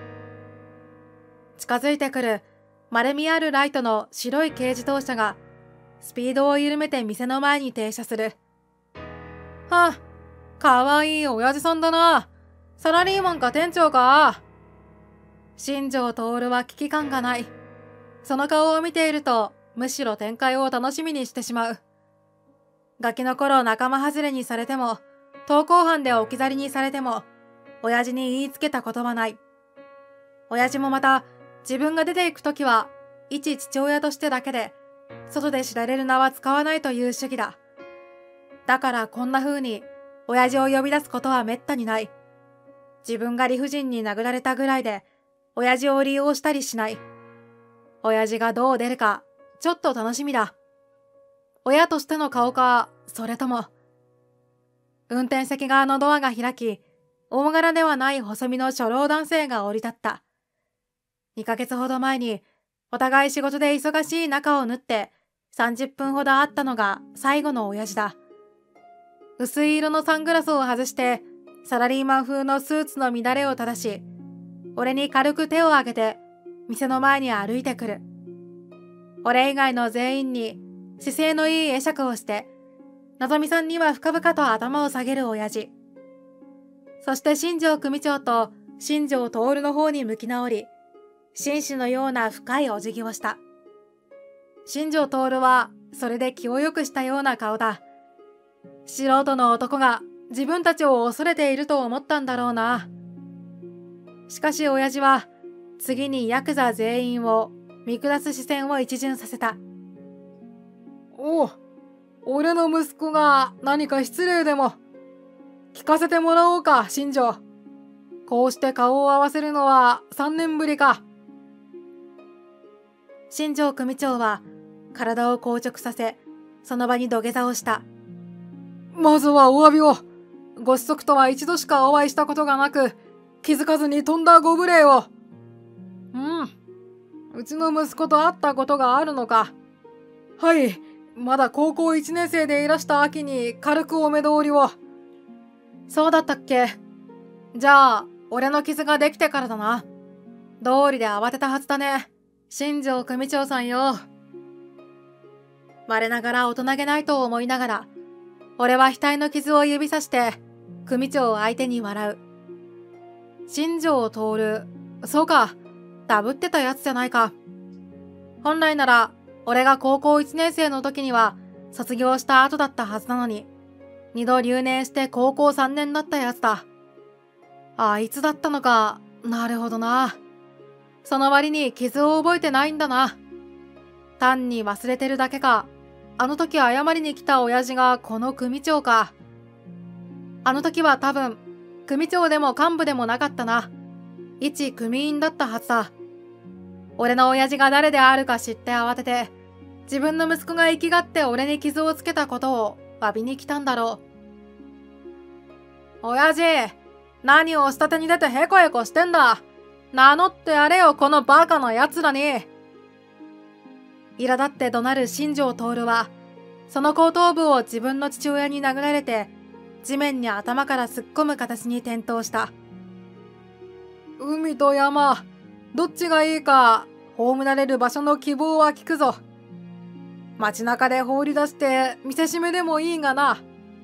近づいてくる丸みあるライトの白い軽自動車がスピードを緩めて店の前に停車する。はあ、かわいい親父さんだな。サラリーマンか店長か。新庄徹は危機感がない。その顔を見ているとむしろ展開を楽しみにしてしまう。ガキの頃仲間外れにされても、登校班で置き去りにされても、親父に言いつけたことはない。親父もまた、自分が出ていくときは、一父親としてだけで、外で知られる名は使わないという主義だ。だからこんな風に、親父を呼び出すことはめったにない。自分が理不尽に殴られたぐらいで、親父を利用したりしない。親父がどう出るか、ちょっと楽しみだ。親としての顔か、それとも。運転席側のドアが開き、大柄ではない細身の初老男性が降り立った。にかげつほど前に、お互い仕事で忙しい仲を縫って、さんじゅっぷんほど会ったのが最後の親父だ。薄い色のサングラスを外して、サラリーマン風のスーツの乱れを正し、俺に軽く手を挙げて、店の前に歩いてくる。俺以外の全員に姿勢のいい会釈をして、のぞみさんには深々と頭を下げる親父。そして新庄組長と新庄徹の方に向き直り、紳士のような深いお辞儀をした。新庄徹はそれで気を良くしたような顔だ。素人の男が自分たちを恐れていると思ったんだろうな。しかし親父は次にヤクザ全員を見下す視線を一巡させた。おう、俺の息子が何か失礼でも聞かせてもらおうか、新庄。こうして顔を合わせるのは三年ぶりか。新庄組長は体を硬直させ、その場に土下座をした。まずはお詫びを。ご子息とは一度しかお会いしたことがなく、気づかずにとんだご無礼を。うん。うちの息子と会ったことがあるのか。はい。まだ高校いちねん生でいらした秋に軽くお目通りを。そうだったっけ。じゃあ、俺の傷ができてからだな。道理で慌てたはずだね。新庄組長さんよ。我ながら大人げないと思いながら、俺は額の傷を指さして、組長を相手に笑う。新庄徹、そうか、ダブってたやつじゃないか。本来なら、俺が高校いちねん生の時には、卒業した後だったはずなのに、二度留年して高校さんねんだったやつだ。あいつだったのか、なるほどな。その割に傷を覚えてないんだな。単に忘れてるだけか。あの時謝りに来た親父がこの組長か。あの時は多分、組長でも幹部でもなかったな。一組員だったはずだ。 俺の親父が誰であるか知って慌てて、自分の息子が生きがって俺に傷をつけたことを詫びに来たんだろう。親父、何を下手に出てヘコヘコしてんだ。名乗ってやれよ、このバカな奴らに。苛立って怒鳴る新庄徹は、その後頭部を自分の父親に殴られて、地面に頭から突っ込む形に転倒した。海と山、どっちがいいか、葬られる場所の希望は聞くぞ。街中で放り出して見せしめでもいいがな。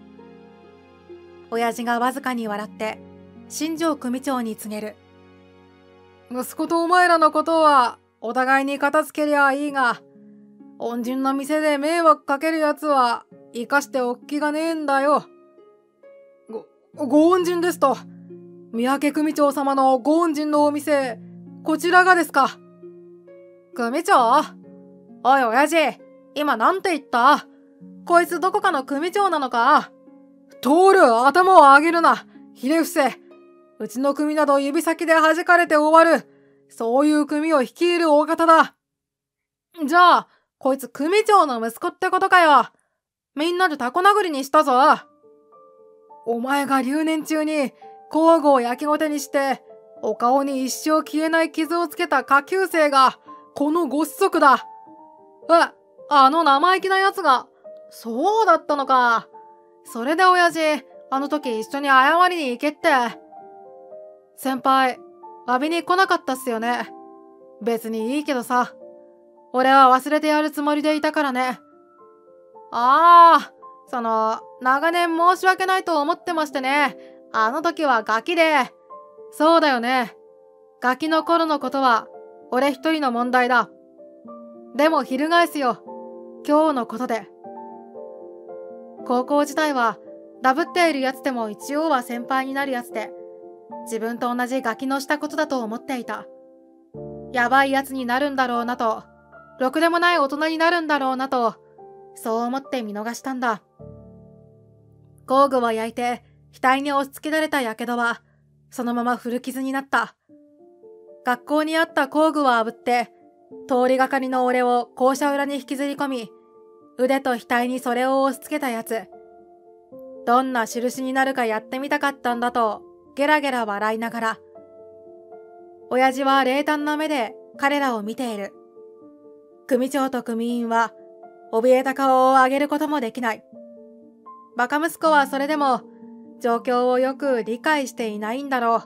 親父がわずかに笑って、新庄組長に告げる。息子とお前らのことは、お互いに片付けりゃいいが、恩人の店で迷惑かけるやつは、生かしておっきがねえんだよ。ご、ご恩人ですと。三宅組長様のご恩人のお店、こちらがですか。組長？おい親父、今なんて言った？こいつどこかの組長なのか？通る、頭を上げるな。ひれ伏せ。うちの組など指先で弾かれて終わる。そういう組を率いる大方だ。じゃあ、こいつ組長の息子ってことかよ。みんなでタコ殴りにしたぞ。お前が留年中に工具を焼きごてにして、お顔に一生消えない傷をつけた下級生が、このご子息だ。え、あの生意気な奴が、そうだったのか。それで親父、あの時一緒に謝りに行けって。先輩、詫びに来なかったっすよね。別にいいけどさ。俺は忘れてやるつもりでいたからね。ああ、その、長年申し訳ないと思ってましてね。あの時はガキで。そうだよね。ガキの頃のことは、俺一人の問題だ。でも翻すよ。今日のことで。高校時代は、ダブっているやつでも一応は先輩になるやつで、自分と同じガキのしたことだと思っていた。やばいやつになるんだろうなと、ろくでもない大人になるんだろうなと、そう思って見逃したんだ。工具を焼いて、額に押し付けられた火傷は、そのまま古傷になった。学校にあった工具を炙って、通りがかりの俺を校舎裏に引きずり込み、腕と額にそれを押し付けたやつ。どんな印になるかやってみたかったんだと、ゲラゲラ笑いながら。親父は冷淡な目で彼らを見ている。組長と組員は、怯えた顔を上げることもできない。バカ息子はそれでも、状況をよく理解していないんだろ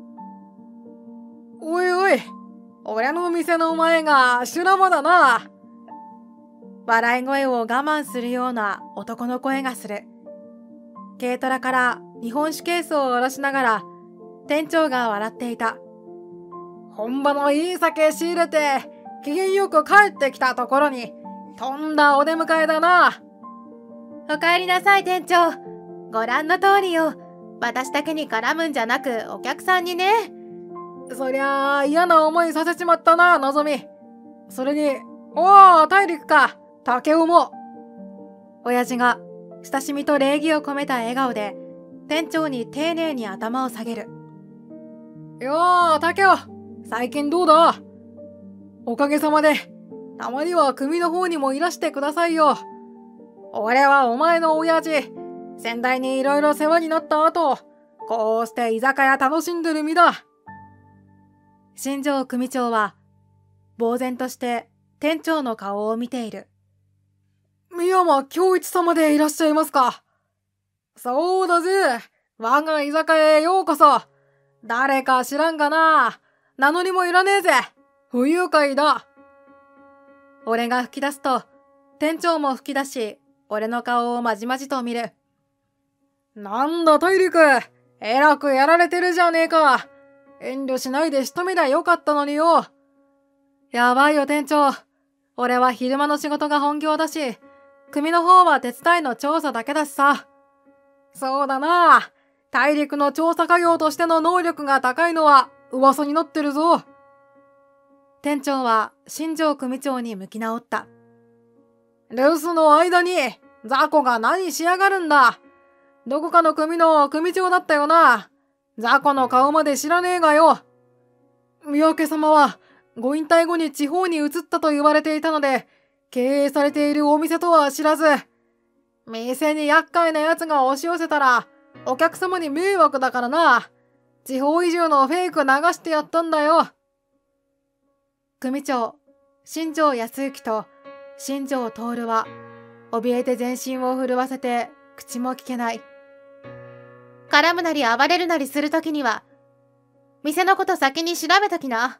う。おいおい、俺の店の前が修羅場だな。笑い声を我慢するような男の声がする。軽トラから日本酒ケースを下ろしながら、店長が笑っていた。本場のいい酒仕入れて、機嫌よく帰ってきたところに、とんだお出迎えだな。 お帰りなさい店長。ご覧の通りよ。私だけに絡むんじゃなくお客さんにね。 そりゃあ嫌な思いさせちまったな、のぞみ。それに、おー、大陸か、竹雄も。親父が親しみと礼儀を込めた笑顔で店長に丁寧に頭を下げる。よー、竹雄、最近どうだ？おかげさまで、たまには組の方にもいらしてくださいよ。俺はお前の親父、先代にいろいろ世話になった後、こうして居酒屋楽しんでる身だ。新庄組長は、呆然として店長の顔を見ている。三山恭一様でいらっしゃいますか。そうだぜ。我が居酒屋へようこそ。誰か知らんがな。名乗りもいらねえぜ。不愉快だ。俺が吹き出すと、店長も吹き出し、俺の顔をまじまじと見る。なんだ大陸、えらくやられてるじゃねえか。遠慮しないで仕留めりゃよかったのによ。やばいよ店長。俺は昼間の仕事が本業だし、組の方は手伝いの調査だけだしさ。そうだな。大陸の調査家業としての能力が高いのは噂になってるぞ。店長は新庄組長に向き直った。留守の間に雑魚が何しやがるんだ。どこかの組の組長だったよな。雑魚の顔まで知らねえがよ。三宅様はご引退後に地方に移ったと言われていたので、経営されているお店とは知らず、店に厄介な奴が押し寄せたら、お客様に迷惑だからな。地方移住のフェイク流してやったんだよ。組長、新庄康之と新庄徹は、怯えて全身を震わせて、口も聞けない。 絡むなり暴れるなりするときには、店のこと先に調べときな。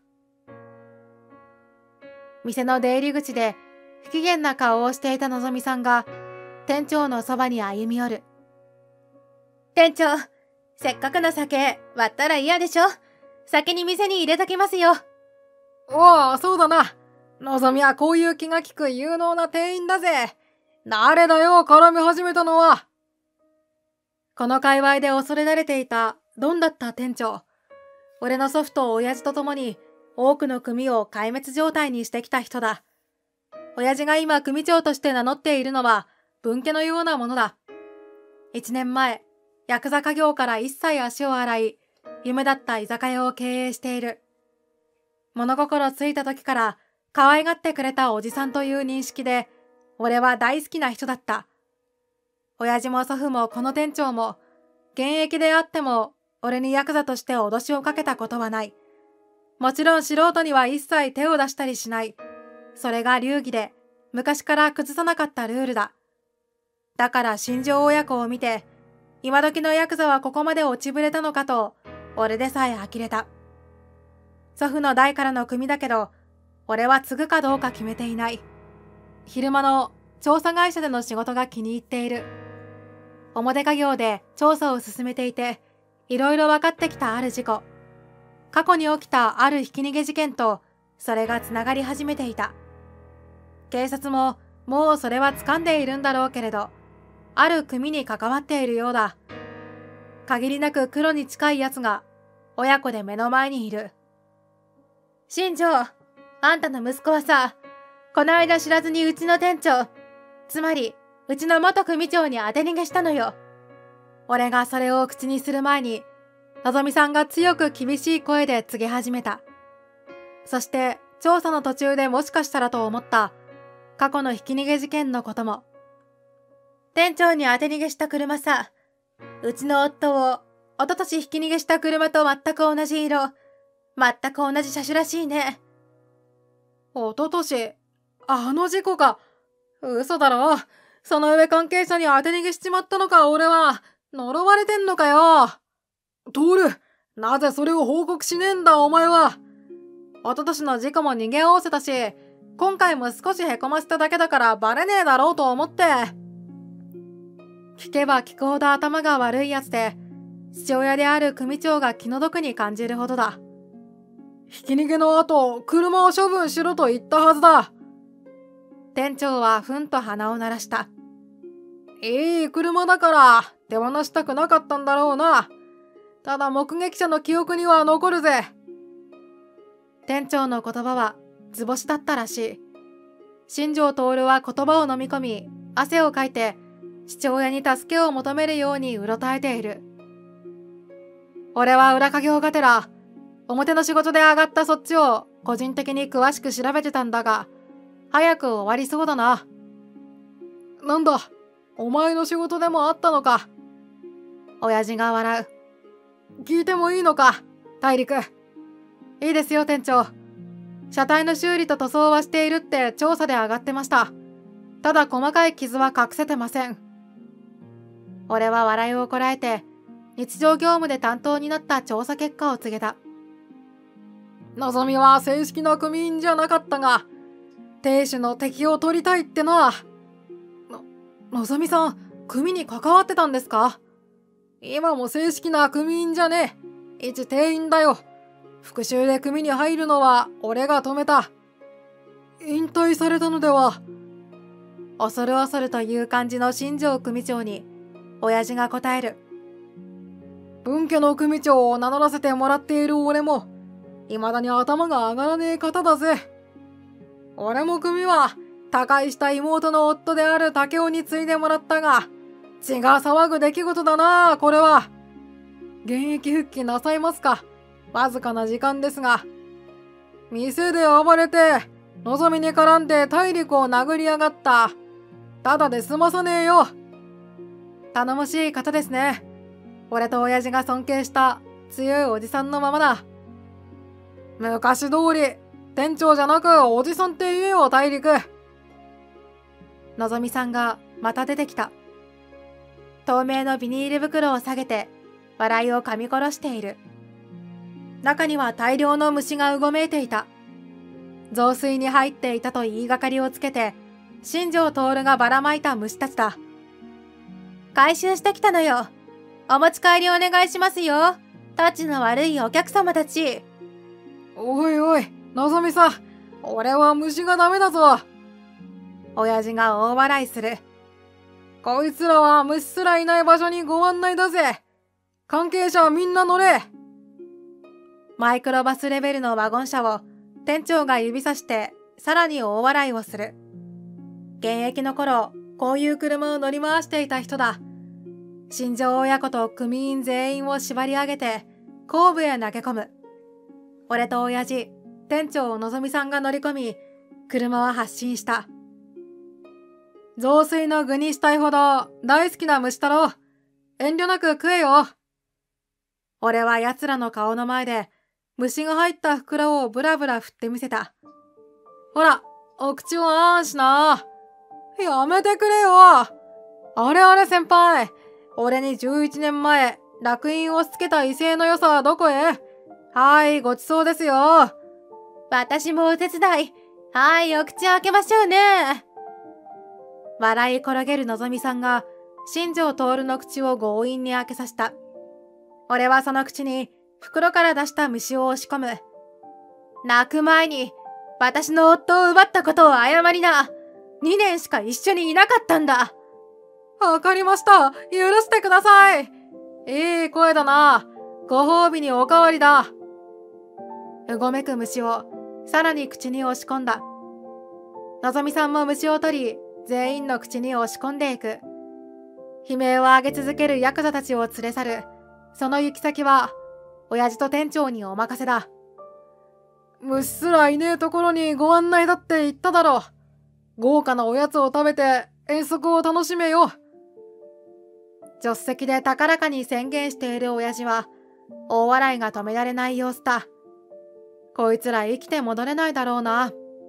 店の出入り口で不機嫌な顔をしていたのぞみさんが店長のそばに歩み寄る。店長、せっかくの酒割ったら嫌でしょ。先に店に入れときますよ。 おお、そうだな。のぞみはこういう気が利く有能な店員だぜ。誰だよ、絡み始めたのは。この界隈で恐れられていたドンだった店長。俺の祖父と親父と共に多くの組を壊滅状態にしてきた人だ。親父が今組長として名乗っているのは分家のようなものだ。一年前、ヤクザ家業から一切足を洗い、夢だった居酒屋を経営している。物心ついた時から可愛がってくれたおじさんという認識で、俺は大好きな人だった。親父も祖父もこの店長も、現役であっても俺にヤクザとして脅しをかけたことはない。もちろん素人には一切手を出したりしない。それが流儀で、昔から崩さなかったルールだ。だから新庄親子を見て、今時のヤクザはここまで落ちぶれたのかと、俺でさえ呆れた。祖父の代からの組だけど、俺は継ぐかどうか決めていない。昼間の調査会社での仕事が気に入っている。表家業で調査を進めていて、いろいろ分かってきたある事故。過去に起きたあるひき逃げ事件と、それがつながり始めていた。警察ももうそれは掴んでいるんだろうけれど、ある組に関わっているようだ。限りなく黒に近い奴が親子で目の前にいる。 新庄、あんたの息子はさ、この間知らずにうちの店長、つまりうちの元組長に当て逃げしたのよ。 俺がそれを口にする前に、のぞみさんが強く厳しい声で告げ始めた。そして調査の途中でもしかしたらと思った過去のひき逃げ事件のことも。 店長に当て逃げした車さ、うちの夫を一昨年ひき逃げした車と全く同じ色、全く同じ車種らしいね。 一昨年、あの事故か。嘘だろ。その上関係者に当て逃げしちまったのか、俺は。呪われてんのかよ。トール、なぜそれを報告しねえんだ、お前は。一昨年の事故も逃げ合わせたし、今回も少し凹ませただけだからバレねえだろうと思って。聞けば聞くほど頭が悪いやつで、父親である組長が気の毒に感じるほどだ。ひき逃げの後、車を処分しろと言ったはずだ。店長はふんと鼻を鳴らした。いい車だから手放したくなかったんだろうな。ただ目撃者の記憶には残るぜ。店長の言葉は図星だったらしい。新庄徹は言葉を飲み込み、汗をかいて父親に助けを求めるようにうろたえている。俺は裏稼業がてら、表の仕事で上がったそっちを個人的に詳しく調べてたんだが、早く終わりそうだな。なんだ、お前の仕事でもあったのか。親父が笑う。聞いてもいいのか、大陸。いいですよ、店長。車体の修理と塗装はしているって調査で上がってました。ただ細かい傷は隠せてません。俺は笑いをこらえて、日常業務で担当になった調査結果を告げた。のぞみは正式な組員じゃなかったが、亭主の敵を取りたいってのは。の、のぞみさん、組に関わってたんですか？今も正式な組員じゃねえ。一店員だよ。復讐で組に入るのは俺が止めた。引退されたのでは？恐る恐るという感じの新庄組長に、親父が答える。分家の組長を名乗らせてもらっている俺も、未だに頭が上がらねえ方だぜ。俺も組は、他界した妹の夫である竹雄に継いでもらったが、血が騒ぐ出来事だな、これは。現役復帰なさいますか？わずかな時間ですが。 店で暴れて、のぞみに絡んで大陸を殴りやがった。ただで済まさねえよ。 頼もしい方ですね。俺と親父が尊敬した強いおじさんのままだ。 昔通り、店長じゃなくおじさんって言えよ、大陸。 のぞみさんがまた出てきた。透明のビニール袋を下げて、笑いを噛み殺している。中には大量の虫がうごめいていた。雑炊に入っていたと言いがかりをつけて、新庄徹がばらまいた虫たちだ。回収してきたのよ。お持ち帰りお願いしますよ。たちの悪いお客様たち。 おいおい、のぞみさん、俺は虫がダメだぞ。 親父が大笑いする。 こいつらは虫すらいない場所にご案内だぜ。関係者みんな乗れ。 マイクロバスレベルのワゴン車を店長が指さしてさらに大笑いをする。現役の頃、こういう車を乗り回していた人だ。新庄親子と組員全員を縛り上げて後部へ投げ込む。俺と親父、店長のぞみさんが乗り込み、車は発進した。 雑炊の具にしたいほど大好きな虫太郎、遠慮なく食えよ。 俺は奴らの顔の前で虫が入った袋をブラブラ振ってみせた。 ほら、お口をあーんしな。やめてくれよ。あれあれ先輩、俺にじゅういちねんまえ、烙印を押し付けた威勢の良さはどこへ？はい、ごちそうですよ。 私もお手伝い。はい、お口開けましょうね。 笑い転げるのぞみさんが、新庄徹の口を強引に開けさせた。俺はその口に、袋から出した虫を押し込む。 泣く前に、私の夫を奪ったことを謝りな。にねんしか一緒にいなかったんだ。 わかりました。許してください。いい声だな。ご褒美におかわりだ。 うごめく虫を、さらに口に押し込んだ。のぞみさんも虫を取り、全員の口に押し込んでいく。悲鳴を上げ続けるヤクザたちを連れ去る。その行き先は、親父と店長にお任せだ。 虫すらいねえところにご案内だって言っただろう。豪華なおやつを食べて遠足を楽しめよ。 助手席で高らかに宣言している親父は、大笑いが止められない様子だ。こいつら生きて戻れないだろうな。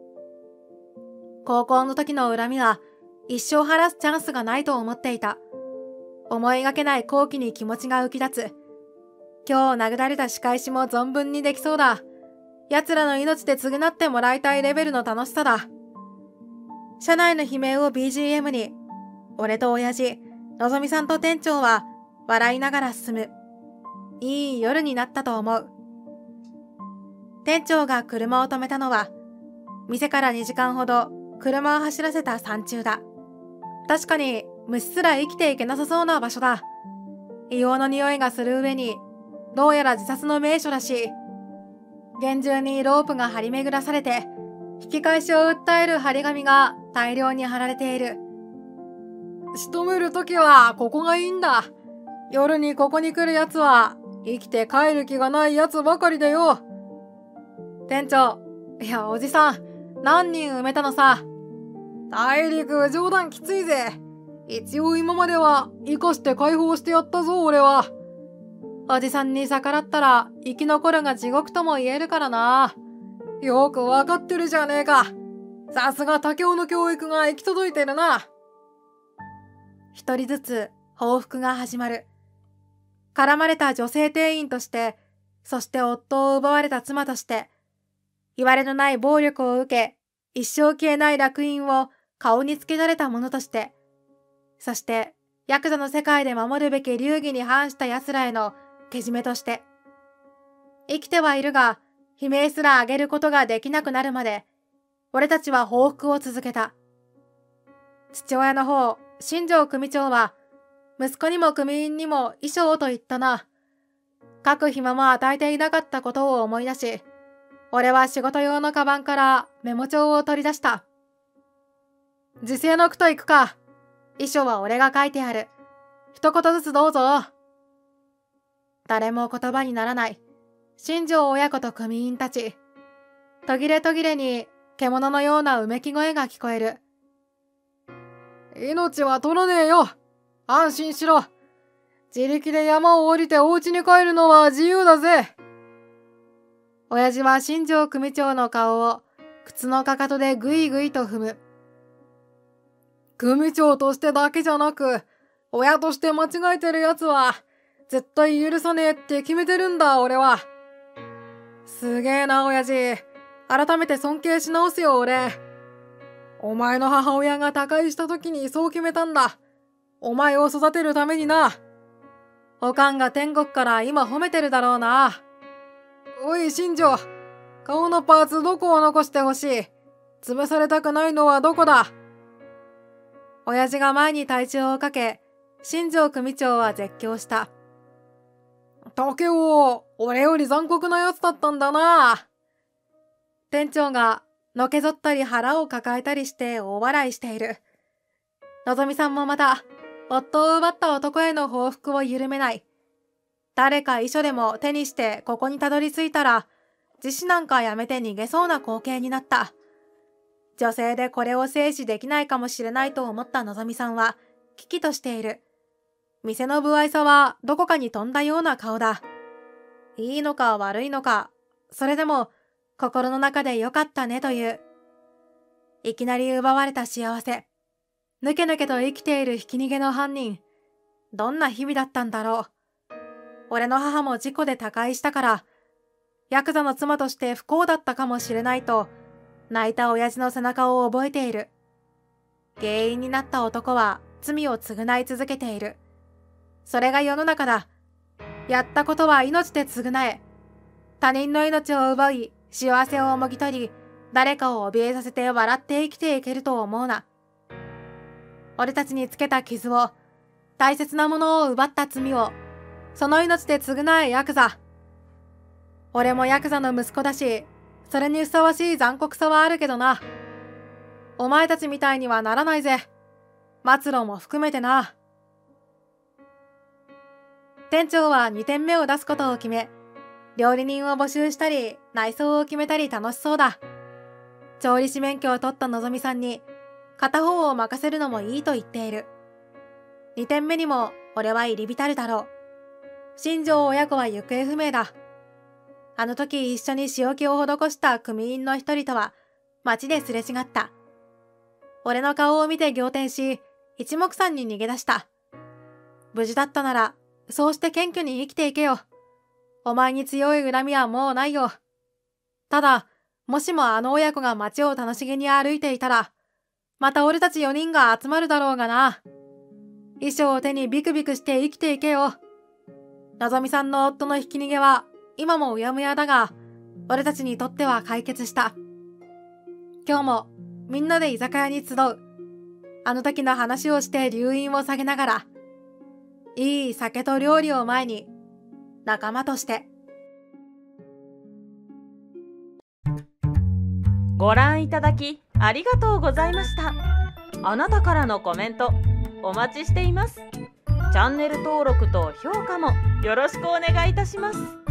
高校の時の恨みは一生晴らすチャンスがないと思っていた。思いがけない好奇に気持ちが浮き立つ。今日殴られた仕返しも存分にできそうだ。奴らの命で償ってもらいたいレベルの楽しさだ。車内の悲鳴を ビージーエム に、俺と親父、のぞみさんと店長は笑いながら進む。いい夜になったと思う。店長が車を止めたのは、店からにじかんほど車を走らせた山中だ。確かに虫すら生きていけなさそうな場所だ。硫黄の匂いがする上に、どうやら自殺の名所らしい。厳重にロープが張り巡らされて、引き返しを訴える張り紙が大量に貼られている。 仕留めるときはここがいいんだ。夜にここに来るやつは生きて帰る気がないやつばかりだよ。 店長、いやおじさん、何人埋めたのさ。 大陸冗談きついぜ。一応今までは生かして解放してやったぞ俺は。 おじさんに逆らったら生き残るが地獄とも言えるからな。 よくわかってるじゃねえか。さすが武雄の教育が行き届いてるな。 一人ずつ報復が始まる。絡まれた女性店員として、そして夫を奪われた妻として、言われのない暴力を受け、一生消えない烙印を顔につけられた者として、そして、ヤクザの世界で守るべき流儀に反した奴らへのけじめとして、生きてはいるが、悲鳴すら上げることができなくなるまで、俺たちは報復を続けた。父親の方、新庄組長は、息子にも組員にも衣装と言ったな。書く暇も与えていなかったことを思い出し、俺は仕事用のカバンからメモ帳を取り出した。時世の句と行くか。遺書は俺が書いてある。一言ずつどうぞ。誰も言葉にならない。新庄親子と組員たち。 途切れ途切れに獣のようなうめき声が聞こえる。命は取らねえよ。安心しろ。自力で山を降りてお家に帰るのは自由だぜ。親父は新庄組長の顔を靴のかかとでぐいぐいと踏む。組長としてだけじゃなく、親として間違えてるやつは絶対許さねえって決めてるんだ、俺は。すげえな、親父。改めて尊敬し直すよ、俺。お前の母親が他界した時にそう決めたんだ。お前を育てるためにな。おかんが天国から今褒めてるだろうな。おい、新庄。顔のパーツどこを残してほしい？潰されたくないのはどこだ？親父が前に体重をかけ、新庄組長は絶叫した。竹雄、俺より残酷なやつだったんだな。店長がのけぞったり腹を抱えたりして大笑いしている。のぞみさんもまた、夫を奪った男への報復を緩めない。誰か遺書でも手にしてここにたどり着いたら、自死なんかやめて逃げそうな光景になった。女性でこれを制止できないかもしれないと思ったのぞみさんは、危機としている。店の不愛さはどこかに飛んだような顔だ。いいのか悪いのか、それでも心の中でよかったねという。いきなり奪われた幸せ。ぬけぬけと生きているひき逃げの犯人。どんな日々だったんだろう。俺の母も事故で他界したから、ヤクザの妻として不幸だったかもしれないと、泣いた親父の背中を覚えている。原因になった男は罪を償い続けている。それが世の中だ。やったことは命で償え。他人の命を奪い、幸せをもぎ取り、誰かを怯えさせて笑って生きていけると思うな。俺たちにつけた傷を、大切なものを奪った罪を、その命で償えヤクザ。俺もヤクザの息子だし、それにふさわしい残酷さはあるけどな。お前たちみたいにはならないぜ。末路も含めてな。店長はにてんめを出すことを決め、料理人を募集したり、内装を決めたり楽しそうだ。調理師免許を取ったのぞみさんに、片方を任せるのもいいと言っている。にてんめにも俺は入り浸るだろう。新庄親子は行方不明だ。あの時一緒に仕置きを施した組員の一人とは街ですれ違った。俺の顔を見て仰天し、一目散に逃げ出した。無事だったなら、そうして謙虚に生きていけよ。お前に強い恨みはもうないよ。ただ、もしもあの親子が街を楽しげに歩いていたら、また俺たちよにんが集まるだろうがな。衣装を手にビクビクして生きていけよ。のぞみさんの夫のひき逃げは、今もうやむやだが、俺たちにとっては解決した。今日もみんなで居酒屋に集う。あの時の話をして留飲を下げながら、いい酒と料理を前に、仲間として。 ご覧いただきありがとうございました。あなたからのコメントお待ちしています。チャンネル登録と評価もよろしくお願いいたします。